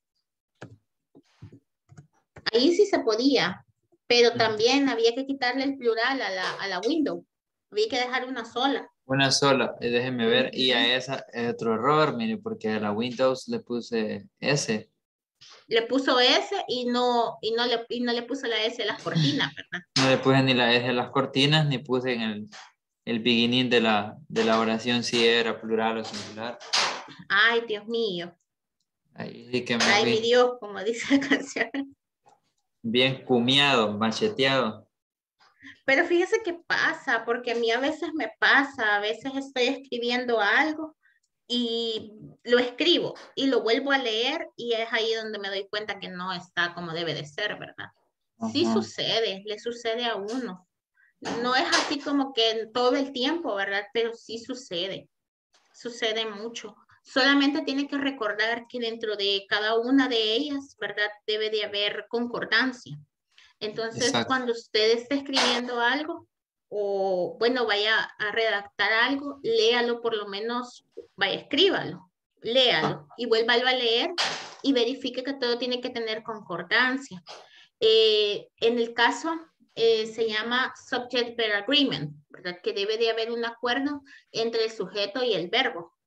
Ahí sí se podía, pero también había que quitarle el plural a la window. Había que dejar una sola. Una sola, déjenme ver. Y a esa es otro error, mire, porque a la Windows le puse S. Le puso S y no le puso la S a las cortinas, ¿verdad? No le puse ni la S a las cortinas, ni puse en el beginning de la oración si era plural o singular. Ay, Dios mío. Ahí sí que me Ay, fui. mi Dios, como dice la canción. Bien cumiado, macheteado. Pero fíjese qué pasa, porque a mí a veces me pasa, a veces estoy escribiendo algo y lo escribo y lo vuelvo a leer y es ahí donde me doy cuenta que no está como debe de ser, ¿verdad? Sí sucede, le sucede a uno. No es así como que todo el tiempo, ¿verdad? Pero sí sucede mucho. Solamente tiene que recordar que dentro de cada una de ellas, ¿verdad? Debe de haber concordancia. Entonces, exacto, cuando usted esté escribiendo algo o, bueno, vaya a redactar algo, léalo por lo menos, vaya, escríbalo, léalo y vuélvalo a leer y verifique que todo tiene que tener concordancia. En el caso, se llama subject verb agreement, ¿verdad? Que debe de haber un acuerdo entre el sujeto y el verbo.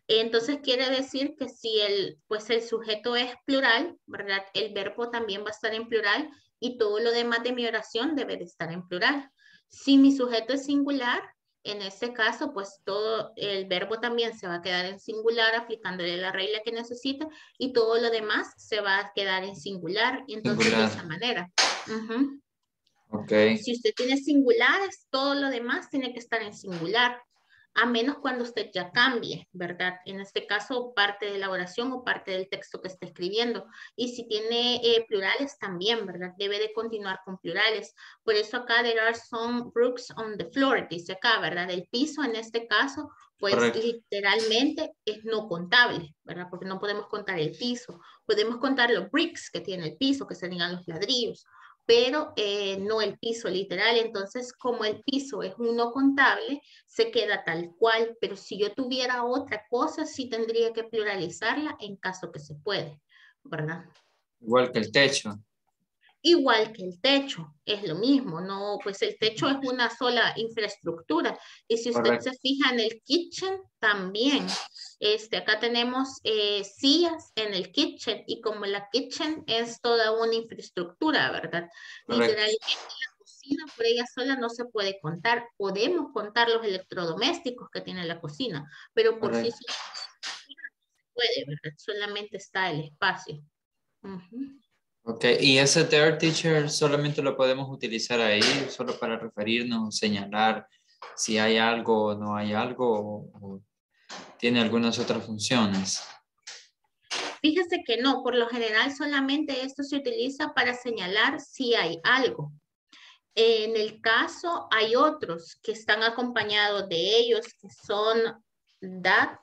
Entonces quiere decir que si pues el sujeto es plural, ¿verdad? El verbo también va a estar en plural y todo lo demás de mi oración debe de estar en plural. Si mi sujeto es singular, en este caso, pues todo el verbo también se va a quedar en singular, aplicándole la regla que necesita, y todo lo demás se va a quedar en singular. Y entonces Singular. de esa manera. Uh-huh. Ok. Si usted tiene singulares, todo lo demás tiene que estar en singular, a menos cuando usted ya cambie, ¿verdad? En este caso, parte de la oración o parte del texto que está escribiendo. Y si tiene plurales también, ¿verdad? Debe de continuar con plurales. Por eso acá, there are some bricks on the floor, dice acá, ¿verdad? El piso en este caso, pues Correcto. literalmente es no contable, ¿verdad? Porque no podemos contar el piso. Podemos contar los bricks que tiene el piso, que serían los ladrillos, pero no el piso literal. Entonces, como el piso es un no contable, se queda tal cual, pero si yo tuviera otra cosa, sí tendría que pluralizarla en caso que se puede, ¿verdad? Igual que el techo. Igual que el techo, es lo mismo, no, pues el techo es una sola infraestructura. Y si usted Correcto. se fija en el kitchen, también, acá tenemos sillas en el kitchen, y como la kitchen es toda una infraestructura, ¿verdad? Correcto. Literalmente la cocina por ella sola no se puede contar. Podemos contar los electrodomésticos que tiene la cocina, pero por sí Correcto. sola no se puede, ¿verdad? Solamente está el espacio. Ujú. Ok, y ese there teacher solamente lo podemos utilizar ahí, solo para referirnos, señalar si hay algo o no hay algo, o tiene algunas otras funciones. Fíjese que no, por lo general solamente esto se utiliza para señalar si hay algo. En el caso hay otros que están acompañados de ellos, que son that,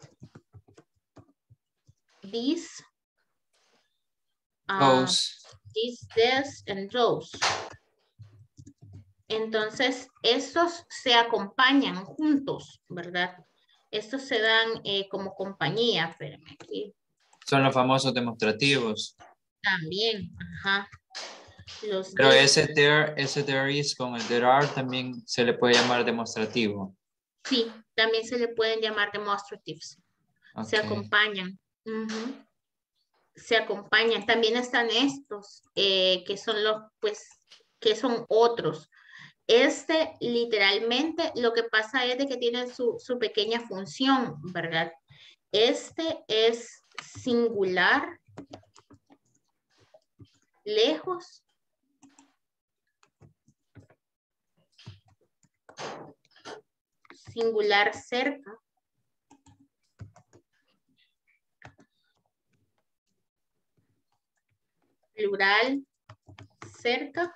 this, Those. this, and those. Entonces, estos se acompañan juntos, ¿verdad? Estos se dan como compañía. Espérame aquí. Son los famosos demostrativos. También, ajá. Los Pero this. ese there is con el there are también se le puede llamar demostrativo. Sí, también se le pueden llamar demonstratives. Okay. Se acompañan. Uh-huh. Se acompañan. También están estos, que son los, pues, que son otros. Literalmente, lo que pasa es de que tienen su pequeña función, ¿verdad? Este es singular, lejos. Singular, cerca. Plural, cerca.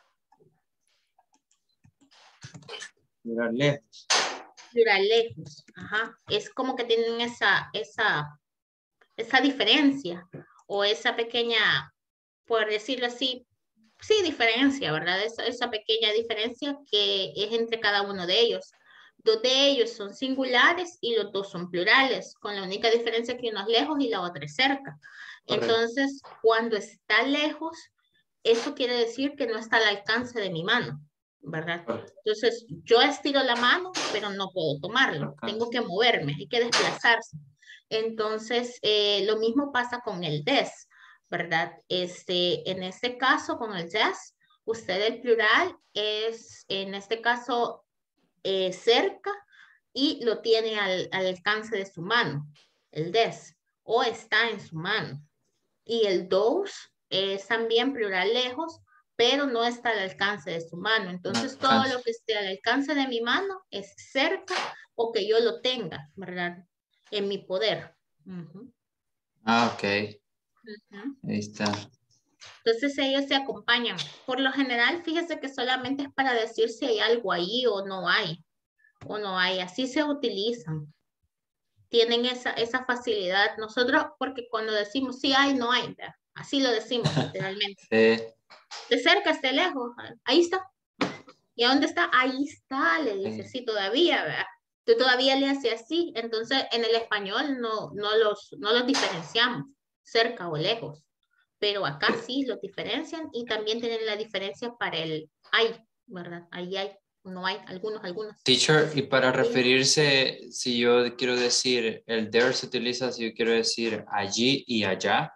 Plural, lejos. Plural, lejos. Ajá. Es como que tienen esa diferencia, o esa pequeña, por decirlo así, sí, diferencia, ¿verdad? Esa pequeña diferencia que es entre cada uno de ellos. Dos de ellos son singulares y los dos son plurales, con la única diferencia que uno es lejos y la otra es cerca. Correcto. Entonces, cuando está lejos, eso quiere decir que no está al alcance de mi mano, ¿verdad? Correcto. Entonces, yo estiro la mano, pero no puedo tomarlo. Tengo que moverme, hay que desplazarse. Entonces, lo mismo pasa con el des, ¿verdad? En este caso, con el des, usted el plural es, en este caso, cerca, y lo tiene al alcance de su mano, el des, o está en su mano. Y el those es también plural lejos, pero no está al alcance de su mano. Entonces, todo lo que esté al alcance de mi mano es cerca, o que yo lo tenga, ¿verdad? En mi poder. Uh-huh. Ah, ok. Uh-huh. Ahí está. Entonces ellos se acompañan. Por lo general, fíjese que solamente es para decir si hay algo ahí o no hay. O no hay. Así se utilizan. Tienen esa facilidad. Nosotros, porque cuando decimos sí hay, no hay, ¿verdad? Así lo decimos literalmente. Sí. De cerca, esté lejos. Ahí está. ¿Y a dónde está? Ahí está, le dice. Sí, todavía, ¿verdad? Tú todavía le haces así. Entonces, en el español no los diferenciamos, cerca o lejos. Pero acá sí los diferencian, y también tienen la diferencia para el hay, ¿verdad? Ahí hay. No hay, algunos. Teacher, y para referirse, si yo quiero decir, el there se utiliza si yo quiero decir allí y allá.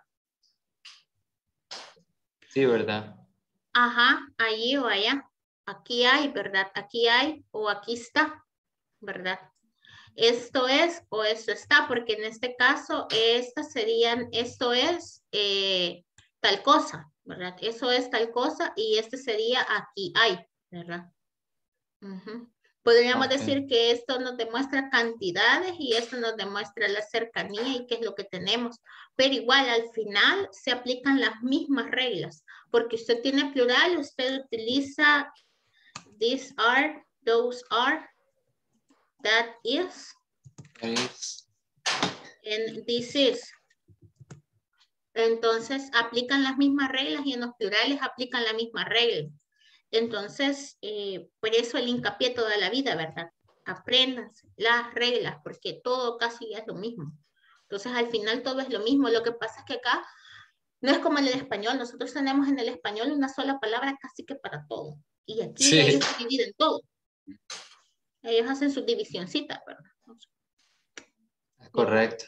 Sí, ¿verdad? Ajá, allí o allá. Aquí hay, ¿verdad? Aquí hay o aquí está, ¿verdad? Esto es o esto está, porque en este caso, estas serían, esto es tal cosa, ¿verdad? Eso es tal cosa y este sería aquí hay, ¿verdad? Ujú. Podríamos Ok. decir que esto nos demuestra cantidades y esto nos demuestra la cercanía y qué es lo que tenemos. Pero igual al final se aplican las mismas reglas, porque usted tiene plural, usted utiliza these are, those are, that is, and this is. Entonces aplican las mismas reglas y en los plurales aplican la misma regla. Entonces, por eso el hincapié toda la vida, ¿verdad? Aprendan las reglas, porque todo casi es lo mismo. Entonces, al final todo es lo mismo. Lo que pasa es que acá no es como en el español. Nosotros tenemos en el español una sola palabra casi que para todo. Y aquí Sí. ellos dividen todo. Ellos hacen su divisioncita, ¿verdad? Correcto.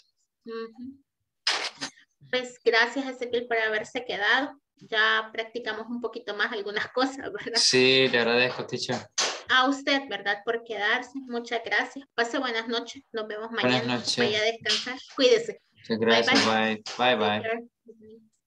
Pues gracias, Ezequiel, por haberse quedado. Ya practicamos un poquito más algunas cosas, ¿verdad? Sí, le agradezco, teacher. A usted, ¿verdad? Por quedarse. Muchas gracias. Pase buenas noches. Nos vemos mañana. Buenas noches. Vaya a descansar. Cuídese. Muchas gracias. Bye. Bye, Take bye. care.